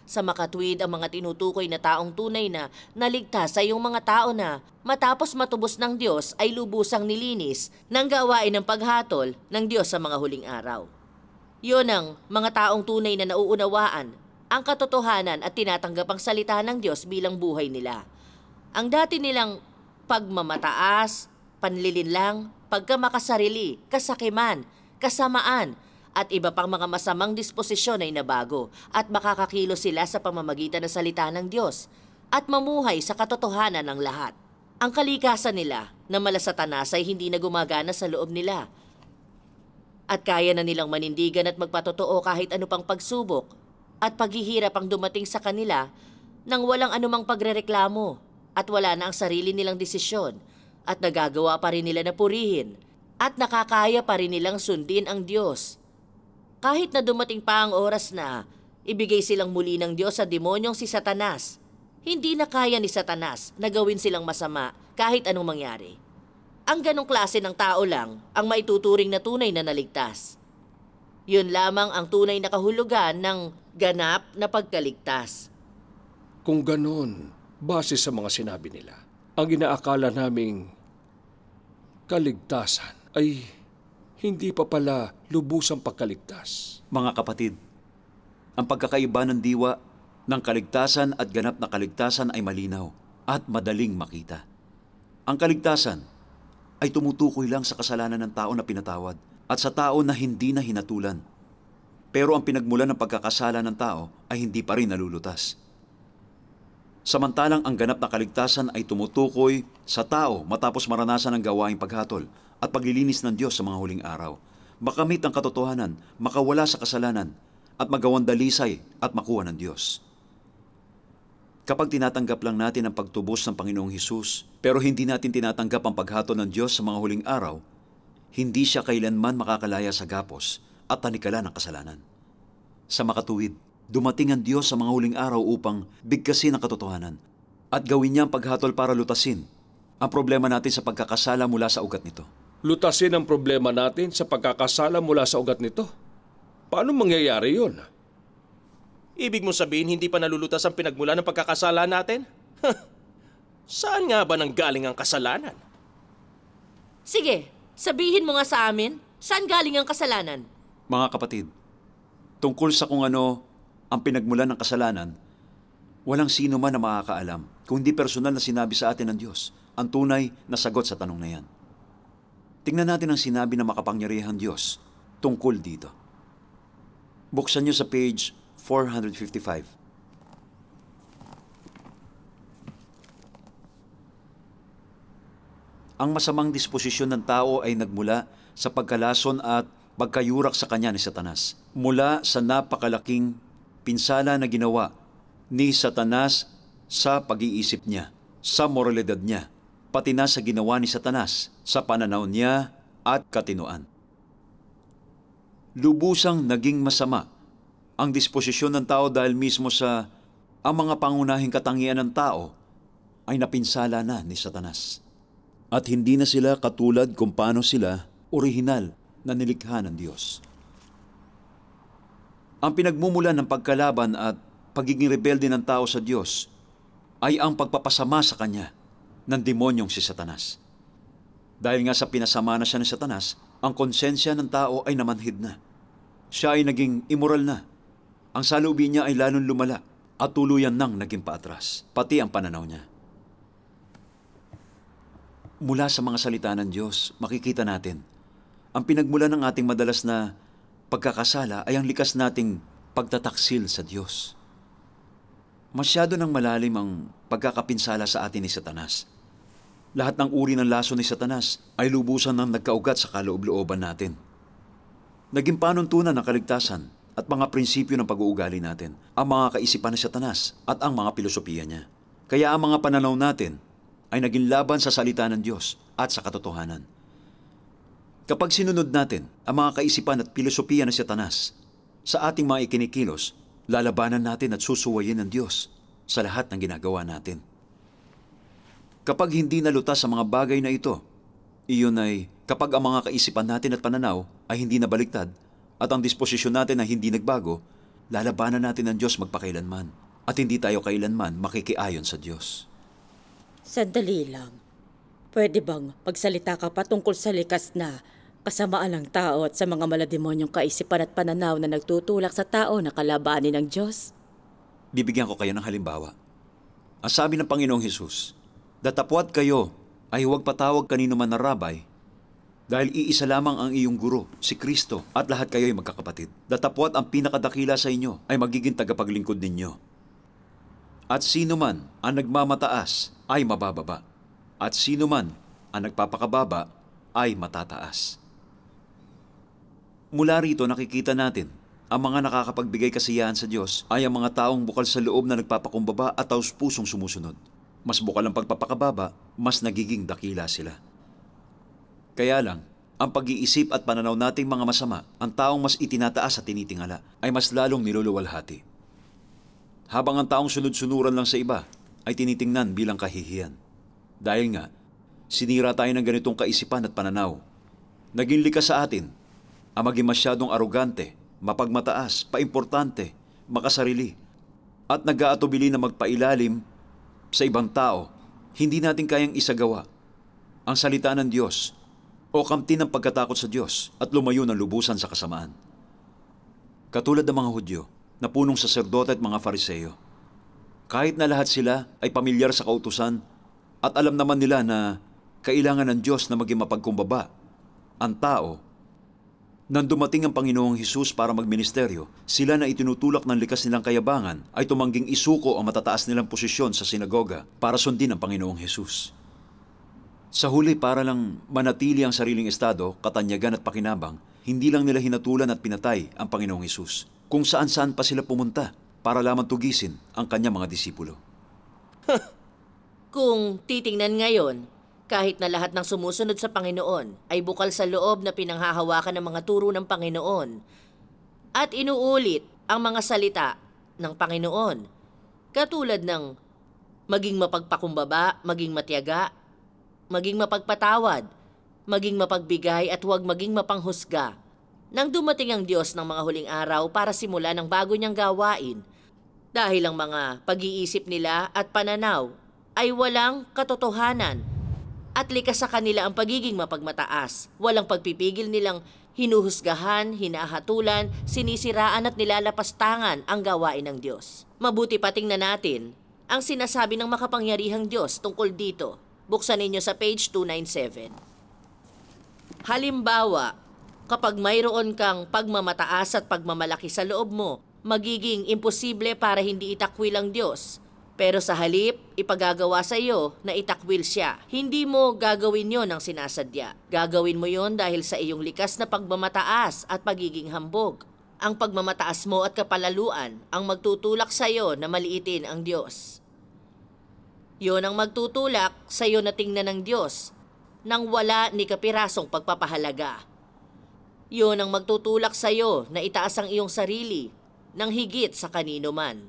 Sa makatwid ang mga tinutukoy na taong tunay na naligtas ay yung mga tao na matapos matubos ng Diyos ay lubusang nilinis ng gawain ng paghatol ng Diyos sa mga huling araw. Yun ang mga taong tunay na nauunawaan ang katotohanan at tinatanggap ang salita ng Diyos bilang buhay nila. Ang dati nilang pagmamataas, panlilinlang, pagkamakasarili, kasakiman, kasamaan, at iba pang mga masamang disposisyon ay nabago at makakakilo sila sa pamamagitan ng salita ng Diyos at mamuhay sa katotohanan ng lahat. Ang kalikasan nila na mala Satanas ay hindi na gumagana sa loob nila at kaya na nilang manindigan at magpatotoo kahit ano pang pagsubok at paghihirap ang dumating sa kanila nang walang anumang pagrereklamo at wala na ang sarili nilang desisyon at nagagawa pa rin nila na purihin at nakakaya pa rin nilang sundin ang Diyos. Kahit na dumating pa ang oras na ibigay silang muli ng Diyos sa demonyong si Satanas, hindi na kaya ni Satanas na gawin silang masama kahit anong mangyari. Ang ganong klase ng tao lang ang maituturing na tunay na naligtas. Yun lamang ang tunay na kahulugan ng ganap na pagkaligtas. Kung ganon, base sa mga sinabi nila, ang inaakala naming kaligtasan ay hindi pa pala lubusang pagkaligtas. Mga kapatid, ang pagkakaiba ng diwa ng kaligtasan at ganap na kaligtasan ay malinaw at madaling makita. Ang kaligtasan ay tumutukoy lang sa kasalanan ng tao na pinatawad at sa tao na hindi na hinatulan. Pero ang pinagmulan ng pagkakasala ng tao ay hindi pa rin nalulutas. Samantalang ang ganap na kaligtasan ay tumutukoy sa tao matapos maranasan ang gawaing paghatol at paglilinis ng Diyos sa mga huling araw, makamit ang katotohanan, makawala sa kasalanan, at magawang dalisay at makuha ng Diyos. Kapag tinatanggap lang natin ang pagtubos ng Panginoong Hesus, pero hindi natin tinatanggap ang paghatol ng Diyos sa mga huling araw, hindi siya kailanman makakalaya sa gapos at tanikala ng kasalanan. Sa makatuwid, dumating ang Diyos sa mga huling araw upang bigkasin ang katotohanan at gawin niya ang paghatol para lutasin ang problema natin sa pagkakasala mula sa ugat nito. Lutasin ang problema natin sa pagkakasala mula sa ugat nito? Paano mangyayari yun? Ibig mo sabihin hindi pa nalulutas ang pinagmula ng pagkakasala natin? Saan nga ba nanggaling ang kasalanan? Sige, sabihin mo nga sa amin, saan galing ang kasalanan? Mga kapatid, tungkol sa kung ano ang pinagmulan ng kasalanan, walang sino man na makakaalam kung hindi personal na sinabi sa atin ng Diyos ang tunay na sagot sa tanong na yan. Tingnan natin ang sinabi ng makapangyarihang Diyos tungkol dito. Buksan niyo sa page 455. Ang masamang disposisyon ng tao ay nagmula sa pagkalason at pagkayurak sa kanya ni Satanas. Mula sa napakalaking pinsala na ginawa ni Satanas sa pag-iisip niya, sa moralidad niya, pati na sa ginawa ni Satanas sa pananaw niya at katinoan. Lubusang naging masama ang disposisyon ng tao dahil mismo sa ang mga pangunahing katangian ng tao ay napinsala na ni Satanas. At hindi na sila katulad kung paano sila orihinal na nilikha ng Diyos. Ang pinagmumulan ng pagkalaban at pagiging rebelde ng tao sa Diyos ay ang pagpapasama sa kanya ng demonyong si Satanas. Dahil nga sa pinasama na siya ni Satanas, ang konsensya ng tao ay namanhid na. Siya ay naging immoral na. Ang saloobin niya ay lalong lumala at tuluyan nang naging paatras, pati ang pananaw niya. Mula sa mga salita ng Diyos, makikita natin, ang pinagmulan ng ating madalas na pagkakasala ay ang likas nating pagtataksil sa Diyos. Masyado nang malalim ang pagkakapinsala sa atin ni Satanas. Lahat ng uri ng laso ni Satanas ay lubusan ng nagkaugat sa kaloob-looban natin. Naging panuntunan ng kaligtasan at mga prinsipyo ng pag-uugali natin, ang mga kaisipan ni Satanas at ang mga pilosopiya niya. Kaya ang mga pananaw natin ay naging laban sa salita ng Diyos at sa katotohanan. Kapag sinunod natin ang mga kaisipan at pilosopiya ni Satanas sa ating mga ikinikilos, lalabanan natin at susuwayin ng Diyos sa lahat ng ginagawa natin. Kapag hindi nalutas sa mga bagay na ito, iyon ay kapag ang mga kaisipan natin at pananaw ay hindi nabaliktad at ang disposisyon natin ay hindi nagbago, lalabanan natin ang Diyos magpakailanman at hindi tayo kailanman makikiayon sa Diyos. Sandali lang. Pwede bang pagsalita ka pa tungkol sa likas na kasamaan ng tao at sa mga malademonyong kaisipan at pananaw na nagtutulak sa tao na kalabanin ng Diyos? Bibigyan ko kayo ng halimbawa. Ang sabi ng Panginoong Hesus, "Datapwat kayo ay huwag patawag kanino man na rabay, dahil iisa lamang ang iyong guro, si Kristo, at lahat kayo ay magkakapatid. Datapwat ang pinakadakila sa inyo ay magiging tagapaglingkod ninyo. At sino man ang nagmamataas ay mabababa, at sino man ang nagpapakababa ay matataas." Mula rito nakikita natin, ang mga nakakapagbigay kasiyahan sa Diyos ay ang mga taong bukal sa loob na nagpapakumbaba at taus-pusong sumusunod. Mas bukal ang pagpapakababa, mas nagiging dakila sila. Kaya lang, ang pag-iisip at pananaw nating mga masama, ang taong mas itinataas at tinitingala, ay mas lalong niluluwalhati. Habang ang taong sunod-sunuran lang sa iba, ay tinitingnan bilang kahihiyan. Dahil nga, sinira tayo ng ganitong kaisipan at pananaw. Naging likas sa atin ang maging masyadong arogante, mapagmataas, paimportante, makasarili, at nag-aatubili na magpailalim sa ibang tao. Hindi natin kayang isagawa ang salita ng Diyos o kamtin ng pagkatakot sa Diyos at lumayo ng lubusan sa kasamaan. Katulad ng mga Hudyo na punong saserdote at mga Fariseo, kahit na lahat sila ay pamilyar sa kautusan at alam naman nila na kailangan ng Diyos na maging mapagkumbaba ang tao, nang dumating ang Panginoong Hesus para magministeryo, sila na itinutulak ng likas nilang kayabangan ay tumangging isuko ang matataas nilang posisyon sa sinagoga para sundin ang Panginoong Hesus. Sa huli, para lang manatili ang sariling estado, katanyagan at pakinabang, hindi lang nila hinatulan at pinatay ang Panginoong Hesus, kung saan-saan pa sila pumunta para lamang tugisin ang kanyang mga disipulo. Kung titingnan ngayon, kahit na lahat ng sumusunod sa Panginoon ay bukal sa loob na pinanghahawakan ng mga turo ng Panginoon at inuulit ang mga salita ng Panginoon, katulad ng maging mapagpakumbaba, maging matiyaga, maging mapagpatawad, maging mapagbigay at huwag maging mapanghusga. Nang dumating ang Diyos ng mga huling araw para simulan ang bago niyang gawain, dahil ang mga pag-iisip nila at pananaw ay walang katotohanan, at likas sa kanila ang pagiging mapagmataas. Walang pagpipigil nilang hinuhusgahan, hinahatulan, sinisiraan at nilalapastangan ang gawain ng Diyos. Mabuti pa tingnan natin ang sinasabi ng makapangyarihang Diyos tungkol dito. Buksan ninyo sa page 297. Halimbawa, kapag mayroon kang pagmamataas at pagmamalaki sa loob mo, magiging imposible para hindi itakwil ang Diyos. Pero sa halip, ipagagawa sa iyo na itakwil siya. Hindi mo gagawin yon ng sinasadya. Gagawin mo yon dahil sa iyong likas na pagmamataas at pagiging hambog. Ang pagmamataas mo at kapalaluan ang magtutulak sa iyo na maliitin ang Diyos. Yon ang magtutulak sa iyo na tingnan ng Diyos nang wala ni kapirasong pagpapahalaga. Yon ang magtutulak sa iyo na itaas ang iyong sarili nang higit sa kanino man.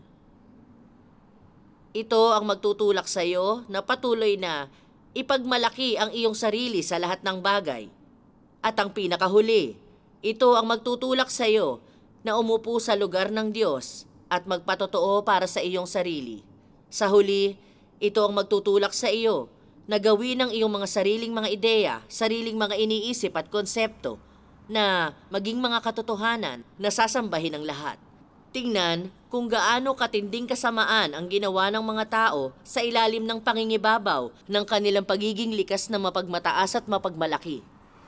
Ito ang magtutulak sa iyo na patuloy na ipagmalaki ang iyong sarili sa lahat ng bagay. At ang pinakahuli, ito ang magtutulak sa iyo na umupo sa lugar ng Diyos at magpatotoo para sa iyong sarili. Sa huli, ito ang magtutulak sa iyo na gawin ang iyong mga sariling mga ideya, sariling mga iniisip at konsepto na maging mga katotohanan na sasambahin ng lahat. Tingnan kung gaano katinding kasamaan ang ginawa ng mga tao sa ilalim ng pangingibabaw ng kanilang pagiging likas na mapagmataas at mapagmalaki.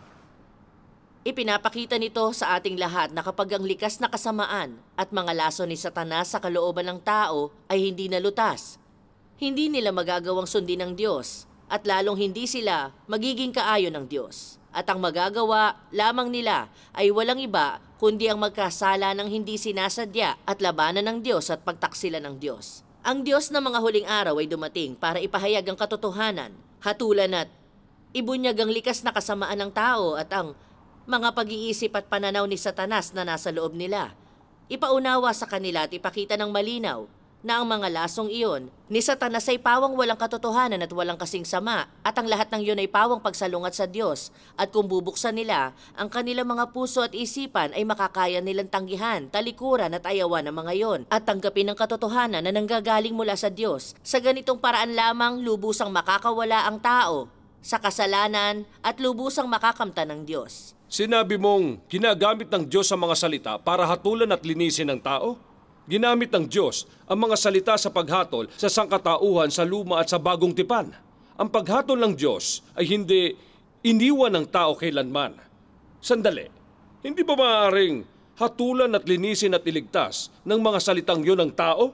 Ipinapakita nito sa ating lahat na kapag ang likas na kasamaan at mga laso ni Satanas sa kalooban ng tao ay hindi nalutas, hindi nila magagawang sundin ng Diyos at lalong hindi sila magiging kaayon ng Diyos. At ang magagawa lamang nila ay walang iba kundi ang magkasala ng hindi sinasadya at labanan ng Diyos at pagtaksila ng Diyos. Ang Diyos ng mga huling araw ay dumating para ipahayag ang katotohanan, hatulan at ibunyag ang likas na kasamaan ng tao at ang mga pag-iisip at pananaw ni Satanas na nasa loob nila. Ipaunawa sa kanila at ipakita ng malinaw na ang mga lasong iyon ni Satanas ay pawang walang katotohanan at walang kasing sama at ang lahat ng iyon ay pawang pagsalungat sa Diyos at kung bubuksan nila, ang kanilang mga puso at isipan ay makakaya nilang tanggihan, talikuran at ayawan ng mga iyon at tanggapin ang katotohanan na nanggagaling mula sa Diyos. Sa ganitong paraan lamang lubusang makakawala ang tao sa kasalanan at lubusang makakamtan ng Diyos. Sinabi mong ginagamit ng Diyos ang mga salita para hatulan at linisin ng tao? Ginamit ng Diyos ang mga salita sa paghatol sa sangkatauhan sa luma at sa bagong tipan. Ang paghatol ng Diyos ay hindi iniwan ng tao kailanman. Sandali, hindi ba maaaring hatulan at linisin at iligtas ng mga salitang yun ng tao?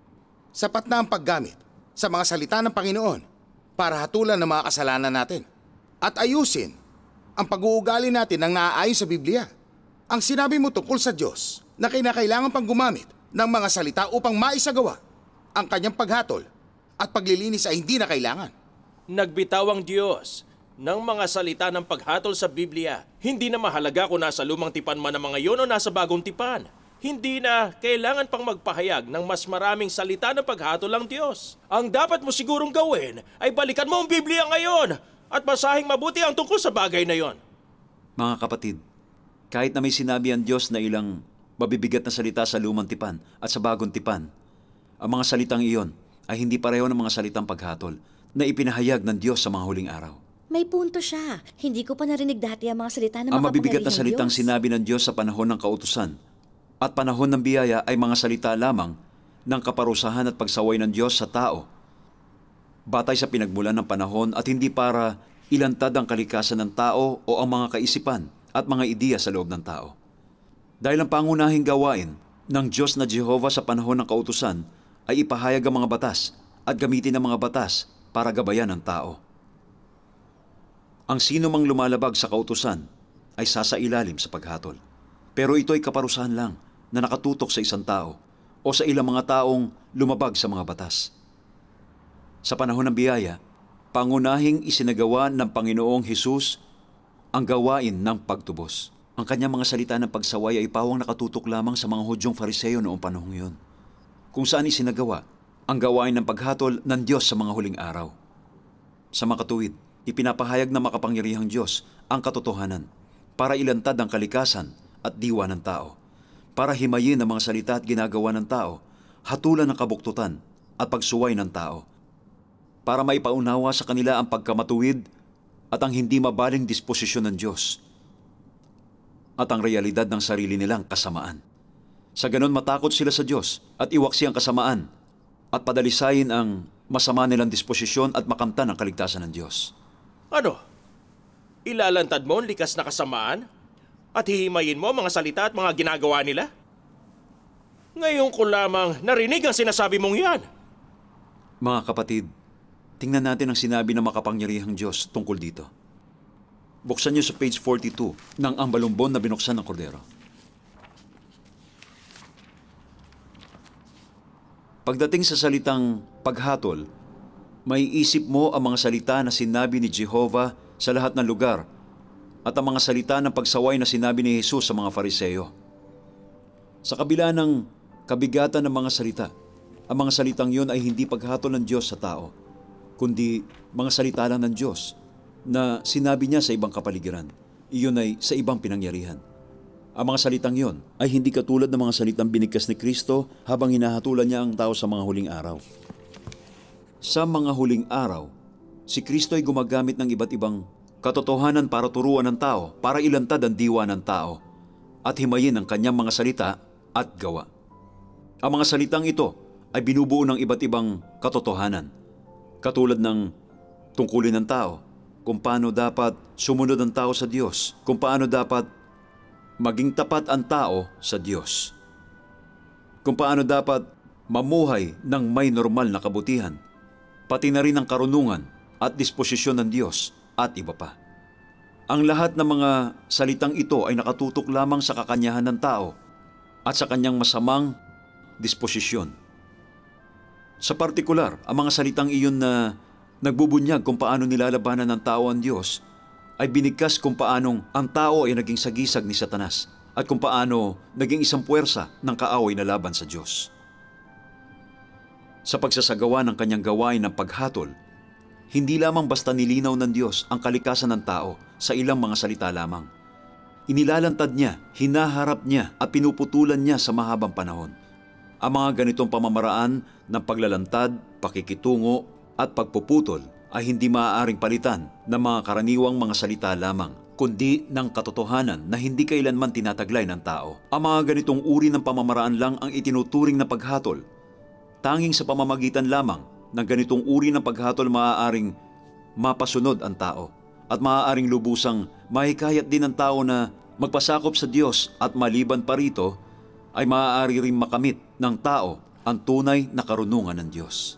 Sapat na ang paggamit sa mga salita ng Panginoon para hatulan ng mga kasalanan natin at ayusin ang pag-uugali natin ng naaayon sa Biblia. Ang sinabi mo tungkol sa Diyos na kinakailangan pang gumamit ng mga salita upang maisagawa ang kanyang paghatol at paglilinis ay hindi na kailangan. Nagbitaw ang Diyos ng mga salita ng paghatol sa Biblia. Hindi na mahalaga kung nasa lumang tipan man ang mga yun o nasa bagong tipan. Hindi na kailangan pang magpahayag ng mas maraming salita ng paghatol ang Diyos. Ang dapat mo sigurong gawin ay balikan mo ang Biblia ngayon at basahing mabuti ang tungkol sa bagay na yon. Mga kapatid, kahit na may sinabi ang Diyos na ilang mabibigat na salita sa lumang tipan at sa bagong tipan, ang mga salitang iyon ay hindi pareho ng mga salitang paghatol na ipinahayag ng Diyos sa mga huling araw. May punto siya. Hindi ko pa narinig dati ang mga salita ng Ang mabibigat na makapangyarihang salitang Diyos. sinabi ng Diyos sa panahon ng kautusan at panahon ng biyaya ay mga salita lamang ng kaparusahan at pagsaway ng Diyos sa tao, batay sa pinagmulan ng panahon at hindi para ilantad ang kalikasan ng tao o ang mga kaisipan at mga ideya sa loob ng tao. Dahil ang pangunahing gawain ng Diyos na Jehovah sa panahon ng kautusan ay ipahayag ang mga batas at gamitin ang mga batas para gabayan ang tao. Ang sino mang lumalabag sa kautusan ay sasailalim sa paghatol. Pero ito ay kaparusahan lang na nakatutok sa isang tao o sa ilang mga taong lumabag sa mga batas. Sa panahon ng biyaya, pangunahing isinagawa ng Panginoong Hesus ang gawain ng pagtubos. Ang kanyang mga salita ng pagsaway ay pawang nakatutok lamang sa mga Hudyong Fariseo noong panahong yun, kung saan isinagawa ang gawain ng paghatol ng Diyos sa mga huling araw. Sa makatuwid, ipinapahayag ng makapangyarihang Diyos ang katotohanan para ilantad ang kalikasan at diwa ng tao, para himayin ang mga salita at ginagawa ng tao, hatulan ng kabuktutan at pagsuway ng tao, para maipaunawa sa kanila ang pagkamatuwid at ang hindi mabaling disposisyon ng Diyos at ang realidad ng sarili nilang kasamaan. Sa ganon matakot sila sa Diyos at iwaksi ang kasamaan at padalisayin ang masama nilang disposisyon at makamtan ang kaligtasan ng Diyos. Ano? Ilalantad mo ang likas na kasamaan? At hihimayin mo mga salita at mga ginagawa nila? Ngayon ko lamang narinig ang sinasabi mong yan. Mga kapatid, tingnan natin ang sinabi ng makapangyarihang Diyos tungkol dito. Buksan niyo sa page 42 ng Ang Balumbon na Binuksan ng Kordero. Pagdating sa salitang paghatol, may isip mo ang mga salita na sinabi ni Jehovah sa lahat ng lugar at ang mga salita ng pagsaway na sinabi ni Jesus sa mga Fariseo. Sa kabila ng kabigatan ng mga salita, ang mga salitang yun ay hindi paghatol ng Diyos sa tao, kundi mga salita lang ng Diyos na sinabi niya sa ibang kapaligiran. Iyon ay sa ibang pinangyarihan. Ang mga salitang yon ay hindi katulad ng mga salitang binigkas ni Kristo habang hinahatulan niya ang tao sa mga huling araw. Sa mga huling araw, si Kristo ay gumagamit ng iba't ibang katotohanan para turuan ng tao, para ilantad ang diwa ng tao, at himayin ang kanyang mga salita at gawa. Ang mga salitang ito ay binubuo ng iba't ibang katotohanan, katulad ng tungkulin ng tao, kung paano dapat sumunod ang tao sa Diyos, kung paano dapat maging tapat ang tao sa Diyos, kung paano dapat mamuhay ng may normal na kabutihan, pati na rin ang karunungan at disposisyon ng Diyos at iba pa. Ang lahat ng mga salitang ito ay nakatutok lamang sa kakanyahan ng tao at sa kanyang masamang disposisyon. Sa partikular, ang mga salitang iyon na nagbubunyag kung paano nilalabanan ng tao ang Diyos ay binigkas kung paanong ang tao ay naging sagisag ni Satanas at kung paano naging isang puwersa ng kaaway na laban sa Diyos. Sa pagsasagawa ng kanyang gawain ng paghatol, hindi lamang basta nilinaw ng Diyos ang kalikasan ng tao sa ilang mga salita lamang. Inilalantad niya, hinaharap niya at pinuputulan niya sa mahabang panahon. Ang mga ganitong pamamaraan ng paglalantad, pakikitungo at pagpuputol ay hindi maaaring palitan ng mga karaniwang mga salita lamang, kundi ng katotohanan na hindi kailanman tinataglay ng tao. Ang mga ganitong uri ng pamamaraan lang ang itinuturing na paghatol. Tanging sa pamamagitan lamang ng ganitong uri ng paghatol maaaring mapasunod ang tao at maaaring lubusang mahikayat din ng tao na magpasakop sa Diyos at maliban pa rito ay maaari ring makamit ng tao ang tunay na karunungan ng Diyos.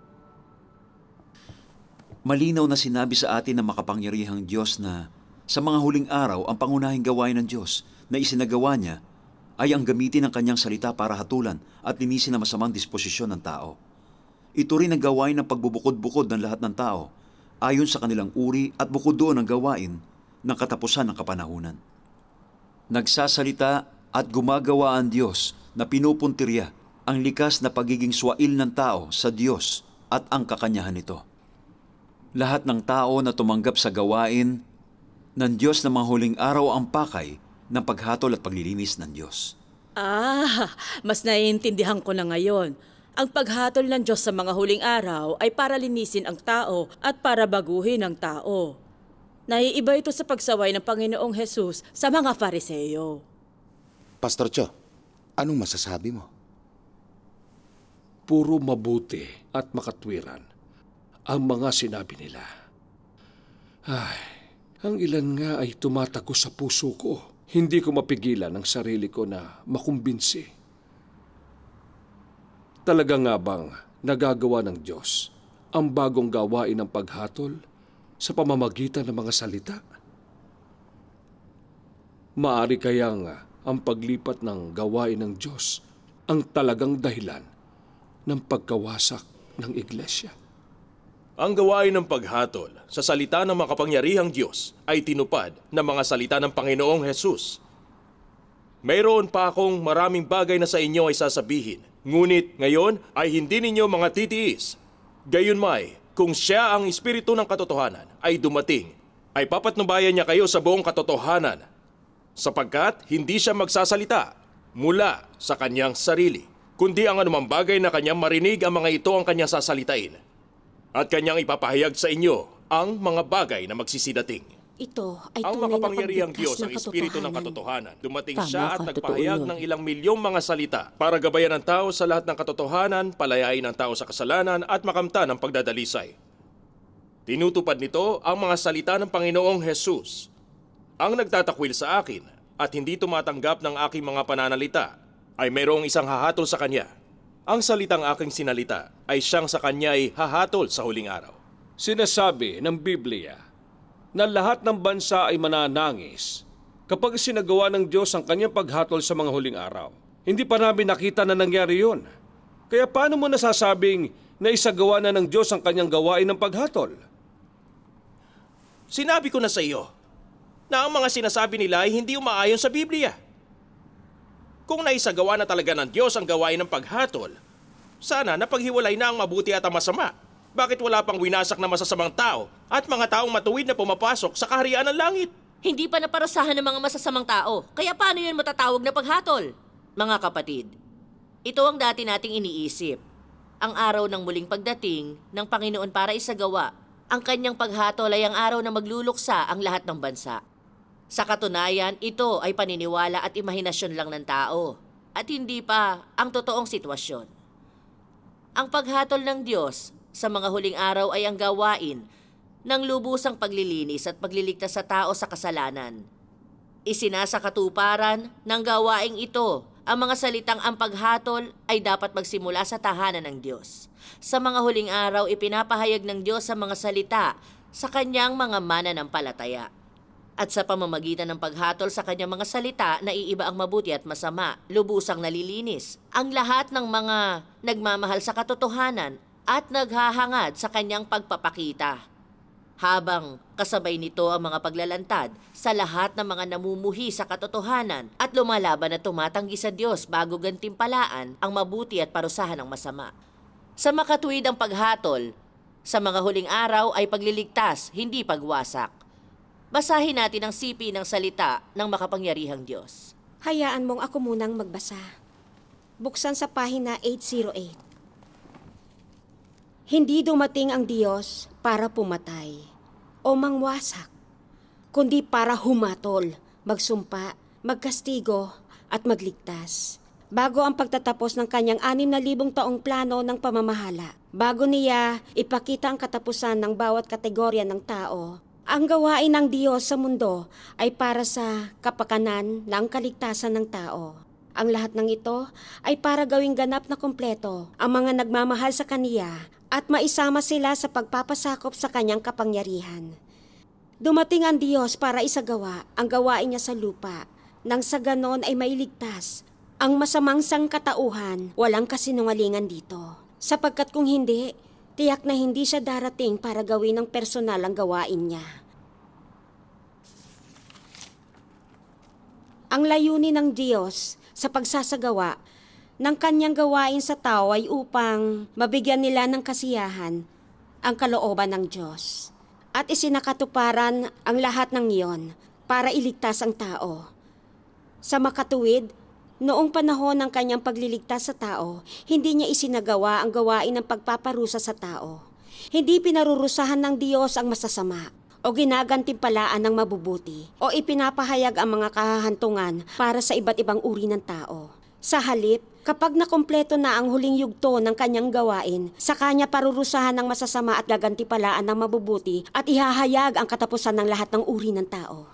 Malinaw na sinabi sa atin ng makapangyarihang Diyos na sa mga huling araw ang pangunahing gawain ng Diyos na isinagawa niya ay ang gamitin ng kanyang salita para hatulan at linisin ang masamang disposisyon ng tao. Ito rin ang gawain ng pagbubukod-bukod ng lahat ng tao ayon sa kanilang uri at bukod doon ang gawain ng katapusan ng kapanahunan. Nagsasalita at gumagawa ang Diyos na pinupuntirya ang likas na pagiging swail ng tao sa Diyos at ang kakanyahan nito. Lahat ng tao na tumanggap sa gawain ng Diyos na mga huling araw ang pakay ng paghatol at paglilinis ng Diyos. Mas naiintindihan ko na ngayon. Ang paghatol ng Diyos sa mga huling araw ay para linisin ang tao at para baguhin ang tao. Naiiba ito sa pagsaway ng Panginoong Hesus sa mga Fariseo. Pastor Cho, anong masasabi mo? Puro mabuti at makatwiran ang mga sinabi nila. Ay, ang ilan nga ay tumatagos sa puso ko. Hindi ko mapigilan ang sarili ko na makumbinsi. Talaga nga bang nagagawa ng Diyos ang bagong gawain ng paghatol sa pamamagitan ng mga salita? Maari kayang ang paglipat ng gawain ng Diyos ang talagang dahilan ng pagkawasak ng iglesia? Ang gawain ng paghatol sa salita ng makapangyarihang Diyos ay tinupad ng mga salita ng Panginoong Hesus. Mayroon pa akong maraming bagay na sa inyo ay sasabihin, ngunit ngayon ay hindi ninyo mga titiis. Gayunmay, kung siya ang Espiritu ng katotohanan ay dumating, ay papatnubayan niya kayo sa buong katotohanan, sapagkat hindi siya magsasalita mula sa kanyang sarili, kundi ang anumang bagay na kanyang marinig ang mga ito ang kanyang sasalitain. At kanyang ipapahayag sa inyo ang mga bagay na magsisidating. Ito ay ang tunay na makapangyarihang pagbigkas Diyos, ang ng Espiritu ng katotohanan. katotohanan. Dumating Tama siya at ka, nagpahayag totoo yun. ng ilang milyong mga salita para gabayan ang tao sa lahat ng katotohanan, palayain ang tao sa kasalanan at makamtan ang pagdadalisay. Tinutupad nito ang mga salita ng Panginoong Hesus. Ang nagtatakwil sa akin at hindi tumatanggap ng aking mga pananalita ay mayroong isang hahatol sa kanya. Ang salitang aking sinalita ay siyang sa kanya ay hahatol sa huling araw. Sinasabi ng Biblia na lahat ng bansa ay mananangis kapag sinagawa ng Diyos ang kanyang paghatol sa mga huling araw. Hindi pa namin nakita na nangyari yun. Kaya paano mo nasasabing na isagawa na ng Diyos ang kanyang gawain ng paghatol? Sinabi ko na sa iyo na ang mga sinasabi nila ay hindi umaayon sa Biblia. Kung naisagawa na talaga ng Diyos ang gawain ng paghatol, sana napaghiwalay na ang mabuti at ang masama. Bakit wala pang winasak na masasamang tao at mga taong matuwid na pumapasok sa kaharian ng langit? Hindi pa naparusahan ng mga masasamang tao, kaya paano yun matatawag na paghatol? Mga kapatid, ito ang dati nating iniisip. Ang araw ng muling pagdating ng Panginoon para isagawa, ang kanyang paghatol ay ang araw na magluluksa ang lahat ng bansa. Sa katunayan, ito ay paniniwala at imahinasyon lang ng tao at hindi pa ang totoong sitwasyon. Ang paghatol ng Diyos sa mga huling araw ay ang gawain ng lubusang paglilinis at pagliligtas sa tao sa kasalanan. Isinasakatuparan ng gawaing ito ang mga salitang ang paghatol ay dapat magsimula sa tahanan ng Diyos. Sa mga huling araw, ipinapahayag ng Diyos sa mga salita sa kanyang mga mananampalataya. At sa pamamagitan ng paghatol sa kanyang mga salita, naiiba ang mabuti at masama, lubusang nalilinis ang lahat ng mga nagmamahal sa katotohanan at naghahangad sa kanyang pagpapakita. Habang kasabay nito ang mga paglalantad sa lahat ng mga namumuhi sa katotohanan at lumalaban at tumatanggi sa Diyos bago gantimpalaan ang mabuti at parusahan ng masama. Sa makatuwid ang paghatol, sa mga huling araw ay pagliligtas, hindi pagwasak. Basahin natin ang sipi ng salita ng makapangyarihang Diyos. Hayaan mong ako munang magbasa. Buksan sa pahina 808. Hindi dumating ang Diyos para pumatay o mangwasak, kundi para humatol, magsumpa, magkastigo at magligtas. Bago ang pagtatapos ng kanyang 6,000 taong plano ng pamamahala, bago niya ipakita ang katapusan ng bawat kategorya ng tao, ang gawain ng Diyos sa mundo ay para sa kapakanan ng kaligtasan ng tao. Ang lahat ng ito ay para gawing ganap na kumpleto ang mga nagmamahal sa Kaniya at maisama sila sa pagpapasakop sa kanyang kapangyarihan. Dumating ang Diyos para isagawa ang gawain niya sa lupa, nang sa ganon ay mailigtas ang masamang sangkatauhan. Walang kasinungalingan dito. Sapagkat kung hindi, tiyak na hindi siya darating para gawin ng personal ang gawain niya. Ang layunin ng Diyos sa pagsasagawa ng kanyang gawain sa tao ay upang mabigyan nila ng kasiyahan ang kalooban ng Diyos. At isinakatuparan ang lahat ng iyon para iligtas ang tao. Sa makatuwid, noong panahon ng kanyang pagliligtas sa tao, hindi niya isinagawa ang gawain ng pagpaparusa sa tao. Hindi pinarurusahan ng Diyos ang masasama o ginagantimpalaan ng mabubuti o ipinapahayag ang mga kahahantungan para sa iba't ibang uri ng tao. Sa halip, kapag nakumpleto na ang huling yugto ng kanyang gawain, sa kanya parurusahan ng masasama at gagantipalaan ng mabubuti at ihahayag ang katapusan ng lahat ng uri ng tao.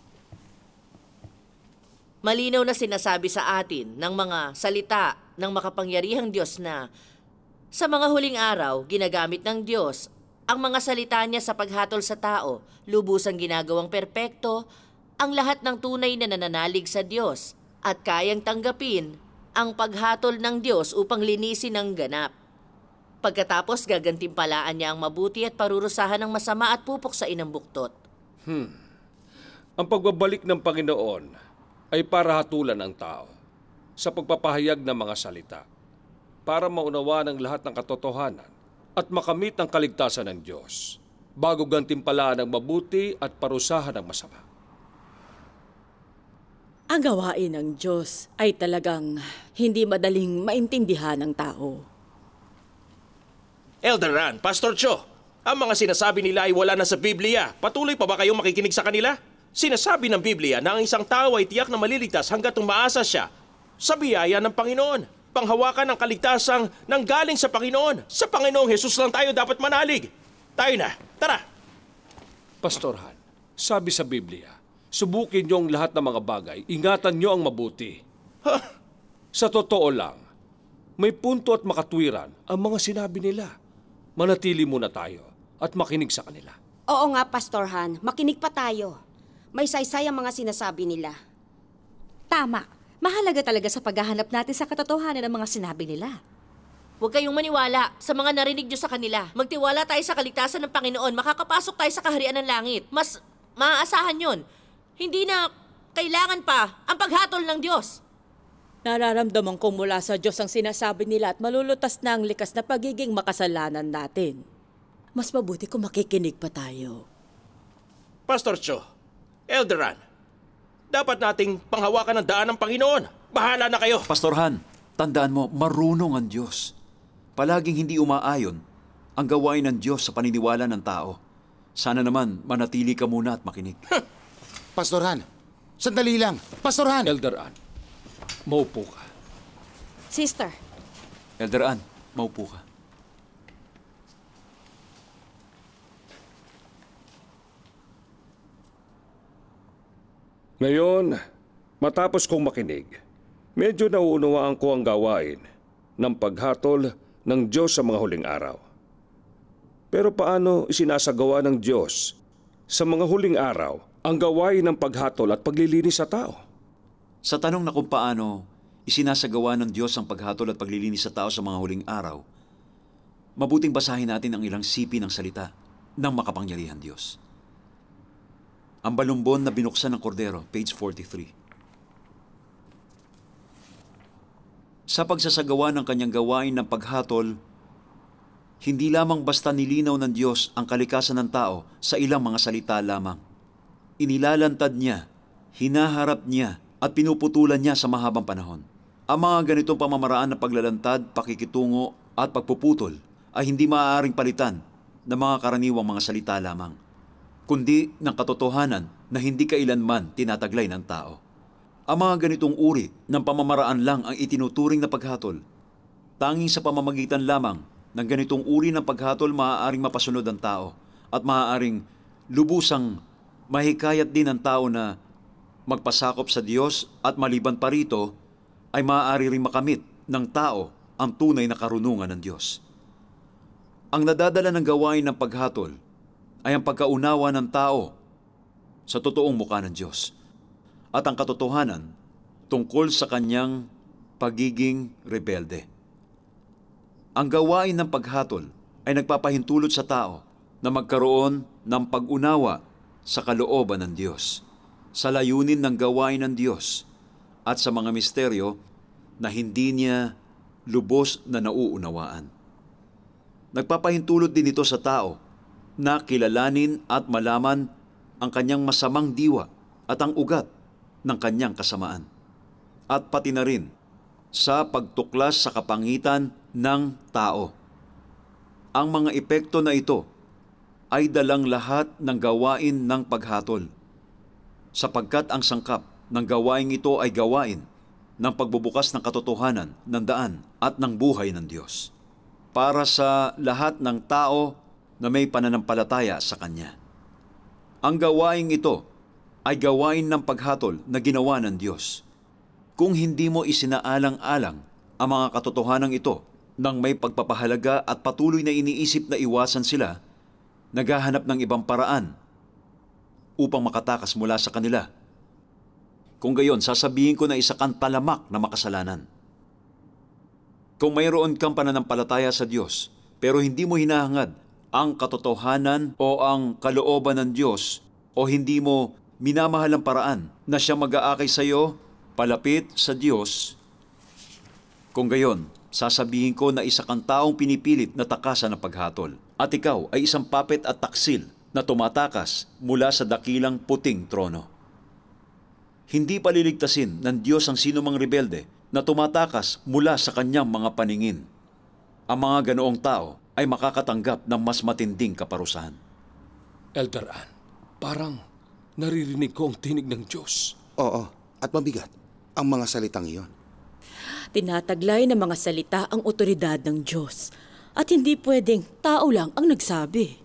Malinaw na sinasabi sa atin ng mga salita ng makapangyarihang Diyos na sa mga huling araw, ginagamit ng Diyos ang mga salita niya sa paghatol sa tao, lubusang ginagawang perpekto ang lahat ng tunay na nananalig sa Diyos at kayang tanggapin ang paghatol ng Diyos upang linisin ang ganap. Pagkatapos gagantimpalaan niya ang mabuti at parurusahan ng masama at pupok sa inambuktot. Ang pagbabalik ng Panginoon ay para hatulan ang tao sa pagpapahayag ng mga salita para maunawa ng lahat ng katotohanan at makamit ang kaligtasan ng Diyos bago gantimpalaan ang mabuti at parusahan ng masama. Ang gawain ng Diyos ay talagang hindi madaling maintindihan ng tao. Elder Ran, Pastor Cho, ang mga sinasabi nila ay wala na sa Biblia. Patuloy pa ba kayong makikinig sa kanila? Sinasabi ng Biblia na ang isang tao ay tiyak na maliligtas hanggat umaasa siya sa biyaya ng Panginoon. Panghawakan ng kaligtasang nanggaling sa Panginoon. Sa Panginoong Hesus lang tayo dapat manalig. Tayo na, tara! Pastor Han, sabi sa Biblia, subukin niyo ang lahat ng mga bagay, ingatan niyo ang mabuti. Sa totoo lang, may punto at makatwiran ang mga sinabi nila. Manatili muna tayo at makinig sa kanila. Oo nga, Pastor Han, makinig pa tayo. May saysay ang mga sinasabi nila. Tama. Mahalaga talaga sa paghahanap natin sa katotohanan ng mga sinabi nila. Huwag kayong maniwala sa mga narinig niyo sa kanila. Magtiwala tayo sa kaligtasan ng Panginoon. Makakapasok tayo sa kaharian ng langit. Mas maaasahan yon. Hindi na kailangan pa ang paghatol ng Diyos. Nararamdaman kong mula sa Diyos ang sinasabi nila at malulutas na ang likas na pagiging makasalanan natin. Mas mabuti kung makikinig pa tayo. Pastor Cho, Elder Ran, dapat nating panghawakan ng daan ng Panginoon. Bahala na kayo. Pastor Han, tandaan mo, marunong ang Diyos. Palaging hindi umaayon ang gawain ng Diyos sa paniniwala ng tao. Sana naman manatili ka muna at makinig. Pastor Han, sandali lang. Pastor Han! Elder Ann, maupo ka. Sister. Elder Ann, maupo ka. Ngayon, matapos kong makinig, medyo nauunawaan ko ang gawain ng paghatol ng Diyos sa mga huling araw. Pero paano isinasagawa ng Diyos sa mga huling araw ang gawain ng paghatol at paglilinis sa tao? Sa tanong na kung paano isinasagawa ng Diyos ang paghatol at paglilinis sa tao sa mga huling araw, mabuting basahin natin ang ilang sipi ng salita ng makapangyarihan Diyos. Ang balumbon na binuksan ng kordero, page 43. Sa pagsasagawa ng kanyang gawain ng paghatol, Hindi lamang basta nilinaw ng Diyos ang kalikasan ng tao sa ilang mga salita lamang. Inilalantad niya, hinaharap niya at pinuputulan niya sa mahabang panahon. Ang mga ganitong pamamaraan ng paglalantad, pakikitungo at pagpuputol ay hindi maaaring palitan ng mga karaniwang mga salita lamang, kundi ng katotohanan na hindi kailanman tinataglay ng tao. Ang mga ganitong uri ng pamamaraan lang ang itinuturing na paghatol. Tanging sa pamamagitan lamang ng ganitong uri ng paghatol maaaring mapasunod ang tao at maaaring lubusang mahikayat din ang tao na magpasakop sa Diyos at maliban pa rito ay maaari ring makamit ng tao ang tunay na karunungan ng Diyos. Ang nadadala ng gawain ng paghatol ay ang pagkaunawa ng tao sa totoong mukha ng Diyos at ang katotohanan tungkol sa kanyang pagiging rebelde. Ang gawain ng paghatol ay nagpapahintulot sa tao na magkaroon ng pag-unawa sa kalooban ng Diyos, sa layunin ng gawain ng Diyos at sa mga misteryo na hindi niya lubos na nauunawaan. Nagpapahintulot din ito sa tao na kilalanin at malaman ang kanyang masamang diwa at ang ugat ng kanyang kasamaan, at pati na rin sa pagtuklas sa kapangitan ng tao. Ang mga epekto na ito ay dalang lahat ng gawain ng paghatol, sapagkat ang sangkap ng gawain ito ay gawain ng pagbubukas ng katotohanan, ng daan at ng buhay ng Diyos para sa lahat ng tao na may pananampalataya sa Kanya. Ang gawain ito ay gawain ng paghatol na ginawa ng Diyos. Kung hindi mo isinaalang-alang ang mga katotohanan ito nang may pagpapahalaga at patuloy na iniisip na iwasan sila, naghahanap ng ibang paraan upang makatakas mula sa kanila. Kung gayon, sasabihin ko na isa kang talamak na makasalanan. Kung mayroon kang pananampalataya sa Diyos, pero hindi mo hinahangad ang katotohanan o ang kalooban ng Diyos, o hindi mo minamahal ang paraan na siya mag-aakay sa iyo palapit sa Diyos, kung gayon, sasabihin ko na isa kang taong pinipilit na takasan ng paghatol, at ikaw ay isang puppet at taksil na tumatakas mula sa dakilang puting trono. Hindi paliligtasin ng Diyos ang sinumang rebelde na tumatakas mula sa kanyang mga paningin. Ang mga ganoong tao ay makakatanggap ng mas matinding kaparusahan. Elder Ann, parang naririnig ko ang tinig ng Diyos. Oo, at mabigat ang mga salitang iyon. Tinataglay ng mga salita ang otoridad ng Diyos at hindi pwedeng tao lang ang nagsabi.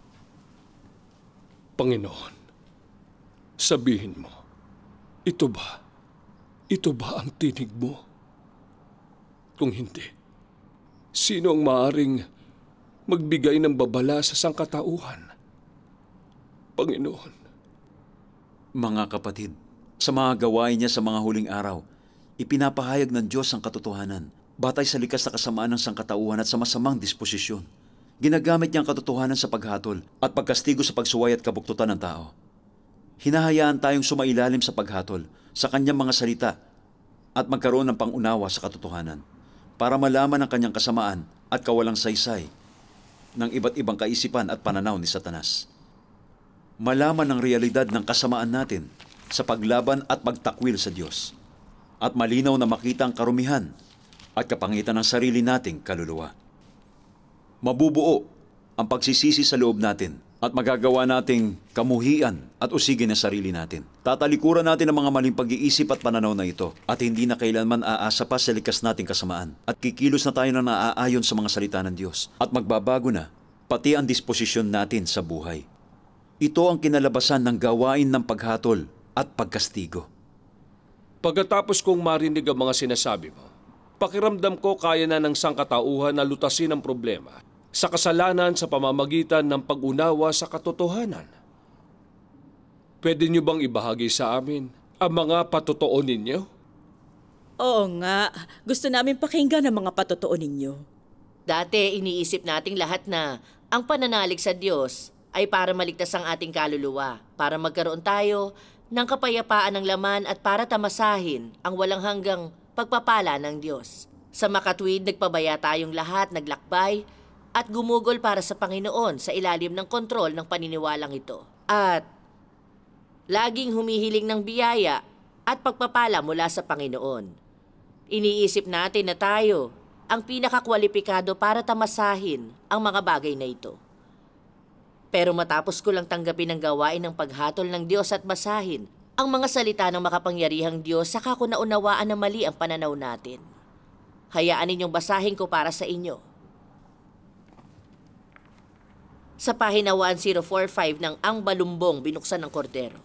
Panginoon, sabihin mo, ito ba ang tinig mo? Kung hindi, sino ang maaring magbigay ng babala sa sangkatauhan? Panginoon. Mga kapatid, sa mga gawain niya sa mga huling araw, ipinapahayag ng Diyos ang katotohanan, batay sa likas na kasamaan ng sangkatauhan at sa masamang disposisyon. Ginagamit niya ang katotohanan sa paghatol at pagkastigo sa pagsuway at kabuktutan ng tao. Hinahayaan tayong sumailalim sa paghatol sa kanyang mga salita at magkaroon ng pangunawa sa katotohanan para malaman ang kanyang kasamaan at kawalang saysay ng iba't ibang kaisipan at pananaw ni Satanas. Malaman ang realidad ng kasamaan natin sa paglaban at pagtakwil sa Diyos at malinaw na makita ang karumihan at kapangitan ng sarili nating kaluluwa. Mabubuo ang pagsisisi sa loob natin at magagawa nating kamuhian at usigin ang sarili natin. Tatalikuran natin ang mga maling pag-iisip at pananaw na ito at hindi na kailanman aasa pa sa likas nating kasamaan at kikilos na tayo na naaayon sa mga salita ng Diyos at magbabago na pati ang disposisyon natin sa buhay. Ito ang kinalabasan ng gawain ng paghatol at pagkastigo. Pagkatapos kong marinig ang mga sinasabi mo, pakiramdam ko kaya na ng sangkatauhan na lutasin ang problema sa kasalanan sa pamamagitan ng pag-unawa sa katotohanan. Pwede niyo bang ibahagi sa amin ang mga patotoo ninyo? Oo nga, gusto namin pakinggan ang mga patotoo ninyo. Dati iniisip nating lahat na ang pananalig sa Diyos ay para maligtas ang ating kaluluwa, para magkaroon tayo ng kapayapaan ng laman at para tamasahin ang walang hanggang pagpapala ng Diyos. Sa makatwid, nagpabaya tayong lahat, naglakbay, at gumugol para sa Panginoon sa ilalim ng kontrol ng paniniwalang ito. At laging humihiling ng biyaya at pagpapala mula sa Panginoon. Iniisip natin na tayo ang pinakakwalipikado para tamasahin ang mga bagay na ito. Pero matapos ko lang tanggapin ang gawain ng paghatol ng Diyos at basahin ang mga salita ng makapangyarihang Diyos, saka ko naunawaan na mali ang pananaw natin. Hayaan ninyong basahin ko para sa inyo. Sa pahina 1045 ng Ang Balumbong Binuksan ng Kordero.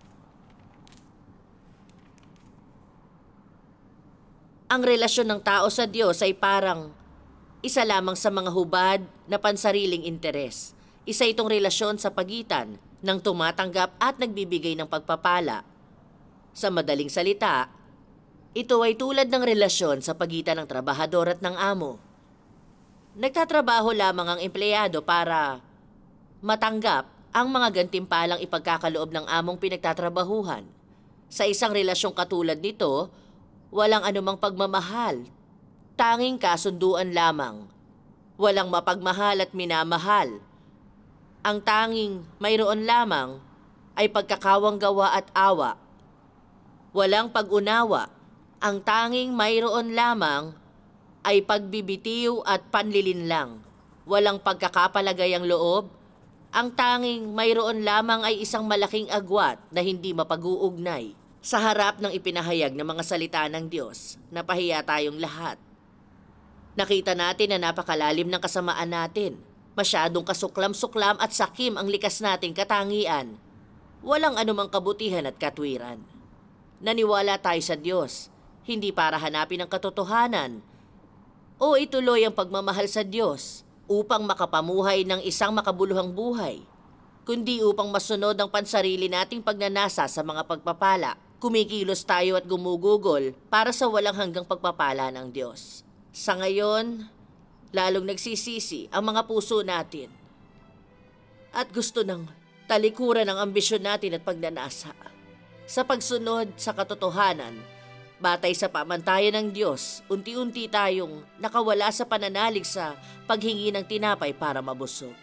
Ang relasyon ng tao sa Diyos ay parang isa lamang sa mga hubad na pansariling interes. Isa itong relasyon sa pagitan ng tumatanggap at nagbibigay ng pagpapala. Sa madaling salita, ito ay tulad ng relasyon sa pagitan ng trabahador at ng amo. Nagtatrabaho lamang ang empleyado para matanggap ang mga gantimpalang ipagkakaloob ng among pinagtatrabahuhan. Sa isang relasyong katulad nito, walang anumang pagmamahal, tanging kasunduan lamang. Walang mapagmahal at minamahal. Ang tanging mayroon lamang ay pagkakawang gawa at awa. Walang pag-unawa. Ang tanging mayroon lamang ay pagbibitiw at panlilinlang. Walang pagkakapalagay ang loob. Ang tanging mayroon lamang ay isang malaking agwat na hindi mapag-uugnay. Sa harap ng ipinahayag ng mga salita ng Diyos, napahiya tayong lahat. Nakita natin na napakalalim ng kasamaan natin. Masyadong kasuklam-suklam at sakim ang likas nating katangian. Walang anumang kabutihan at katwiran. Naniwala tayo sa Diyos, hindi para hanapin ang katotohanan o ituloy ang pagmamahal sa Diyos upang makapamuhay ng isang makabuluhang buhay, kundi upang masunod ang pansarili nating pagnanasa sa mga pagpapala. Kumikilos tayo at gumugugol para sa walang hanggang pagpapala ng Diyos. Sa ngayon, lalong nagsisisi ang mga puso natin at gusto ng talikuran ang ambisyon natin at pagnanasa. Sa pagsunod sa katotohanan, batay sa pamantayan ng Diyos, unti-unti tayong nakawala sa pananalig sa paghingi ng tinapay para mabusog.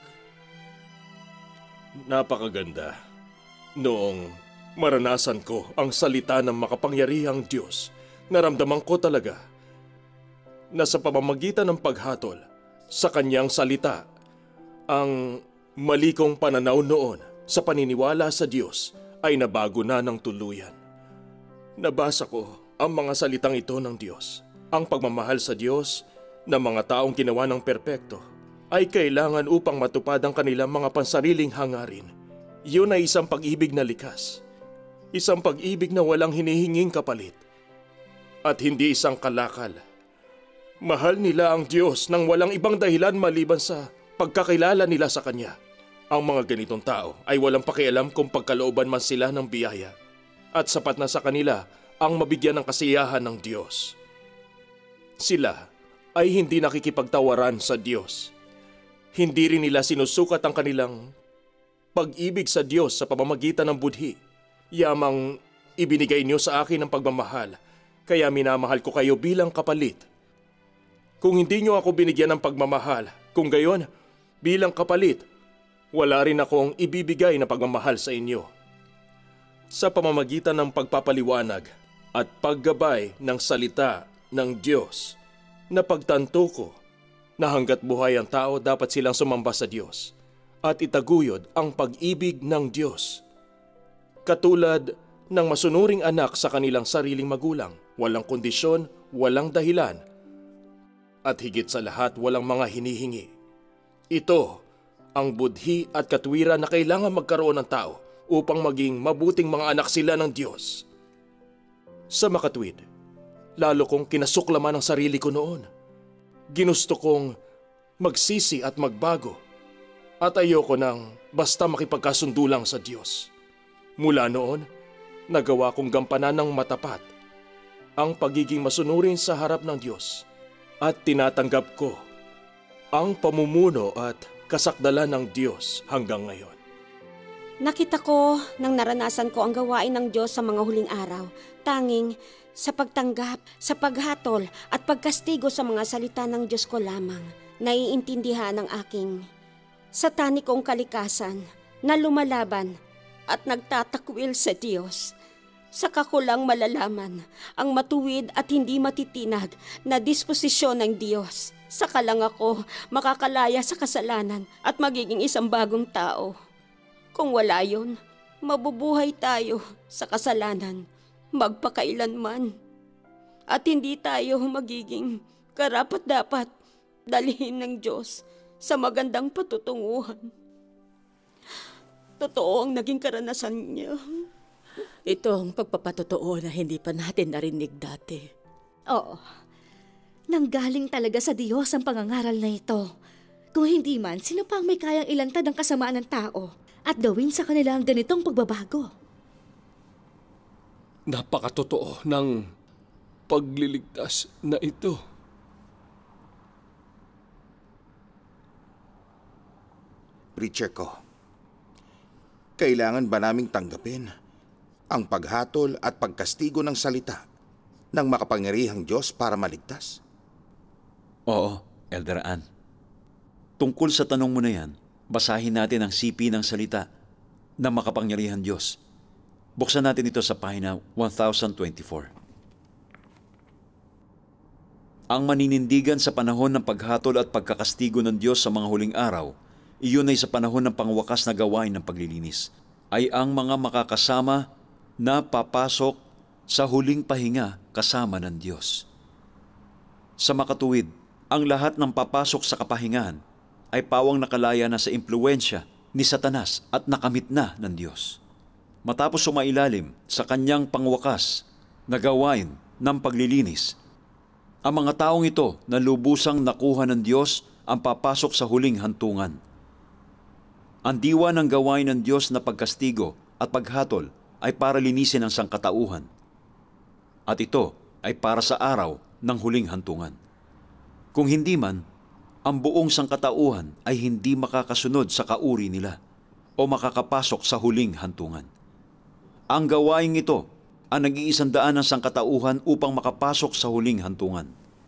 Napakaganda. Noong maranasan ko ang salita ng makapangyarihang Diyos, naramdaman ko talaga na sa pamamagitan ng paghatol sa kanyang salita, ang mali kong pananaw noon sa paniniwala sa Diyos ay nabago na ng tuluyan. Nabasa ko ang mga salitang ito ng Diyos. Ang pagmamahal sa Diyos na mga taong ginawa ng perpekto ay kailangan upang matupad ang kanilang mga pansariling hangarin. Iyon ay isang pag-ibig na likas. Isang pag-ibig na walang hinihinging kapalit. At hindi isang kalakal. Mahal nila ang Diyos nang walang ibang dahilan maliban sa pagkakilala nila sa Kanya. Ang mga ganitong tao ay walang pakialam kung pagkalooban man sila ng biyaya. At sapat na sa kanila ang mabigyan ng kasiyahan ng Diyos. Sila ay hindi nakikipagtawaran sa Diyos. Hindi rin nila sinusukat ang kanilang pag-ibig sa Diyos sa pamamagitan ng budhi. Yamang ibinigay niyo sa akin ang pagmamahal, kaya minamahal ko kayo bilang kapalit. Kung hindi niyo ako binigyan ng pagmamahal, kung gayon, bilang kapalit, wala rin akong ibibigay na pagmamahal sa inyo. Sa pamamagitan ng pagpapaliwanag at paggabay ng salita ng Diyos, napagtanto ko na hanggat buhay ang tao dapat silang sumamba sa Diyos at itaguyod ang pag-ibig ng Diyos. Katulad ng masunuring anak sa kanilang sariling magulang, walang kondisyon, walang dahilan, at higit sa lahat walang mga hinihingi. Ito ang budhi at katwiran na kailangan magkaroon ng tao upang maging mabuting mga anak sila ng Diyos. Sa makatwid, lalo kong kinasuklaman ang sarili ko noon. Ginusto kong magsisi at magbago at ayoko nang basta makipagkasundo lang sa Diyos. Mula noon, nagawa kong gampanan ng matapat ang pagiging masunurin sa harap ng Diyos at tinatanggap ko ang pamumuno at kasakdalan ng Diyos hanggang ngayon. Nakita ko nang naranasan ko ang gawain ng Diyos sa mga huling araw, tanging sa pagtanggap, sa paghatol at pagkastigo sa mga salita ng Diyos ko lamang. naiintindihan ng aking satanikong kalikasan na lumalaban at nagtatakwil sa Diyos. Saka ko lang malalaman ang matuwid at hindi matitinag na disposisyon ng Diyos. Saka lang ako makakalaya sa kasalanan at magiging isang bagong tao. Kung wala yun, mabubuhay tayo sa kasalanan magpakailanman. At hindi tayo magiging karapat-dapat dalhin ng Diyos sa magandang patutunguhan. Totoo ang naging karanasan niya. Ito ang pagpapatotoo na hindi pa natin narinig dati. Oo. Nanggaling talaga sa Diyos ang pangangaral na ito. Kung hindi man, sino pa ang may kayang ilantad ang kasamaan ng tao at gawin sa kanila ang ganitong pagbabago? Napakatotoo ng pagliligtas na ito. Preacher ko, kailangan ba naming tanggapin ang paghatol at pagkastigo ng salita ng makapangyarihang Diyos para maligtas? Oo, Elder Ann. Tungkol sa tanong mo na yan, basahin natin ang sipi ng salita ng makapangyarihang Diyos. Buksan natin ito sa pahina 1024. Ang maninindigan sa panahon ng paghatol at pagkakastigo ng Diyos sa mga huling araw, iyon ay sa panahon ng pangwakas na gawain ng paglilinis, ay ang mga makakasama na papasok sa huling pahinga kasama ng Diyos. Sa makatuwid, ang lahat ng papasok sa kapahingahan ay pawang nakalaya na sa impluwensya ni Satanas at nakamit na ng Diyos. Matapos sumailalim sa kanyang pangwakas na gawain ng paglilinis, ang mga taong ito na lubusang nakuha ng Diyos ang papasok sa huling hantungan. Ang diwa ng gawain ng Diyos na pagkastigo at paghatol ay para linisin ang sangkatauhan. At ito ay para sa araw ng huling hantungan. Kung hindi man, ang buong sangkatauhan ay hindi makakasunod sa kauri nila o makakapasok sa huling hantungan. Ang gawaing ito ang nag-iisang daan ng sangkatauhan upang makapasok sa huling hantungan.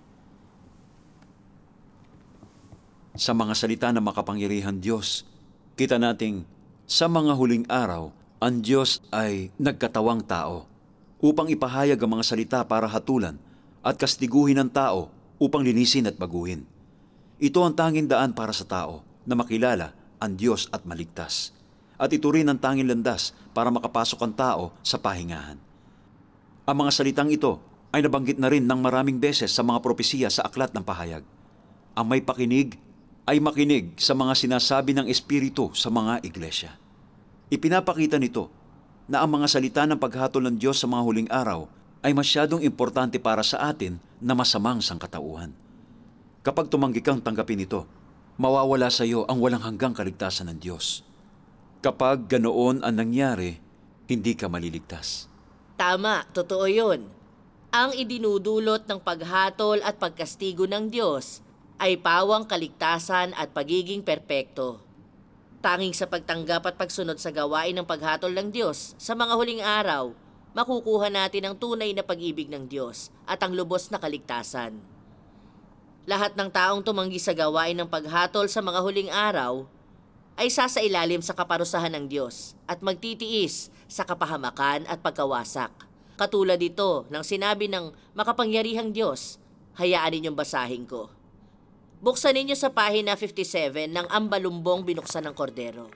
Sa mga salita ng makapangyarihang Diyos, kita nating sa mga huling araw, ang Diyos ay nagkatawang tao upang ipahayag ang mga salita para hatulan at kastiguhin ang tao upang linisin at baguhin. Ito ang tanging daan para sa tao na makilala ang Diyos at maligtas. At ito rin ang tanging landas para makapasok ang tao sa pahingahan. Ang mga salitang ito ay nabanggit na rin ng maraming beses sa mga propesiya sa Aklat ng Pahayag. Ang may pakinig ay makinig sa mga sinasabi ng Espiritu sa mga iglesia. Ipinapakita nito na ang mga salita ng paghatol ng Diyos sa mga huling araw ay masyadong importante para sa atin na masamang sangkatauhan. Kapag tumanggi kang tanggapin ito, mawawala sa iyo ang walang hanggang kaligtasan ng Diyos. Kapag ganoon ang nangyari, hindi ka maliligtas. Tama, totoo yun. Ang idinudulot ng paghatol at pagkastigo ng Diyos ay pawang kaligtasan at pagiging perpekto. Tanging sa pagtanggap at pagsunod sa gawain ng paghatol ng Diyos sa mga huling araw, makukuha natin ang tunay na pag-ibig ng Diyos at ang lubos na kaligtasan. Lahat ng taong tumanggi sa gawain ng paghatol sa mga huling araw ay sasailalim sa kaparusahan ng Diyos at magtitiis sa kapahamakan at pagkawasak. Katulad ito ng sinabi ng makapangyarihang Diyos, hayaan ninyong basahin ko. Buksan ninyo sa pahina 57 ng Ang Balumbong Binuksan ng Kordero.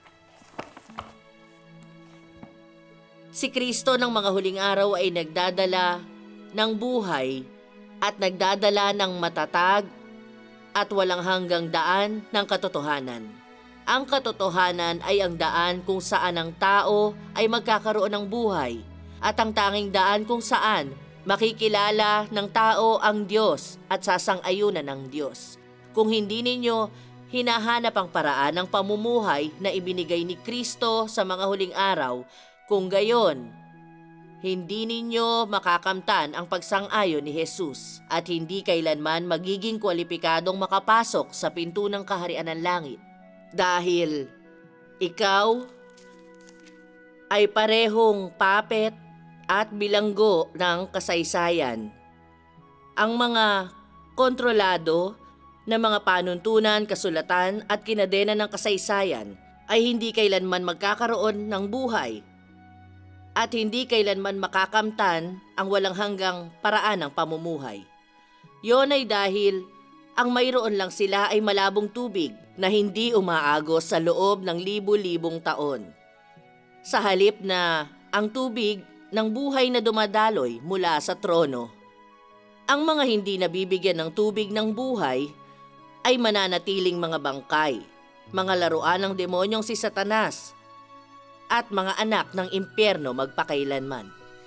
Si Kristo ng mga huling araw ay nagdadala ng buhay at nagdadala ng matatag at walang hanggang daan ng katotohanan. Ang katotohanan ay ang daan kung saan ang tao ay magkakaroon ng buhay at ang tanging daan kung saan makikilala ng tao ang Diyos at sasang-ayunan ng Diyos. Kung hindi ninyo hinahanap ang paraan ng pamumuhay na ibinigay ni Kristo sa mga huling araw, kung gayon, hindi ninyo makakamtan ang pagsang-ayon ni Jesus at hindi kailanman magiging kwalipikadong makapasok sa pinto ng kaharian ng langit. Dahil ikaw ay parehong papet at bilanggo ng kasaysayan. Ang mga kontrolado na mga panuntunan, kasulatan at kinadena ng kasaysayan ay hindi kailanman magkakaroon ng buhay at hindi kailanman makakamtan ang walang hanggang paraan ng pamumuhay. Yon ay dahil ang mayroon lang sila ay malabong tubig na hindi umaagos sa loob ng libu-libong taon. Sa halip na ang tubig ng buhay na dumadaloy mula sa trono. Ang mga hindi nabibigyan ng tubig ng buhay ay mananatiling mga bangkay, mga laruan ng demonyong si Satanas, at mga anak ng impyerno magpakailanman.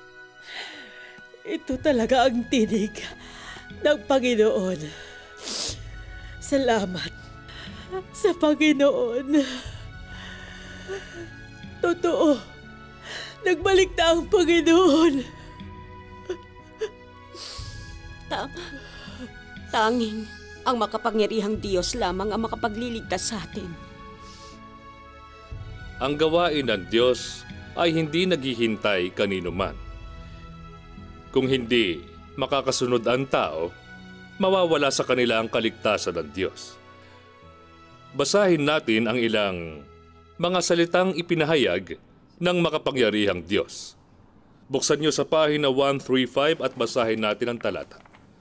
Ito talaga ang tinig ng Panginoon. Salamat sa Panginoon. Totoo, nagbalik na ang Panginoon. Tama. Tanging ang makapangyarihang Diyos lamang ang makapagliligtas sa atin. Ang gawain ng Diyos ay hindi naghihintay kanino man. Kung hindi makakasunod ang tao, mawawala sa kanila ang kaligtasan ng Diyos. Basahin natin ang ilang mga salitang ipinahayag ng makapangyarihang Diyos. Buksan niyo sa pahina 135 at basahin natin ang talata.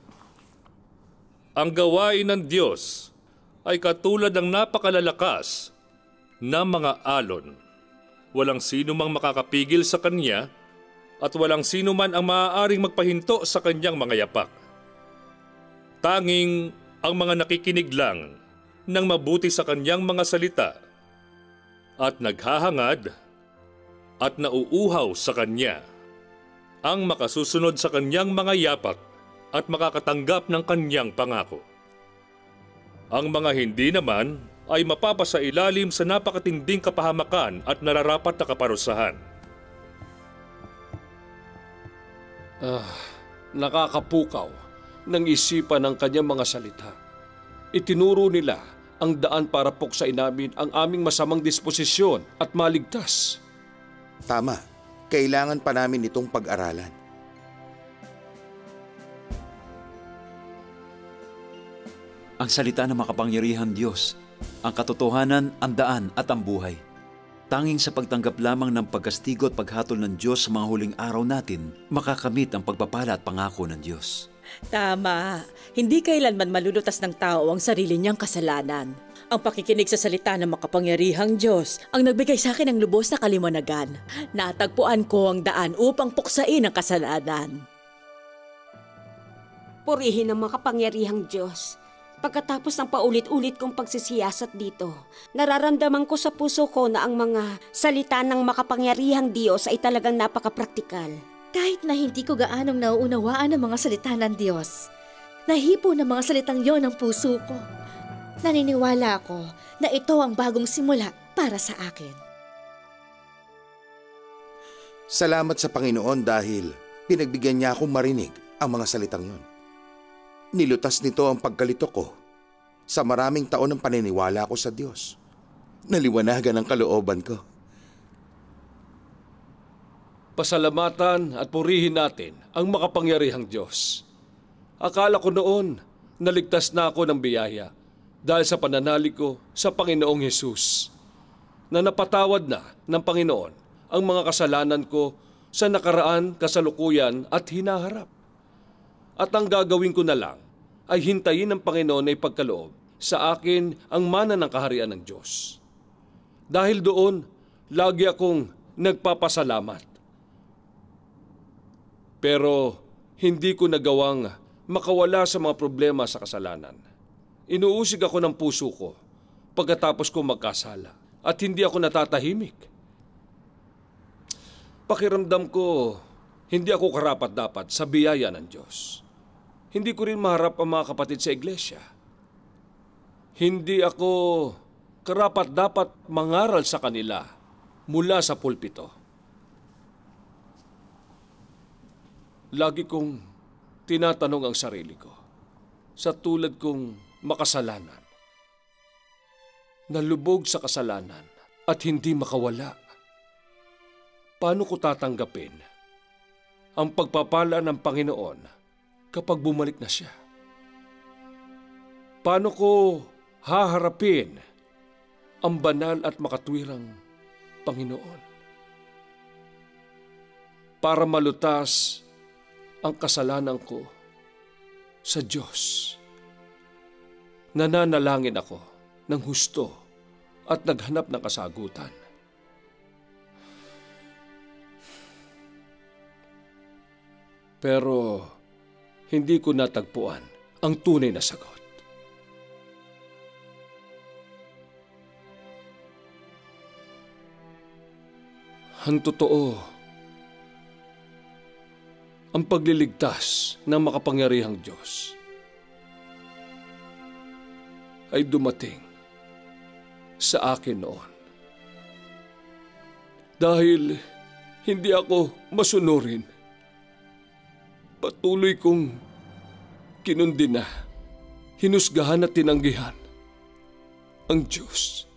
Ang gawain ng Diyos ay katulad ng napakalalakas na mga alon. Walang sino mang makakapigil sa kanya at walang sino man ang maaaring magpahinto sa kanyang mga yapak. Tanging ang mga nakikinig lang ng mabuti sa kanyang mga salita at naghahangad at nauuhaw sa kanya ang makasusunod sa kanyang mga yapak at makakatanggap ng kanyang pangako. Ang mga hindi naman ay mapapasailalim sa napakatinding kapahamakan at nararapat na kaparusahan. Nakakapukaw ng isipan ng kanyang mga salita. Itinuro nila ang daan para puksain namin ang aming masamang disposisyon at maligtas. Tama. Kailangan pa namin itong pag-aralan. Ang salita ng makapangyarihang Diyos, ang katotohanan, ang daan at ang buhay. Tanging sa pagtanggap lamang ng pagkastigo at paghatol ng Diyos sa mga huling araw natin, makakamit ang pagpapala at pangako ng Diyos. Tama. Hindi kailanman malulutas ng tao ang sarili niyang kasalanan. Ang pakikinig sa salita ng makapangyarihang Diyos ang nagbigay sa akin ng lubos na kaliwanagan. Natagpuan ko ang daan upang puksain ang kasalanan. Purihin ang makapangyarihang Diyos. Pagkatapos ng paulit-ulit kong pagsisiyasat dito, nararamdaman ko sa puso ko na ang mga salita ng makapangyarihang Diyos ay talagang napakapraktikal. Kahit na hindi ko gaanong nauunawaan ang mga salita ng Diyos, nahipo ng mga salitang yon ang puso ko. Naniniwala ako na ito ang bagong simula para sa akin. Salamat sa Panginoon dahil pinagbigyan niya akong marinig ang mga salitang yon. Nilutas nito ang pagkalito ko sa maraming taon ng paniniwala ko sa Diyos. Naliwanagan ang kalooban ko. Pasalamatan at purihin natin ang makapangyarihang Diyos. Akala ko noon naligtas na ako ng biyaya dahil sa pananalig ko sa Panginoong Hesus, na napatawad na ng Panginoon ang mga kasalanan ko sa nakaraan, kasalukuyan at hinaharap. At ang gagawin ko na lang ay hintayin ng Panginoon na ipagkaloob sa akin ang mana ng kaharian ng Diyos. Dahil doon, lagi akong nagpapasalamat. Pero hindi ko nagawang makawala sa mga problema sa kasalanan. Inuusig ako ng puso ko pagkatapos ko magkasala at hindi ako natatahimik. Pakiramdam ko, hindi ako karapat-dapat sa biyaya ng Diyos. Hindi ko rin maharap ang mga kapatid sa iglesia. Hindi ako karapat-dapat mangaral sa kanila mula sa pulpito. Lagi kong tinatanong ang sarili ko, sa tulad kong makasalanan, nalubog sa kasalanan at hindi makawala. Paano ko tatanggapin ang pagpapala ng Panginoon kapag bumalik na siya? paano ko haharapin ang banal at makatwirang Panginoon para malutas ang kasalanan ko sa Diyos. Nananalangin ako ng husto at naghanap ng kasagutan. Pero hindi ko natagpuan ang tunay na sagot. Ang totoo, ang pagliligtas ng makapangyarihang Diyos ay dumating sa akin noon. Dahil hindi ako masunurin, patuloy kong kinundina, hinusgahan at tinanggihan ang Diyos.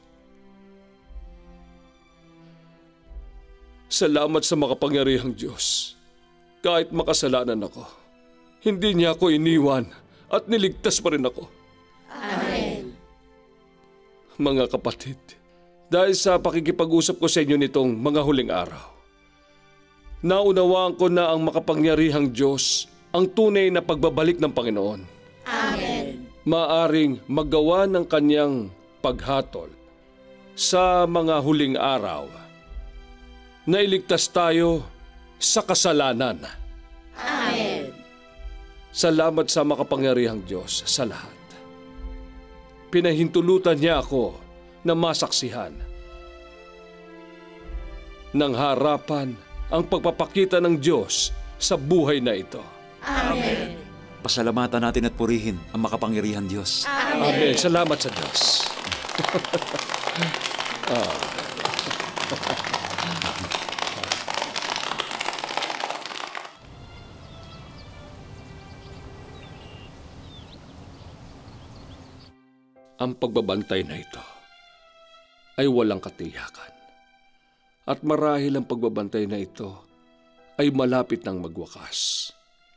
Salamat sa makapangyarihang Diyos. Kahit makasalanan ako, hindi niya ako iniwan at niligtas pa rin ako. Amen. Mga kapatid, dahil sa pakikipag-usap ko sa inyo nitong mga huling araw, naunawaan ko na ang makapangyarihang Diyos ang tunay na pagbabalik ng Panginoon. Amen. Maaring magawa ng kanyang paghatol sa mga huling araw na iligtas tayo sa kasalanan. Amen. Salamat sa makapangyarihang Diyos sa lahat. Pinahintulutan niya ako na masaksihan ng harapan ang pagpapakita ng Diyos sa buhay na ito. Amen. Pasalamatan natin at purihin ang makapangyarihan Diyos. Amen. Amen. Salamat sa Diyos. Ang pagbabantay na ito ay walang katiyakan. At marahil ang pagbabantay na ito ay malapit nang magwakas.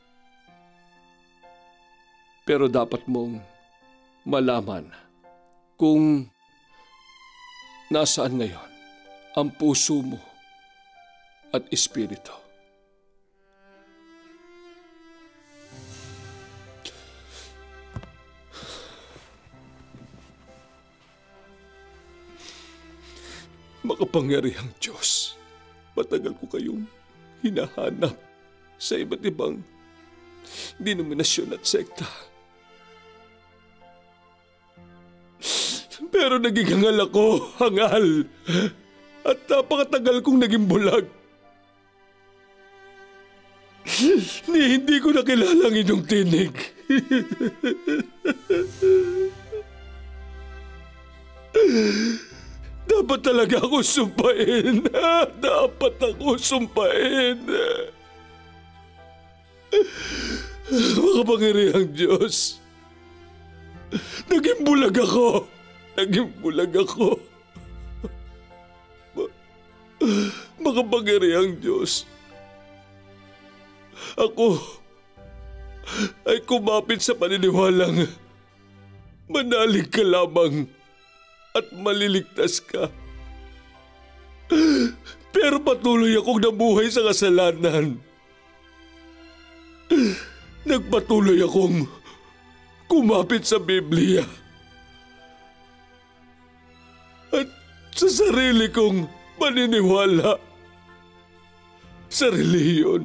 Pero dapat mong malaman kung nasaan ngayon ang puso mo at espiritu. Makapangyarihang Diyos, matagal ko kayong hinahanap sa iba't ibang denominasyon at sekta. Pero naging hangal ako, hangal. At napakatagal kong naging bulag. Hindi ko nakilala ang inyong tinig. Dapat talaga ako sumpain. Dapat ako sumpain. Makapangyarihang Diyos. Naging bulag ako. Naging bulag ako. Makapangyarihang Diyos. Ako ay kumapit sa paniniwalang manalig ka lamang at maliligtas ka. Pero patuloy akong nabuhay sa kasalanan. Nagpatuloy akong kumapit sa Biblia. At sa sarili kong paniniwala sa relihiyon.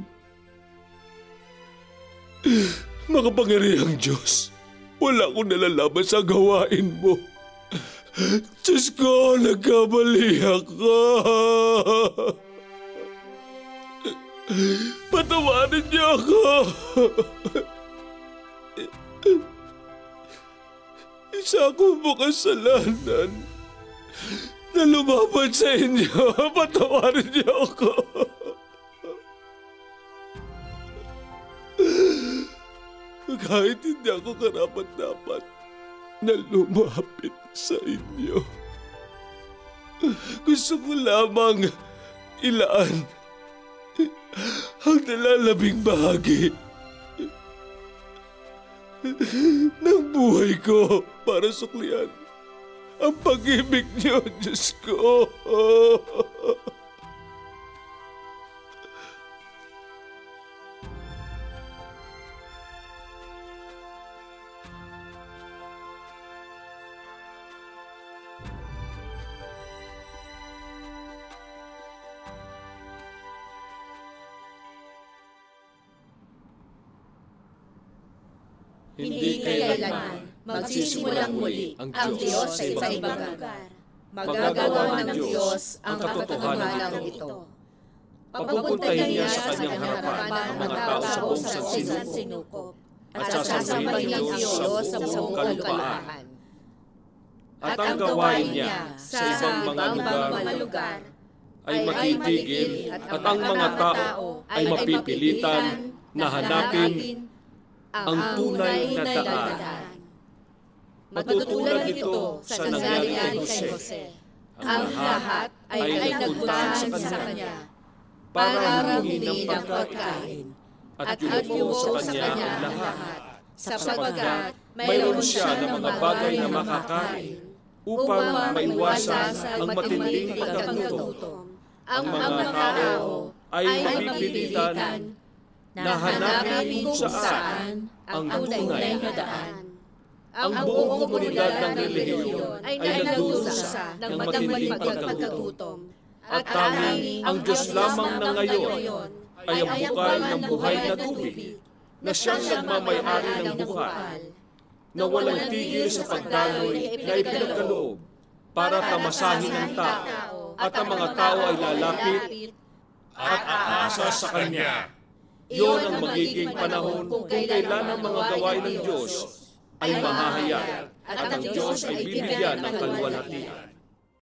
Makapangyarihang Diyos, wala akong nalalaman sa gawain mo. Diyos ko, nagkamali ako. Patawarin niyo ako. Isa akong makasalanan na lumaban sa inyo. Patawarin niyo ako. Kahit hindi ako karapat-dapat na lumapit sa inyo. Gusto ko lamang ilaan ang nalalabing bahagi ng buhay ko para suklian ang pag-ibig niyo, Diyos ko. Hindi kailanman magsisimulang muli ang Diyos sa ibang lugar. Magagawa ng Diyos ang katotohanan ito. Papupuntahin niya sa kanyang harapan ang mga tao sa buong sansinukob at sasambahin ng Diyos sa buong kalupaan. At ang gawain niya sa ibang mga lugar ay matitigil at ang mga tao ay mapipilitan na hanapin ang tunay na daan. Matutulad ito sa nangyari kay Jose. Ang lahat ay nagpunta sa kanya para humingi ng pagkain at yumuko sa kanya ang lahat sapagkat mayroon siya ng mga bagay na makakain upang maiwasan ang matinding pagkagutom. Ang mga tao ay mapipilitan na hanapin kung saan ang tunay na daan. Ang buong komunidad ng relihiyon ay nagdusa ng matinding pagkagutom. At tanging ang Diyos lamang na ngayon ay ang bukal ng buhay na tubig na siyang nagmamay-ari ng bukal na walang tigil sa pagdaloy na ipinagkaloob para tamasahin ang tao at ang mga tao ay lalapit at aasa sa Kanya. Iyon ang magiging panahon kung kailan ang mga gawain ng Diyos ay mahahayag at ang Diyos ay bibigyan ng kaluwalhatian.